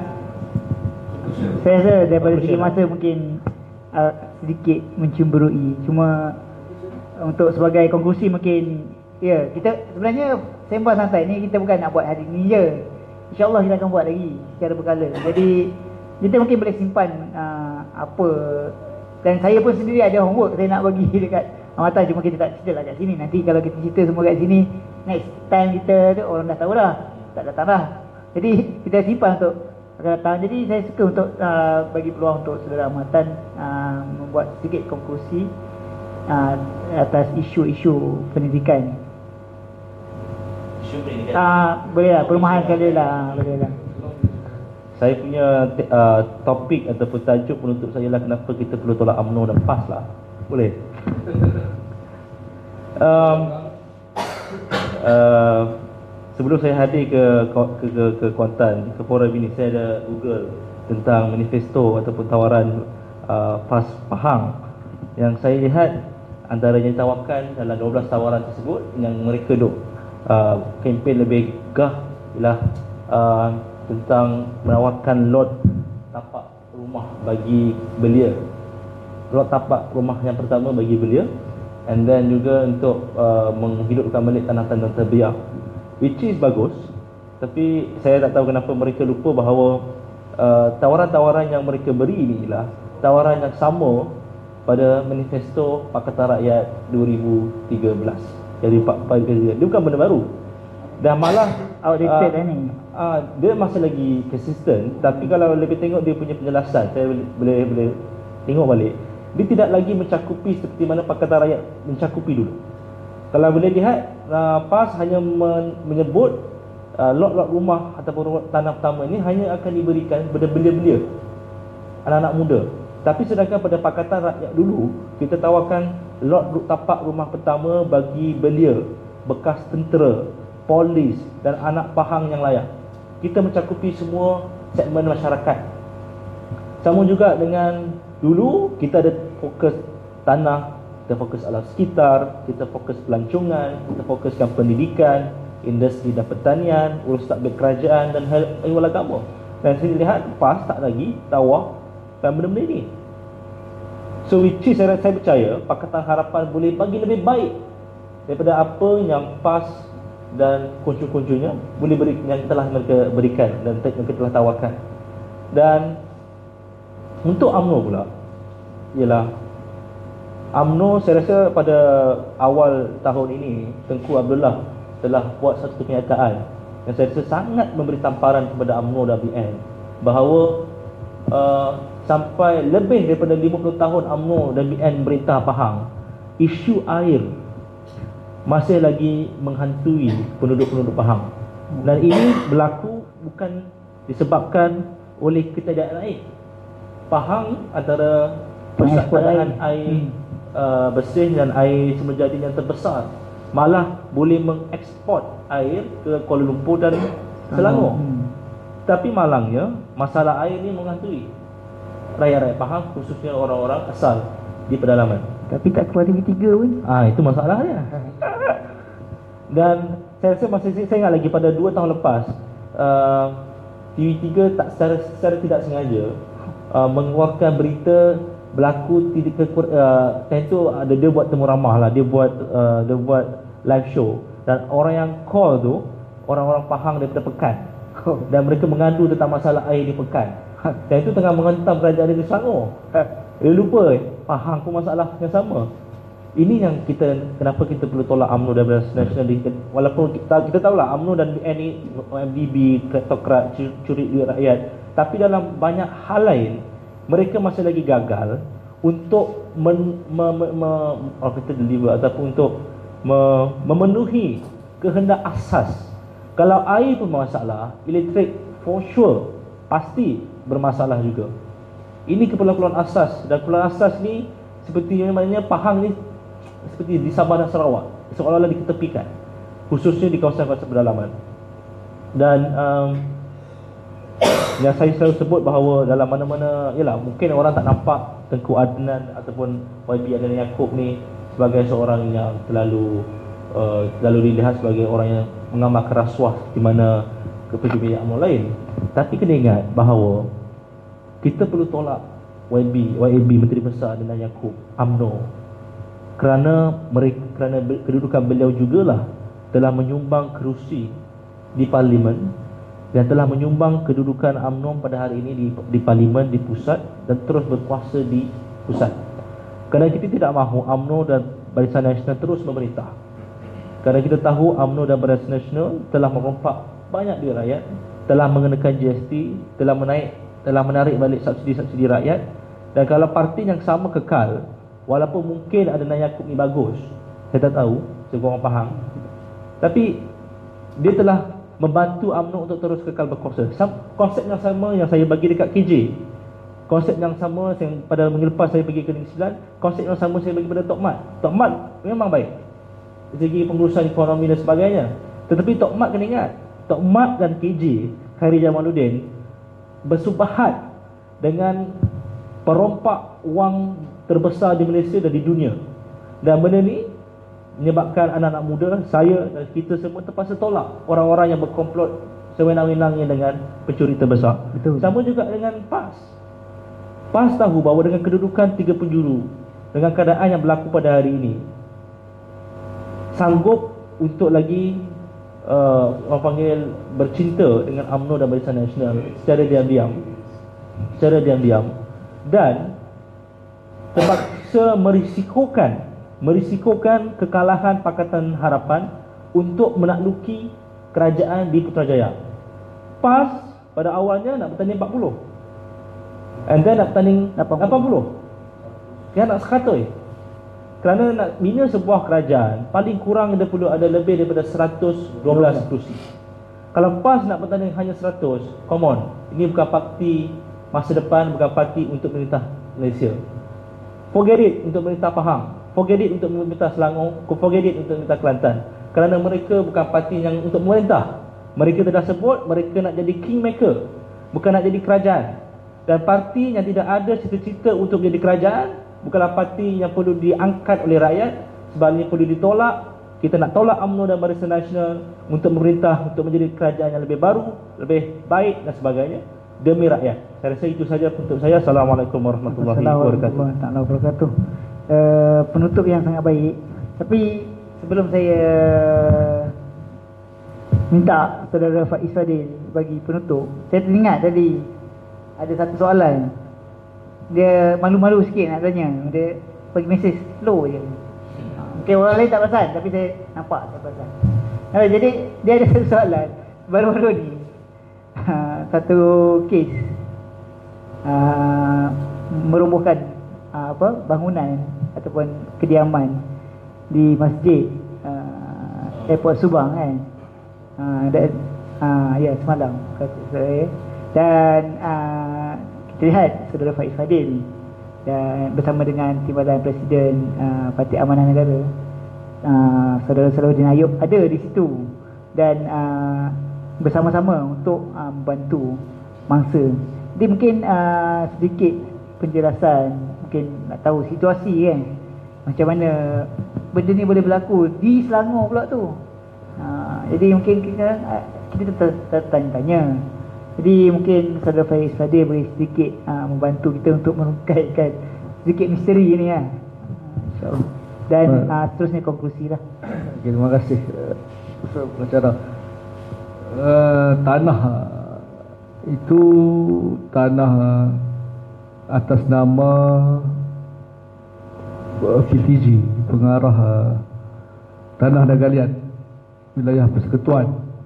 saya rasa daripada segi masa mungkin uh, sedikit mencemburui. Cuma untuk sebagai konklusi mungkin, ya, kita sebenarnya sembang santai ni kita bukan nak buat hari ni je. InsyaAllah kita akan buat lagi secara berkala. Jadi kita mungkin boleh simpan uh, apa. Dan saya pun sendiri ada homework saya nak bagi dekat Amatan. Cuma kita tak cerita lah kat sini. Nanti kalau kita cerita semua kat sini, next time kita tu orang dah tahu dah, tak datang dah. Jadi kita simpan untuk akan datang. Jadi saya suka untuk uh, bagi peluang untuk saudara Amatan uh, membuat sedikit konklusi uh, atas isu-isu pendidikan. Isu pendidikan uh, Boleh lah, perumahan sekali lah. Boleh lah. Saya punya uh, topik ataupun tajuk penutup saya lah kenapa kita perlu tolak U M N O dan P A S lah. Boleh? um, uh, sebelum saya hadir ke ke ke, ke Kuantan, ke forum ini, saya ada Google tentang manifesto ataupun tawaran uh, P A S Pahang. Yang saya lihat antaranya ditawarkan dalam dua belas tawaran tersebut, yang mereka duk uh, kempen lebih gah ialah uh, tentang menawarkan lot tapak rumah bagi belia. Lot tapak rumah yang pertama bagi belia, and then juga untuk uh, menghidupkan balik tanah-tanah terbiar, which is bagus. Tapi saya tak tahu kenapa mereka lupa bahawa uh, tawaran-tawaran yang mereka beri ini ialah tawaran yang sama pada manifesto Pakatan Rakyat dua ribu tiga belas. Jadi empat empat dia bukan benda baru. Dan malah outdated uh, ni. Uh, dia masih lagi consistent. Tapi kalau lebih tengok dia punya penjelasan, saya boleh boleh, boleh tengok balik, dia tidak lagi mencakupi seperti mana Pakatan Rakyat mencakupi dulu. Kalau boleh lihat, uh, P A S hanya men- menyebut uh, lot-lot rumah ataupun rumah tanah pertama ni hanya akan diberikan kepada belia-belia, anak-anak muda. Tapi sedangkan pada Pakatan Rakyat dulu, kita tawarkan lot tapak rumah pertama bagi belia, bekas tentera, polis dan anak Pahang yang layak. Kita mencakupi semua segmen masyarakat. Sama juga dengan dulu, kita ada fokus tanah, kita fokus alam sekitar, kita fokus pelancongan, kita fokuskan pendidikan, industri dan pertanian, urus takbir kerajaan dan hal ehwal agama. Dan saya lihat PAS tak lagi tawar dan benda-benda ini. So which is saya, saya percaya Pakatan Harapan boleh bagi lebih baik daripada apa yang PAS dan kuncu-kuncunya boleh beri, yang telah mereka berikan dan yang kita telah tawarkan. Dan untuk U M N O pula, ialah U M N O saya rasa pada awal tahun ini Tengku Abdullah telah buat satu kenyataan yang saya rasa sangat memberi tamparan kepada U M N O dan B N bahawa uh, sampai lebih daripada lima puluh tahun U M N O dan B N merintah Pahang, isu air masih lagi menghantui penduduk-penduduk Pahang. Dan ini berlaku bukan disebabkan oleh ketiadaan air. Pahang antara pusat cadangan air uh, bersih dan air semula jadi yang terbesar, malah boleh mengeksport air ke Kuala Lumpur dan Selangor. hmm. Tapi malangnya masalah air ni menghantui rakyat-rakyat Pahang, khususnya orang-orang asal di pedalaman. Tapi tak keluar T V tiga pun. Ah, itu masalahnya. Dan saya rasa masih saya ingat lagi pada dua tahun lepas, uh, T V tiga tak secara, secara tidak sengaja uh, mengeluarkan berita berlaku tidak uh, time tu ada dia buat temu ramah lah, dia buat uh, dia buat live show dan orang yang call tu orang-orang Pahang daripada Pekan. Dan mereka mengadu tentang masalah air di Pekan. Dan itu tengah menghentam kerajaan di Selangor. Dia lupa Pahang pun masalah yang sama. Ini yang kita, kenapa kita perlu tolak U M N O dan National League. Walaupun kita, kita tahulah U M N O dan B N ni O M D B, kleptokrat, curi duit rakyat, tapi dalam banyak hal lain mereka masih lagi gagal untuk men, me, me, me, oh, kita deliver ataupun untuk me, memenuhi kehendak asas. Kalau air pun masalah, elektrik for sure pasti bermasalah juga. Ini keperluan asas, dan keperluan asas ni seperti yang maknanya Pahang ni seperti di Sabah dan Sarawak seolah-olah diketepikan, khususnya di kawasan-kawasan pedalaman. Dan um, yang saya selalu sebut bahawa dalam mana-mana, yalah mungkin orang tak nampak Tengku Adnan ataupun Y B Adnan Yaakob ni sebagai seorang yang terlalu uh, terlalu dilihat sebagai orang yang mengamalkan rasuah di mana kepejabat U M N O lain. Tapi kena ingat bahawa kita perlu tolak Y B, Y A B, Menteri Besar Adnan Yaakob, U M N O, kerana mereka, kerana kedudukan beliau jugalah telah menyumbang kerusi di Parlimen dan telah menyumbang kedudukan U M N O pada hari ini di, di Parlimen, di pusat, dan terus berkuasa di pusat. Kerana kita tidak mahu U M N O dan Barisan Nasional terus memerintah. Kerana kita tahu U M N O dan Barisan Nasional telah merompak banyak duit rakyat, telah mengenakan G S T, telah menaik telah menarik balik subsidi-subsidi rakyat. Dan kalau parti yang sama kekal, walaupun mungkin Adnan Yaakob ni bagus, saya tak tahu, saya orang Pahang, tapi dia telah membantu U M N O untuk terus kekal berkuasa. Konsep yang sama yang saya bagi dekat K J, konsep yang sama yang pada minggu lepas saya pergi ke Negeri Sembilan, konsep yang sama saya bagi pada Tok Mat. Tok Mat memang baik dari segi pengurusan ekonomi dan sebagainya, tetapi Tok Mat kena ingat, Tok Mat dan K J Khairi Jamaluddin bersubahat dengan perompak wang terbesar di Malaysia dan di dunia. Dan benda ni menyebabkan anak-anak muda, saya dan kita semua terpaksa tolak orang-orang yang berkomplot sewenang-wenangnya dengan pencuri terbesar. Betul. Sama juga dengan PAS. PAS tahu bahawa dengan kedudukan tiga penjuru, dengan keadaan yang berlaku pada hari ini, sanggup untuk lagi uh, orang panggil bercinta dengan U M N O dan Barisan Nasional secara diam-diam, secara diam-diam, dan terpaksa merisikokan merisikokan kekalahan Pakatan Harapan untuk menakluki kerajaan di Putrajaya. PAS pada awalnya nak bertanding empat puluh, and then nak bertanding lapan puluh. Dia nak sekatoi. Kerana nak bina sebuah kerajaan, paling kurang dia perlu ada lebih daripada seratus dua belas kerusi. Kalau PAS nak bertanding hanya seratus, come on. Ini bukan parti masa depan, bukan parti untuk pemerintah Malaysia. Forget it untuk pemerintah Pahang, forget it untuk pemerintah Selangor, forget it untuk pemerintah Kelantan. Kerana mereka bukan parti yang untuk memerintah. Mereka telah sebut mereka nak jadi kingmaker, bukan nak jadi kerajaan. Dan parti yang tidak ada cita-cita untuk menjadi kerajaan bukanlah parti yang perlu diangkat oleh rakyat, sebaliknya perlu ditolak. Kita nak tolak U M N O dan Barisan Nasional untuk memerintah, untuk menjadi kerajaan yang lebih baru, lebih baik dan sebagainya demi rakyat. Saya rasa itu saja untuk saya. Assalamualaikum warahmatullahi wabarakatuh. Assalamualaikum warahmatullahi wabarakatuh. Uh, penutup yang sangat baik. Tapi sebelum saya minta saudara Faiz Fadil bagi penutup, saya teringat tadi ada satu soalan. Dia malu-malu sikit nak tanya. Dia bagi mesej slow je. Mungkin orang lain tak perasan, tapi saya nampak saya perasan. Nah, jadi dia ada satu soalan baru-baru ni. Uh, satu kes uh, merobohkan uh, apa bangunan ataupun kediaman di masjid uh, Airport Subang kan. Uh, dan uh, ya semalam kata saya. Dan uh, kita lihat saudara Faiz Fadil dan bersama dengan Timbalan Presiden uh, Parti Amanah Negara, uh, saudara Salahuddin Ayub ada di situ dan uh, bersama-sama untuk uh, membantu mangsa. Jadi mungkin uh, sedikit penjelasan, mungkin nak tahu situasi kan, macam mana benda ni boleh berlaku di Selangor pula tu. Uh, jadi mungkin kita uh, kita tertanya-tanya. Jadi mungkin saudara Faiz Fadil boleh sedikit uh, membantu kita untuk mengkaitkan sedikit misteri ni kan. InsyaAllah. Dan uh, seterusnya konklusi lah. Okay, terima kasih uh, pengacara. Uh, tanah itu tanah atas nama uh, P T G, pengarah uh, tanah dan galian wilayah persekutuan,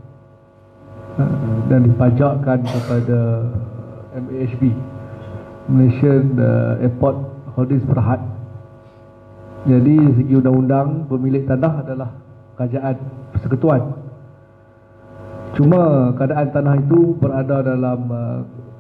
dan dipajakkan kepada M A H B, Malaysian uh, Airport Holdings Berhad. Jadi segi undang-undang pemilik tanah adalah kerajaan persekutuan. Cuma keadaan tanah itu berada dalam uh,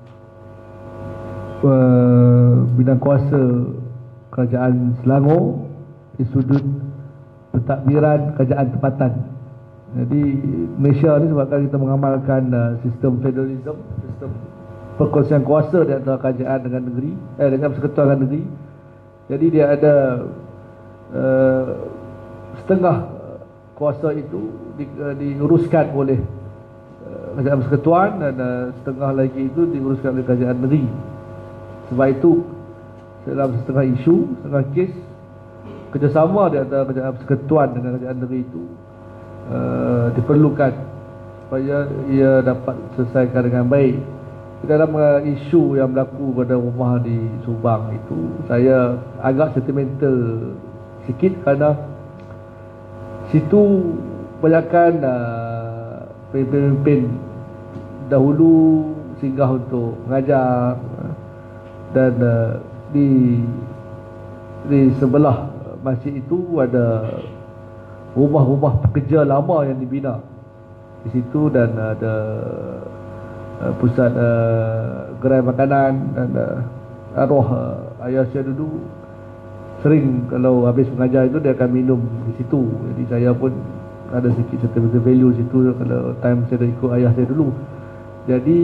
uh, bidang kuasa kerajaan Selangor di sudut pentadbiran kerajaan tempatan. Jadi Malaysia ni sebabkan kita mengamalkan uh, sistem federalism, sistem perkongsian kuasa di antara kerajaan dengan negeri, eh dengan persekutuan dengan negeri. Jadi dia ada uh, setengah kuasa itu di, uh, diuruskan oleh uh, kerajaan persekutuan dan uh, setengah lagi itu diuruskan oleh kerajaan negeri. Sebab itu dalam setengah isu, setengah kes, kerjasama di antara kerajaan persekutuan dengan kerajaan negeri itu Uh, diperlukan supaya ia dapat selesaikan dengan baik. Dalam uh, isu yang berlaku pada rumah di Subang itu, saya agak sentimental sikit kerana situ banyakkan uh, pemimpin dahulu singgah untuk mengajar, dan uh, di di sebelah masjid itu ada rumah-rumah pekerja lama yang dibina di situ, dan ada uh, pusat uh, gerai makanan, dan uh, arwah uh, ayah saya dulu sering kalau habis mengajar itu dia akan minum di situ. Jadi saya pun ada sedikit sentimental value situ kalau time saya dah ikut ayah saya dulu. Jadi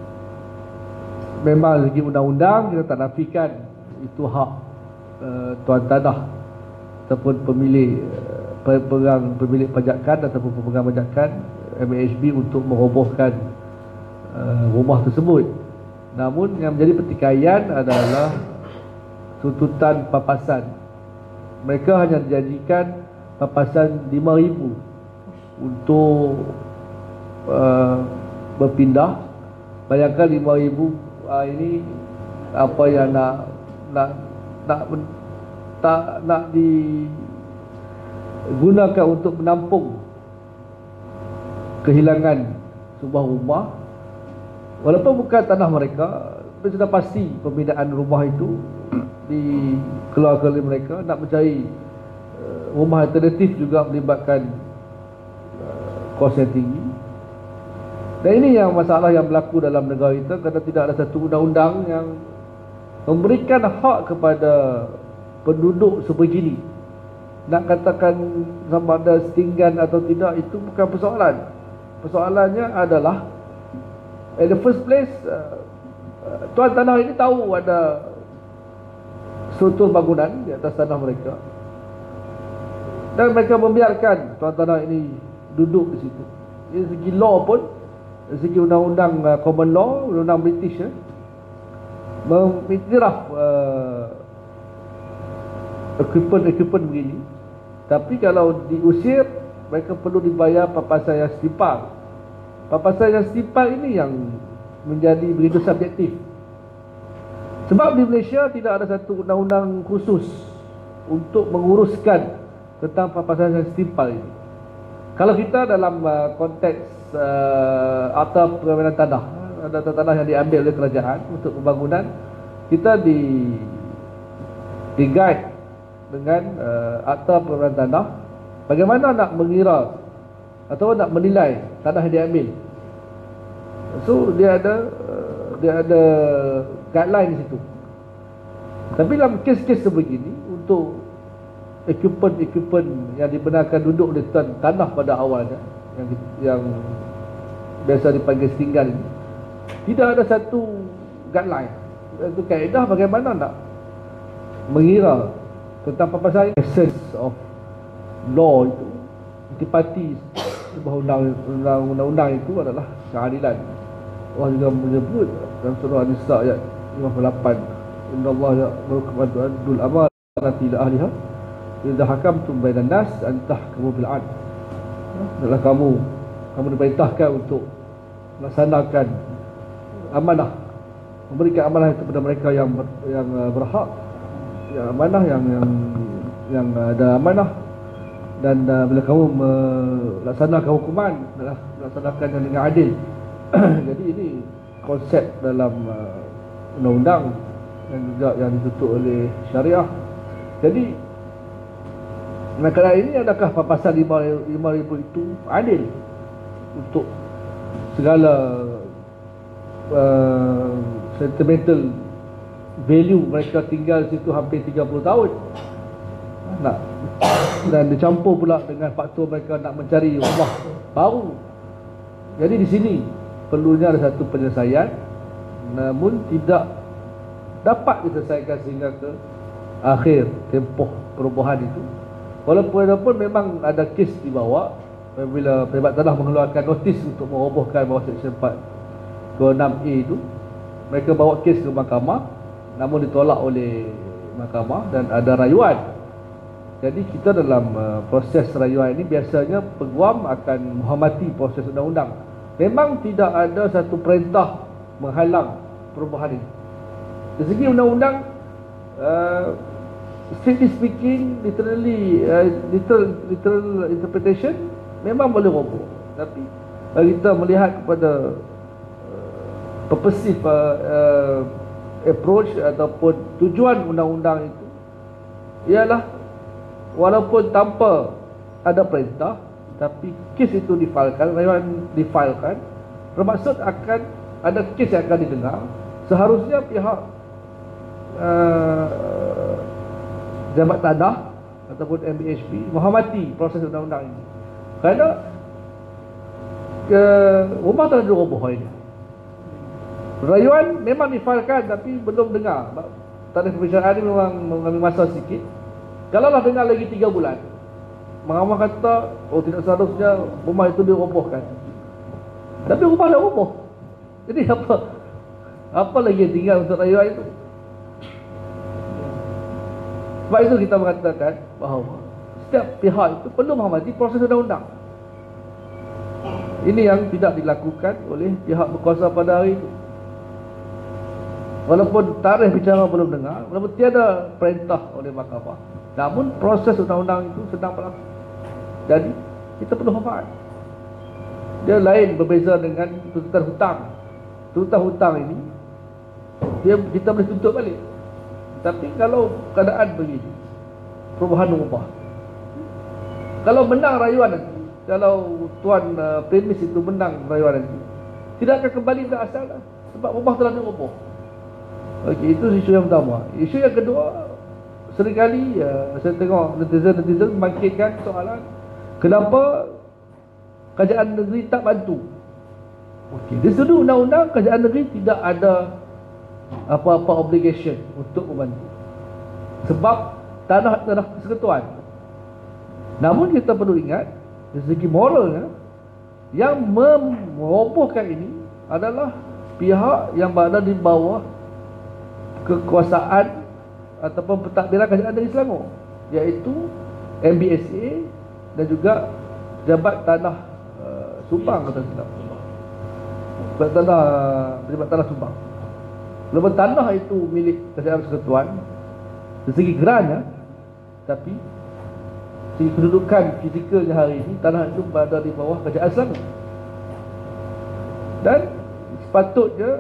memang segi undang-undang kita tak nafikan itu hak uh, tuan tanah ataupun pemilik uh, pemegang pemilik pajakan ataupun pemegang pajakan M A H B untuk merobohkan uh, rumah tersebut. Namun yang menjadi pertikaian adalah tuntutan papasan. Mereka hanya dijanjikan papasan lima ribu untuk uh, berpindah. Bayangkan lima ribu uh, ini apa yang nak nak nak tak nak di gunakan untuk menampung kehilangan sebuah rumah, walaupun bukan tanah mereka. Tapi sudah pasti pembinaan rumah itu dikeluarkan oleh mereka. Nak mencari uh, rumah alternatif juga melibatkan uh, kos yang tinggi. Dan ini yang masalah yang berlaku dalam negara kita, kerana tidak ada satu undang-undang yang memberikan hak kepada penduduk sebegini. Nak katakan sama ada setinggan atau tidak, itu bukan persoalan. Persoalannya adalah, in the first place, uh, tuan tanah ini tahu ada struktur bangunan di atas tanah mereka, dan mereka membiarkan tuan tanah ini duduk di situ. Dari segi law pun, dari segi undang-undang uh, common law, undang-undang British, eh, mengiktiraf uh, equipment-equipment begini. Tapi kalau diusir, mereka perlu dibayar papasan yang setimpal. Papasan yang setimpal ini yang menjadi begitu subjektif. Sebab di Malaysia tidak ada satu undang-undang khusus untuk menguruskan tentang papasan yang setimpal ini. Kalau kita dalam uh, konteks uh, akta permainan tanah, ada tanah yang diambil oleh kerajaan untuk pembangunan, kita di di guide dengan uh, akta permainan tanah, bagaimana nak mengira atau nak menilai tanah yang diambil. So dia ada uh, dia ada guideline di situ. Tapi dalam kes-kes sebegini, untuk equipment-equipment yang dibenarkan duduk di tanah pada awalnya, yang yang biasa dipanggil setinggan ini, tidak ada satu guideline, satu kaedah bagaimana nak mengira tentang papasan essence of law itu. Intipati sebuah undang-undang itu adalah keadilan. Allah juga menyebut dalam surah An-Nisa ayat lima puluh lapan, innallaha ya'muru bil amanati ila ahliha idza hakamtum bainan nas an tahkumu bil 'adl. Adalah kamu kamu diperintahkan untuk melaksanakan amanah, memberikan amanah itu kepada mereka yang ber, yang berhak, yang amanah, yang yang yang ada amanah. Dan uh, bila kamu melaksanakan hukuman, adalah melaksanakan dengan adil. Jadi ini konsep dalam uh, undang-undang dan juga yang ditutup oleh syariah. Jadi maka ini, adakah papasan lima ribu itu adil untuk segala uh, sentimental value mereka tinggal di situ hampir tiga puluh tahun? Nak, dan dicampur pula dengan faktor mereka nak mencari rumah baru. Jadi di sini perlunya ada satu penyelesaian, namun tidak dapat diselesaikan sehingga ke akhir tempoh perubahan itu. Walaupun walaupun memang ada kes dibawa apabila Peribad Tanah mengeluarkan notis untuk merobohkan bawah Seksyen empat dua enam A itu, mereka bawa kes ke mahkamah, namun ditolak oleh mahkamah dan ada rayuan. Jadi kita dalam uh, proses rayuan ini biasanya peguam akan menghormati proses undang-undang. Memang tidak ada satu perintah menghalang perubahan ini. Dari segi undang-undang, uh, strictly speaking, literally, uh, literal, literal interpretation memang boleh roboh. Tapi kalau kita melihat kepada uh, purposive uh, uh, approach ataupun tujuan undang-undang itu, ialah walaupun tanpa ada perintah, tapi kes itu difailkan, rayuan difailkan, bermaksud akan ada kes yang akan didengar. Seharusnya pihak uh, Jabat Tanah ataupun M B H P menghormati proses undang-undang ini. Kerana ke, rumah tak ada roboh hari ini. Rayuan memang difailkan tapi belum dengar. Tarikh pembicaraan ini memang mengambil masa sikit. Kalau lah dengar lagi tiga bulan, mahkamah kata, oh tidak seharusnya rumah itu dirobohkan. Tapi rumah dah roboh. Jadi apa apa lagi yang tinggal untuk rayuan itu? Sebab itu kita mengatakan bahawa setiap pihak itu perlu menghormati proses undang-undang. Ini yang tidak dilakukan oleh pihak berkuasa pada hari itu. Walaupun tarikh bicara belum dengar, walaupun tiada perintah oleh mahkamah, namun proses undang-undang itu sedang berlaku. Jadi kita perlu hormat. Dia lain berbeza dengan tuntutan hutang. Tuntutan hutang ini dia kita boleh tuntut balik. Tapi kalau keadaan begini, perubahan berubah. Kalau menang rayuan nanti, kalau tuan uh, premis itu menang rayuan nanti, tidak akan kembali ke asal dah. Sebab rumah telah diroboh. Okey, itu isu yang pertama. Isu yang kedua, seringkali uh, saya tengok netizen-netizen membangkitkan soalan kenapa kerajaan negeri tak bantu. Okey, di sudut undang-undang kerajaan negeri tidak ada apa-apa obligation untuk membantu. Sebab tanah tanah persekutuan. Namun kita perlu ingat dari segi moralnya, yang merobohkan ini adalah pihak yang berada di bawah kekuasaan ataupun pentadbiran kerajaan negeri Selangor, iaitu M B S A dan juga Pejabat Tanah uh, Subang kata silap. Pejabat Tanah Pejabat Tanah Subang. Walaupun tanah itu milik kerajaan persekutuan dari segi gerannya, tapi segi kedudukan fizikalnya hari ini tanah itu berada di bawah kerajaan Selangor. Dan sepatutnya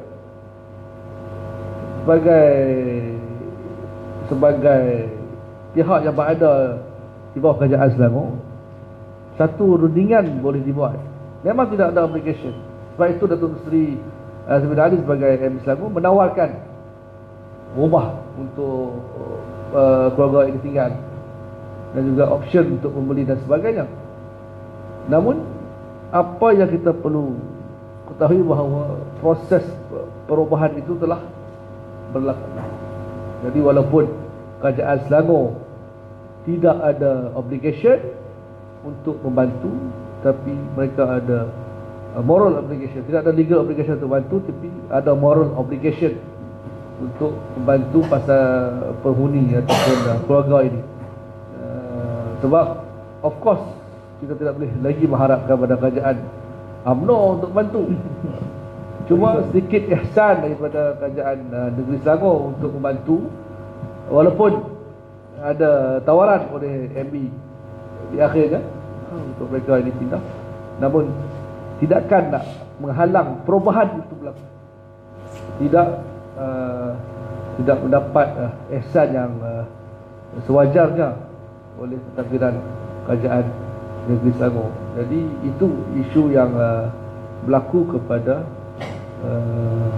sebagai sebagai pihak yang berada di bawah kerajaan Selangor, satu rundingan boleh dibuat. Memang tidak ada obligation. Sebab itu Datuk Seri uh, Seri Ali sebagai M P Selangor menawarkan rumah untuk uh, keluarga ini tinggal dan juga option untuk membeli dan sebagainya. Namun apa yang kita perlu ketahui bahawa proses perubahan itu telah berlaku. Jadi walaupun kerajaan Selangor tidak ada obligation untuk membantu, tapi mereka ada moral obligation. Tidak ada legal obligation untuk bantu, tapi ada moral obligation untuk membantu pasal penghuni ataupun uh, keluarga ini. Uh, sebab of course kita tidak boleh lagi mengharapkan pada kerajaan U M N O untuk bantu. Cuma sedikit ihsan daripada kerajaan uh, negeri Selangor untuk membantu, walaupun ada tawaran oleh M B di akhirnya untuk mereka ini pindah, namun tidakkan nak menghalang perubahan itu berlaku. Tidak uh, tidak mendapat uh, ihsan yang uh, sewajarnya oleh pentadbiran kerajaan negeri Selangor. Jadi itu isu yang uh, berlaku kepada uh,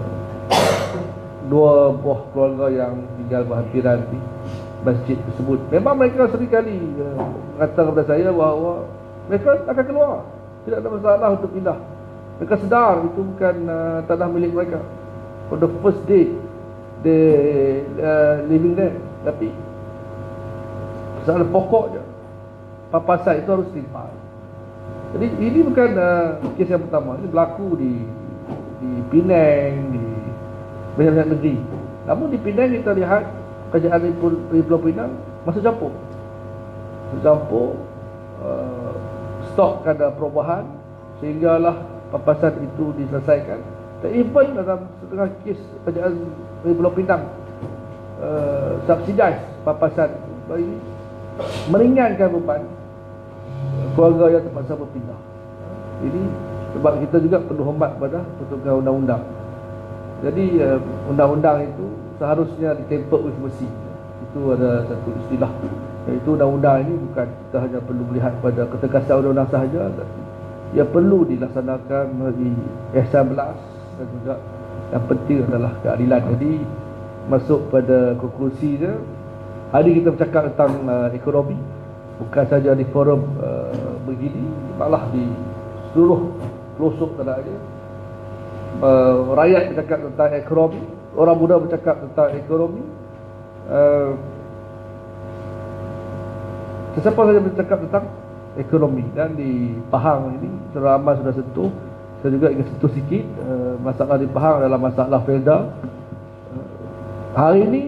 dua buah keluarga yang tinggal berhampiran di masjid tersebut. Memang mereka seringkali uh, mengatakan kepada saya bahawa mereka akan keluar, tidak ada masalah untuk pindah. Mereka sedar itu bukan uh, tanah milik mereka. For the first day they uh, living there. Tapi persoalan pokok je, papasan itu harus limpah. Jadi ini bukan uh, kes yang pertama. Ini berlaku di di Penang, di banyak-banyak negeri. Namun di Penang kita lihat kerajaan di Pulau Pinang masuk campur. Masuk campur uh, stop ada perubahan sehinggalah papasan itu diselesaikan. Dan even dalam setengah kes kerajaan di Pulau Pinang uh, subsidize papasan bagi meringankan beban keluarga yang terpaksa berpindah. Ini sebab kita juga perlu hormat pada pertugas undang-undang. Jadi uh, undang-undang itu seharusnya ditemper with mercy. Itu ada satu istilah, iaitu undang-undang ini bukan kita hanya perlu melihat pada ketegasan undang-undang sahaja, tapi ia perlu dilaksanakan melalui ihsan belas dan juga yang penting adalah keadilan. Jadi masuk pada konklusi dia, hari kita bercakap tentang uh, ekonomi, bukan saja di forum uh, begini, malah di seluruh pelosok tanah air. Uh, rakyat bercakap tentang ekonomi, orang muda bercakap tentang ekonomi, uh, sesiapa saja bercakap tentang ekonomi. Dan di Pahang ini Saudara Ahmad sudah sentuh, saya juga ingin sentuh sikit uh, masalah di Pahang adalah masalah Felda. Uh, hari ini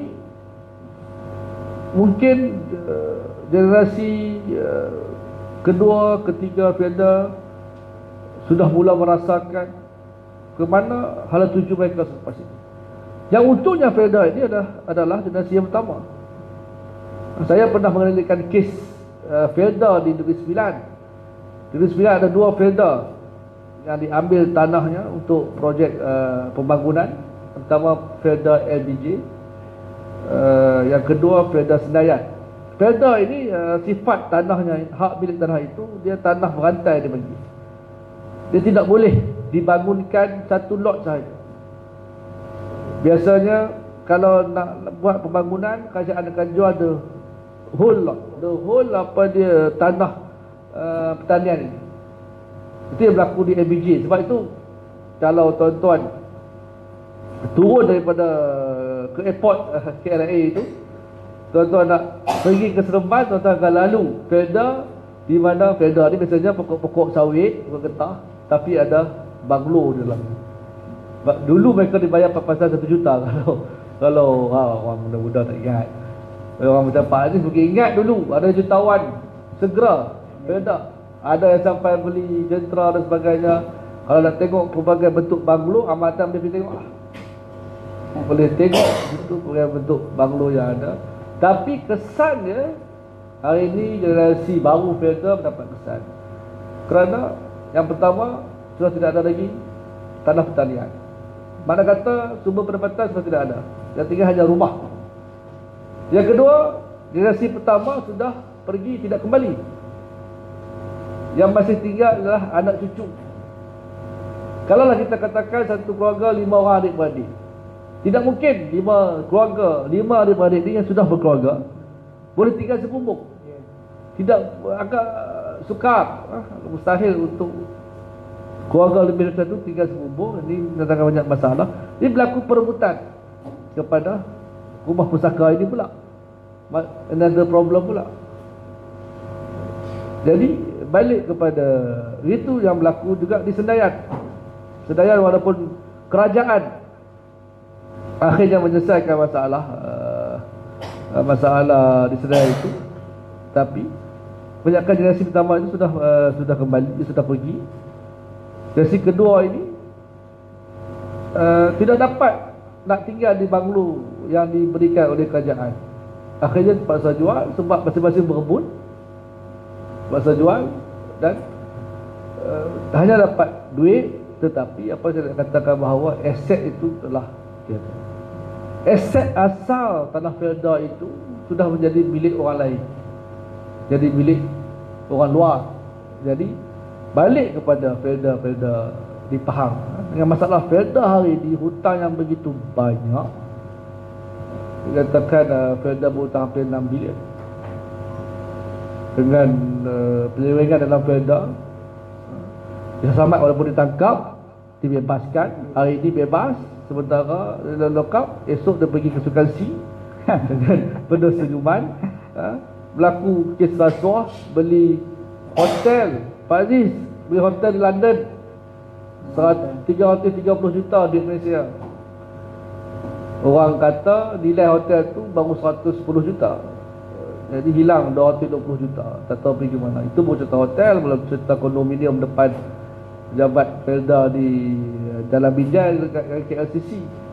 mungkin uh, generasi uh, kedua, ketiga Felda sudah mula merasakan ke mana hala tuju mereka selepas ini. Yang untungnya Felda ini adalah, adalah generasi yang pertama. Saya pernah mengendalikan kes uh, Felda di Negeri Sembilan. Di Negeri Sembilan ada dua Felda yang diambil tanahnya untuk projek uh, pembangunan. Pertama Felda L B J, uh, yang kedua Felda Senayan. Felda ini uh, sifat tanahnya, hak milik tanah itu, dia tanah berantai dia bagi. Dia tidak boleh dibangunkan satu lot sahaja. Biasanya kalau nak buat pembangunan, kerajaan akan jual the whole lot, the whole apa dia tanah uh, pertanian ini. Itu yang berlaku di M B J. Sebab itu kalau tuan-tuan turun daripada ke airport uh, K L A itu, tuan-tuan nak pergi ke Seremban, tuan-tuan akan lalu Felda, di mana Felda ni biasanya pokok-pokok sawit, pokok getah, tapi ada banglo di dalam. Dulu mereka dibayar pasal satu juta kalau kalau ha, orang muda-muda tak ingat. Orang macam Pak Aziz mungkin ingat dulu ada jutawan segera Felda. Ada yang sampai beli jentera dan sebagainya. Kalau nak tengok pelbagai bentuk banglo, amatan boleh pergi tengok lah. Boleh tengok bentuk pelbagai bentuk banglo yang ada. Tapi kesannya hari ini generasi baru Felda mendapat kesan. Kerana yang pertama sudah tidak ada lagi tanah pertanian. Mana kata sumber pendapatan sudah tidak ada. Yang tinggal hanya rumah. Yang kedua, generasi pertama sudah pergi tidak kembali. Yang masih tinggal adalah anak cucu. Kalaulah kita katakan satu keluarga lima orang adik-beradik, tidak mungkin lima keluarga, lima adik-beradik ini yang sudah berkeluarga boleh tinggal sebumbung. Tidak, agak sukar, mustahil untuk keluarga lebih dari satu tinggal sebumbung. Ini mendatangkan banyak masalah. Ini berlaku perebutan kepada rumah pusaka ini pula. Another problem pula. Jadi balik kepada itu yang berlaku juga di Senayan. Senayan walaupun kerajaan akhirnya menyelesaikan masalah uh, masalah di Senayan itu, tapi kebanyakan generasi pertama itu sudah uh, sudah kembali, sudah pergi. Generasi kedua ini uh, tidak dapat nak tinggal di banglo yang diberikan oleh kerajaan. Akhirnya terpaksa jual sebab masing-masing berebut, terpaksa jual dan uh, hanya dapat duit. Tetapi apa saya nak katakan bahawa aset itu telah tiada. Aset asal tanah Felda itu sudah menjadi milik orang lain, jadi milik orang luar. Jadi balik kepada Felda-Felda di Pahang. Dengan masalah Felda hari ini, hutang yang begitu banyak. Dikatakan uh, Felda berhutang hampir enam bilion. Dengan uh, penyelewengan dalam Felda, dia selamat walaupun ditangkap, dibebaskan. Hari ini bebas, sementara dia lokap, esok dia pergi ke Sukansi dengan penuh senyuman. Ha? Berlaku kes rasuah, beli hotel. Pak Aziz beli hotel di London tiga ratus tiga puluh juta di Malaysia. Orang kata nilai hotel tu baru seratus sepuluh juta. Jadi hilang dua ratus dua puluh juta. Tak tahu pergi mana. Itu baru cerita hotel, belum cerita kondominium depan pejabat Felda di Jalan Binjai dekat K L C C.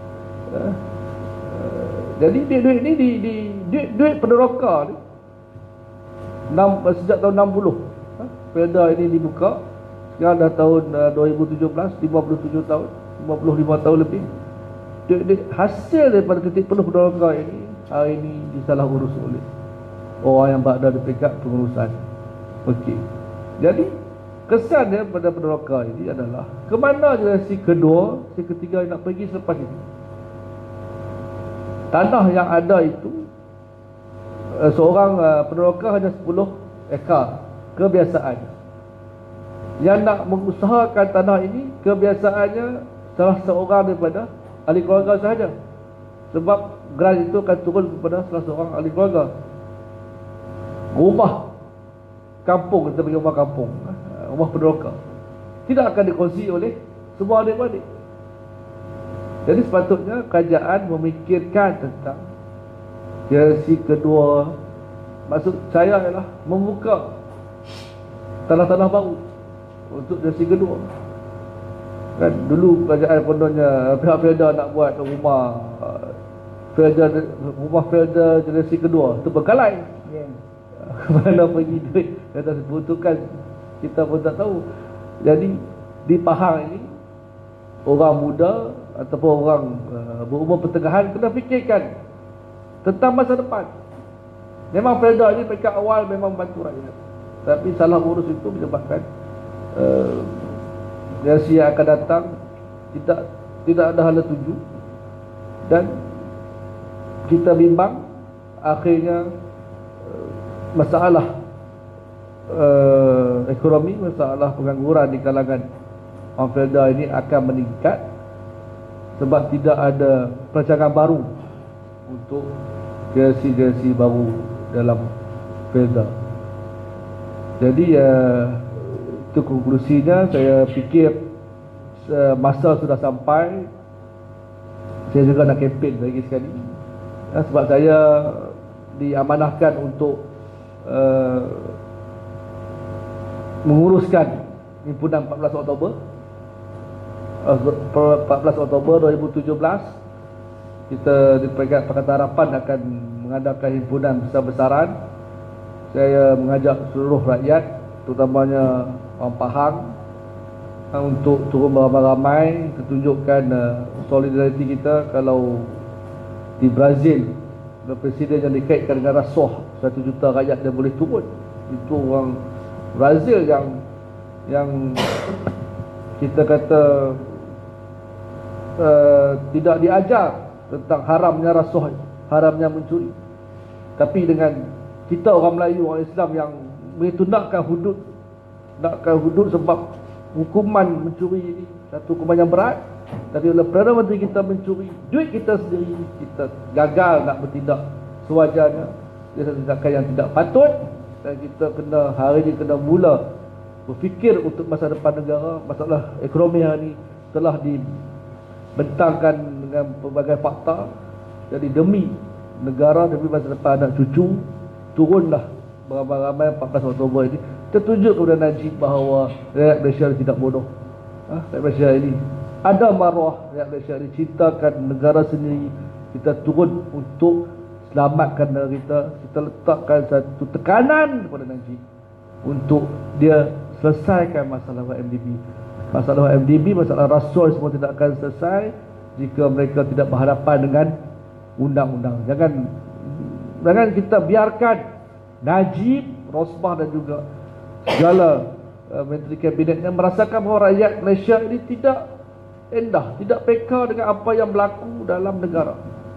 Jadi duit-duit ni di, di duit-duit peneroka ni enam, sejak tahun enam puluh. Felda ini dibuka. Sekarang dah tahun uh, dua ribu tujuh belas, lima puluh tujuh tahun, lima puluh lima tahun lebih. Duit, duit, hasil daripada titik penuh peneroka ini hari ini disalah urus oleh orang yang berada di peringkat pengurusan. Okey. Jadi kesannya pada peneroka ini adalah ke mana generasi kedua, si ketiga nak pergi selepas ini. Tanah yang ada itu uh, seorang uh, peneroka hanya sepuluh ekar. Kebiasaannya yang nak mengusahakan tanah ini, kebiasaannya salah seorang daripada ahli keluarga sahaja. Sebab grant itu akan turun kepada salah seorang ahli keluarga. Rumah kampung, kita bagi rumah kampung, rumah peneroka, tidak akan dikongsi oleh semua adik-adik. Jadi sepatutnya kerajaan memikirkan tentang generasi kedua. Maksud saya ialah membuka tanah-tanah baru untuk generasi kedua. Kan dulu kerajaan kononnya pihak Felda nak buat rumah Felda, rumah Felda generasi kedua, tu berkalai. Yeah. Mana pergi duit kata diperuntukkan, kita pun tak tahu. Jadi di Pahang ini, orang muda ataupun orang uh, berumur pertengahan kena fikirkan tentang masa depan. Memang Felda ini peringkat awal memang bantu rakyat, tapi salah urus itu menyebabkan uh, generasi yang akan datang tidak tidak ada hala tuju, dan kita bimbang akhirnya uh, masalah uh, ekonomi, masalah pengangguran di kalangan orang Felda ini akan meningkat sebab tidak ada perancangan baru untuk generasi-generasi baru dalam Felda. Jadi uh, itu konklusinya. Saya fikir uh, masa sudah sampai. Saya juga nak kempen lagi sekali, uh, sebab saya diamanahkan untuk uh, menguruskan himpunan empat belas Oktober uh, empat belas Oktober dua ribu tujuh belas. Kita di Peringkat Pakatan Harapan akan mengadakan himpunan besar-besaran. Saya mengajak seluruh rakyat, terutamanya orang Pahang, untuk turun beramai-ramai, kita tunjukkan uh, solidariti kita. Kalau di Brazil presiden yang dikaitkan dengan rasuah satu juta rakyat dia boleh turun, itu orang Brazil yang yang kita kata uh, tidak diajar tentang haramnya rasuah, haramnya mencuri. Tapi dengan kita orang Melayu, orang Islam yang begitu nakkan hudud, nakkan hudud sebab hukuman mencuri ini satu hukuman yang berat. Tapi oleh Perdana Menteri kita mencuri duit kita sendiri, kita gagal nak bertindak sewajarnya. Dia satu tindakan yang tidak patut, dan kita kena hari ini kena mula berfikir untuk masa depan negara. Masalah ekonomi hari ini telah dibentangkan dengan pelbagai fakta. Jadi demi negara, demi masa depan anak cucu, turunlah beramai-ramai empat belas Oktober ini. Kita tunjuk kepada Najib bahawa rakyat Malaysia tidak bodoh. Ha? Rakyat Malaysia ini ada maruah, rakyat Malaysia ini cintakan negara sendiri. Kita turun untuk selamatkan negara kita. Kita letakkan satu tekanan kepada Najib untuk dia selesaikan masalah Y M D B. Masalah Y M D B, masalah rasuah semua tidak akan selesai jika mereka tidak berhadapan dengan undang-undang. Jangan jangan kita biarkan Najib, Rosmah dan juga segala uh, menteri kabinetnya merasakan bahawa rakyat Malaysia ini tidak endah, tidak peka dengan apa yang berlaku dalam negara.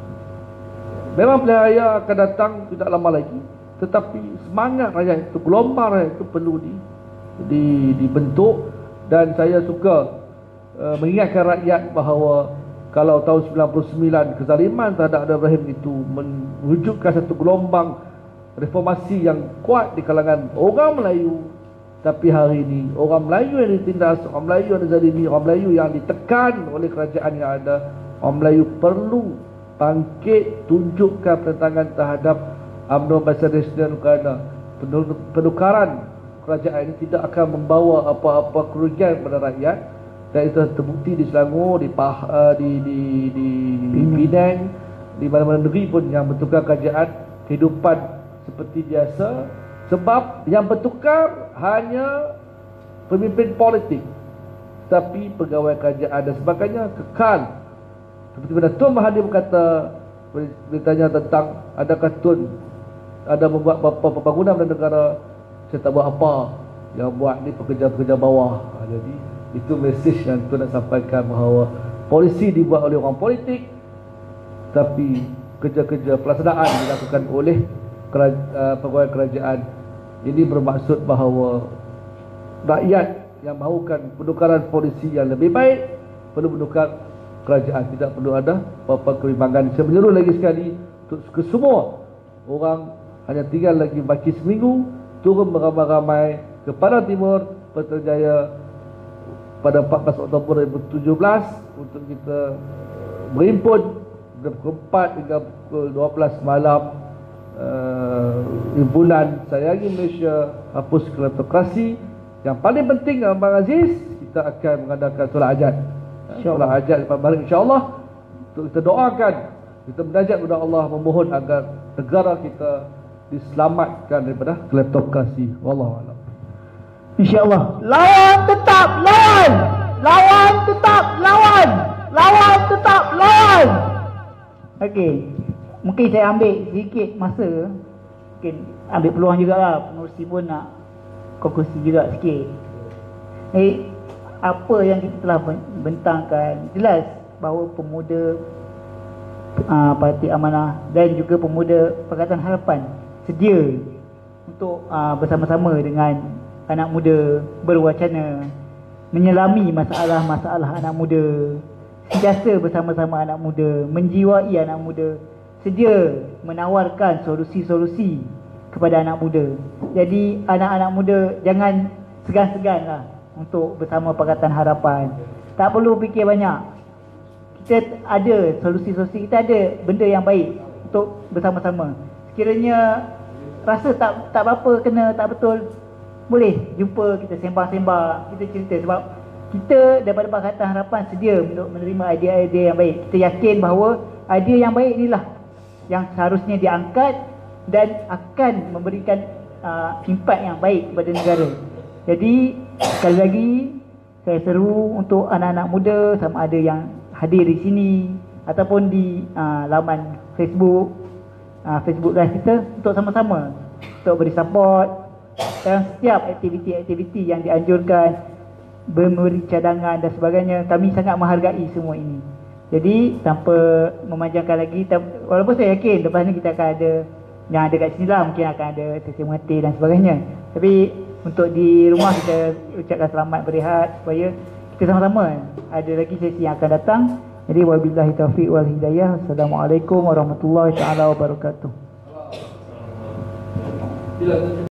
Memang pilihan raya akan datang tidak lama lagi, tetapi semangat rakyat itu, gelombang rakyat itu perlu di, di, dibentuk. Dan saya suka uh, mengingatkan rakyat bahawa kalau tahun sembilan puluh sembilan kezaliman terhadap Ibrahim itu mewujudkan satu gelombang reformasi yang kuat di kalangan orang Melayu, tapi hari ini orang Melayu yang ditindas, orang Melayu yang dizalimi, orang Melayu yang ditekan oleh kerajaan yang ada, orang Melayu perlu bangkit, tunjukkan pertentangan terhadap U M N O Bangsa Nasional, kerana penukaran kerajaan ini tidak akan membawa apa-apa kerugian kepada rakyat. Dan itu terbukti di Selangor, di Pah, uh, di di di, di Penang, di mana-mana negeri pun yang bertukar kerajaan, kehidupan seperti biasa. Sebab yang bertukar hanya pemimpin politik, tapi pegawai kerajaan dan sebagainya kekal. Seperti mana Tun Mahathir berkata, bertanya tentang adakah Tun ada membuat apa pembangunan dalam negara. Saya tak buat apa, yang buat ni pekerja-pekerja bawah. Jadi itu mesej yang Tun nak sampaikan, bahawa polisi dibuat oleh orang politik, tapi kerja-kerja pelaksanaan dilakukan oleh kerajaan, pegawai kerajaan. Ini bermaksud bahawa rakyat yang mahukan penukaran polisi yang lebih baik perlu menukar kerajaan, tidak perlu ada apa-apa kebimbangan. Saya menyeru lagi sekali untuk ke semua orang, hanya tinggal lagi baki seminggu, turun beramai-ramai ke Padang Timur, Putrajaya pada empat belas Oktober dua ribu tujuh belas untuk kita berhimpun dari pukul empat hingga pukul dua belas malam. Uh, himpunan Sayangi Malaysia Hapus Kleptokrasi. Yang paling penting, Abang Aziz, kita akan mengadakan solat hajat, solat hajat lepas balik insya-Allah, untuk kita doakan, kita menajat kepada Allah, memohon agar negara kita diselamatkan daripada kleptokrasi. Wallahu a'lam. InsyaAllah. Lawan tetap lawan. Lawan tetap lawan. Lawan tetap lawan. Okey. Mungkin saya ambil sedikit masa. Mungkin ambil peluang jugalah, pengurusi pun nak konklusi juga sikit. Eh, apa yang kita telah bentangkan, jelas bahawa pemuda uh, Parti Amanah dan juga pemuda Pakatan Harapan sedia untuk uh, bersama-sama dengan anak muda berwacana menyelami masalah-masalah anak muda, sentiasa bersama-sama anak muda, menjiwai anak muda, sedia menawarkan solusi-solusi kepada anak muda. Jadi anak-anak muda jangan segan-seganlah untuk bersama Pakatan Harapan. Tak perlu fikir banyak. Kita ada solusi-solusi, kita ada benda yang baik untuk bersama-sama. Sekiranya rasa tak tak apa-apa, kena tak betul, boleh jumpa, kita sembah-sembah, kita cerita. Sebab kita daripada Pakatan Harapan sedia untuk menerima idea-idea yang baik. Kita yakin bahawa idea yang baik inilah yang seharusnya diangkat dan akan memberikan uh, impak yang baik kepada negara. Jadi sekali lagi saya seru untuk anak-anak muda, sama ada yang hadir di sini ataupun di uh, laman Facebook, uh, Facebook live kita, untuk sama-sama untuk beri support dalam setiap aktiviti-aktiviti yang dianjurkan, memberi cadangan dan sebagainya. Kami sangat menghargai semua ini. Jadi tanpa memanjangkan lagi, walaupun saya yakin lepas ni kita akan ada yang ada kat sini lah, mungkin akan ada sesi mengerti dan sebagainya, tapi untuk di rumah kita ucapkan selamat berehat supaya kita sama-sama ada lagi sesi yang akan datang. Jadi wabillahi taufiq wal hidayah. Assalamualaikum warahmatullahi taala wabarakatuh.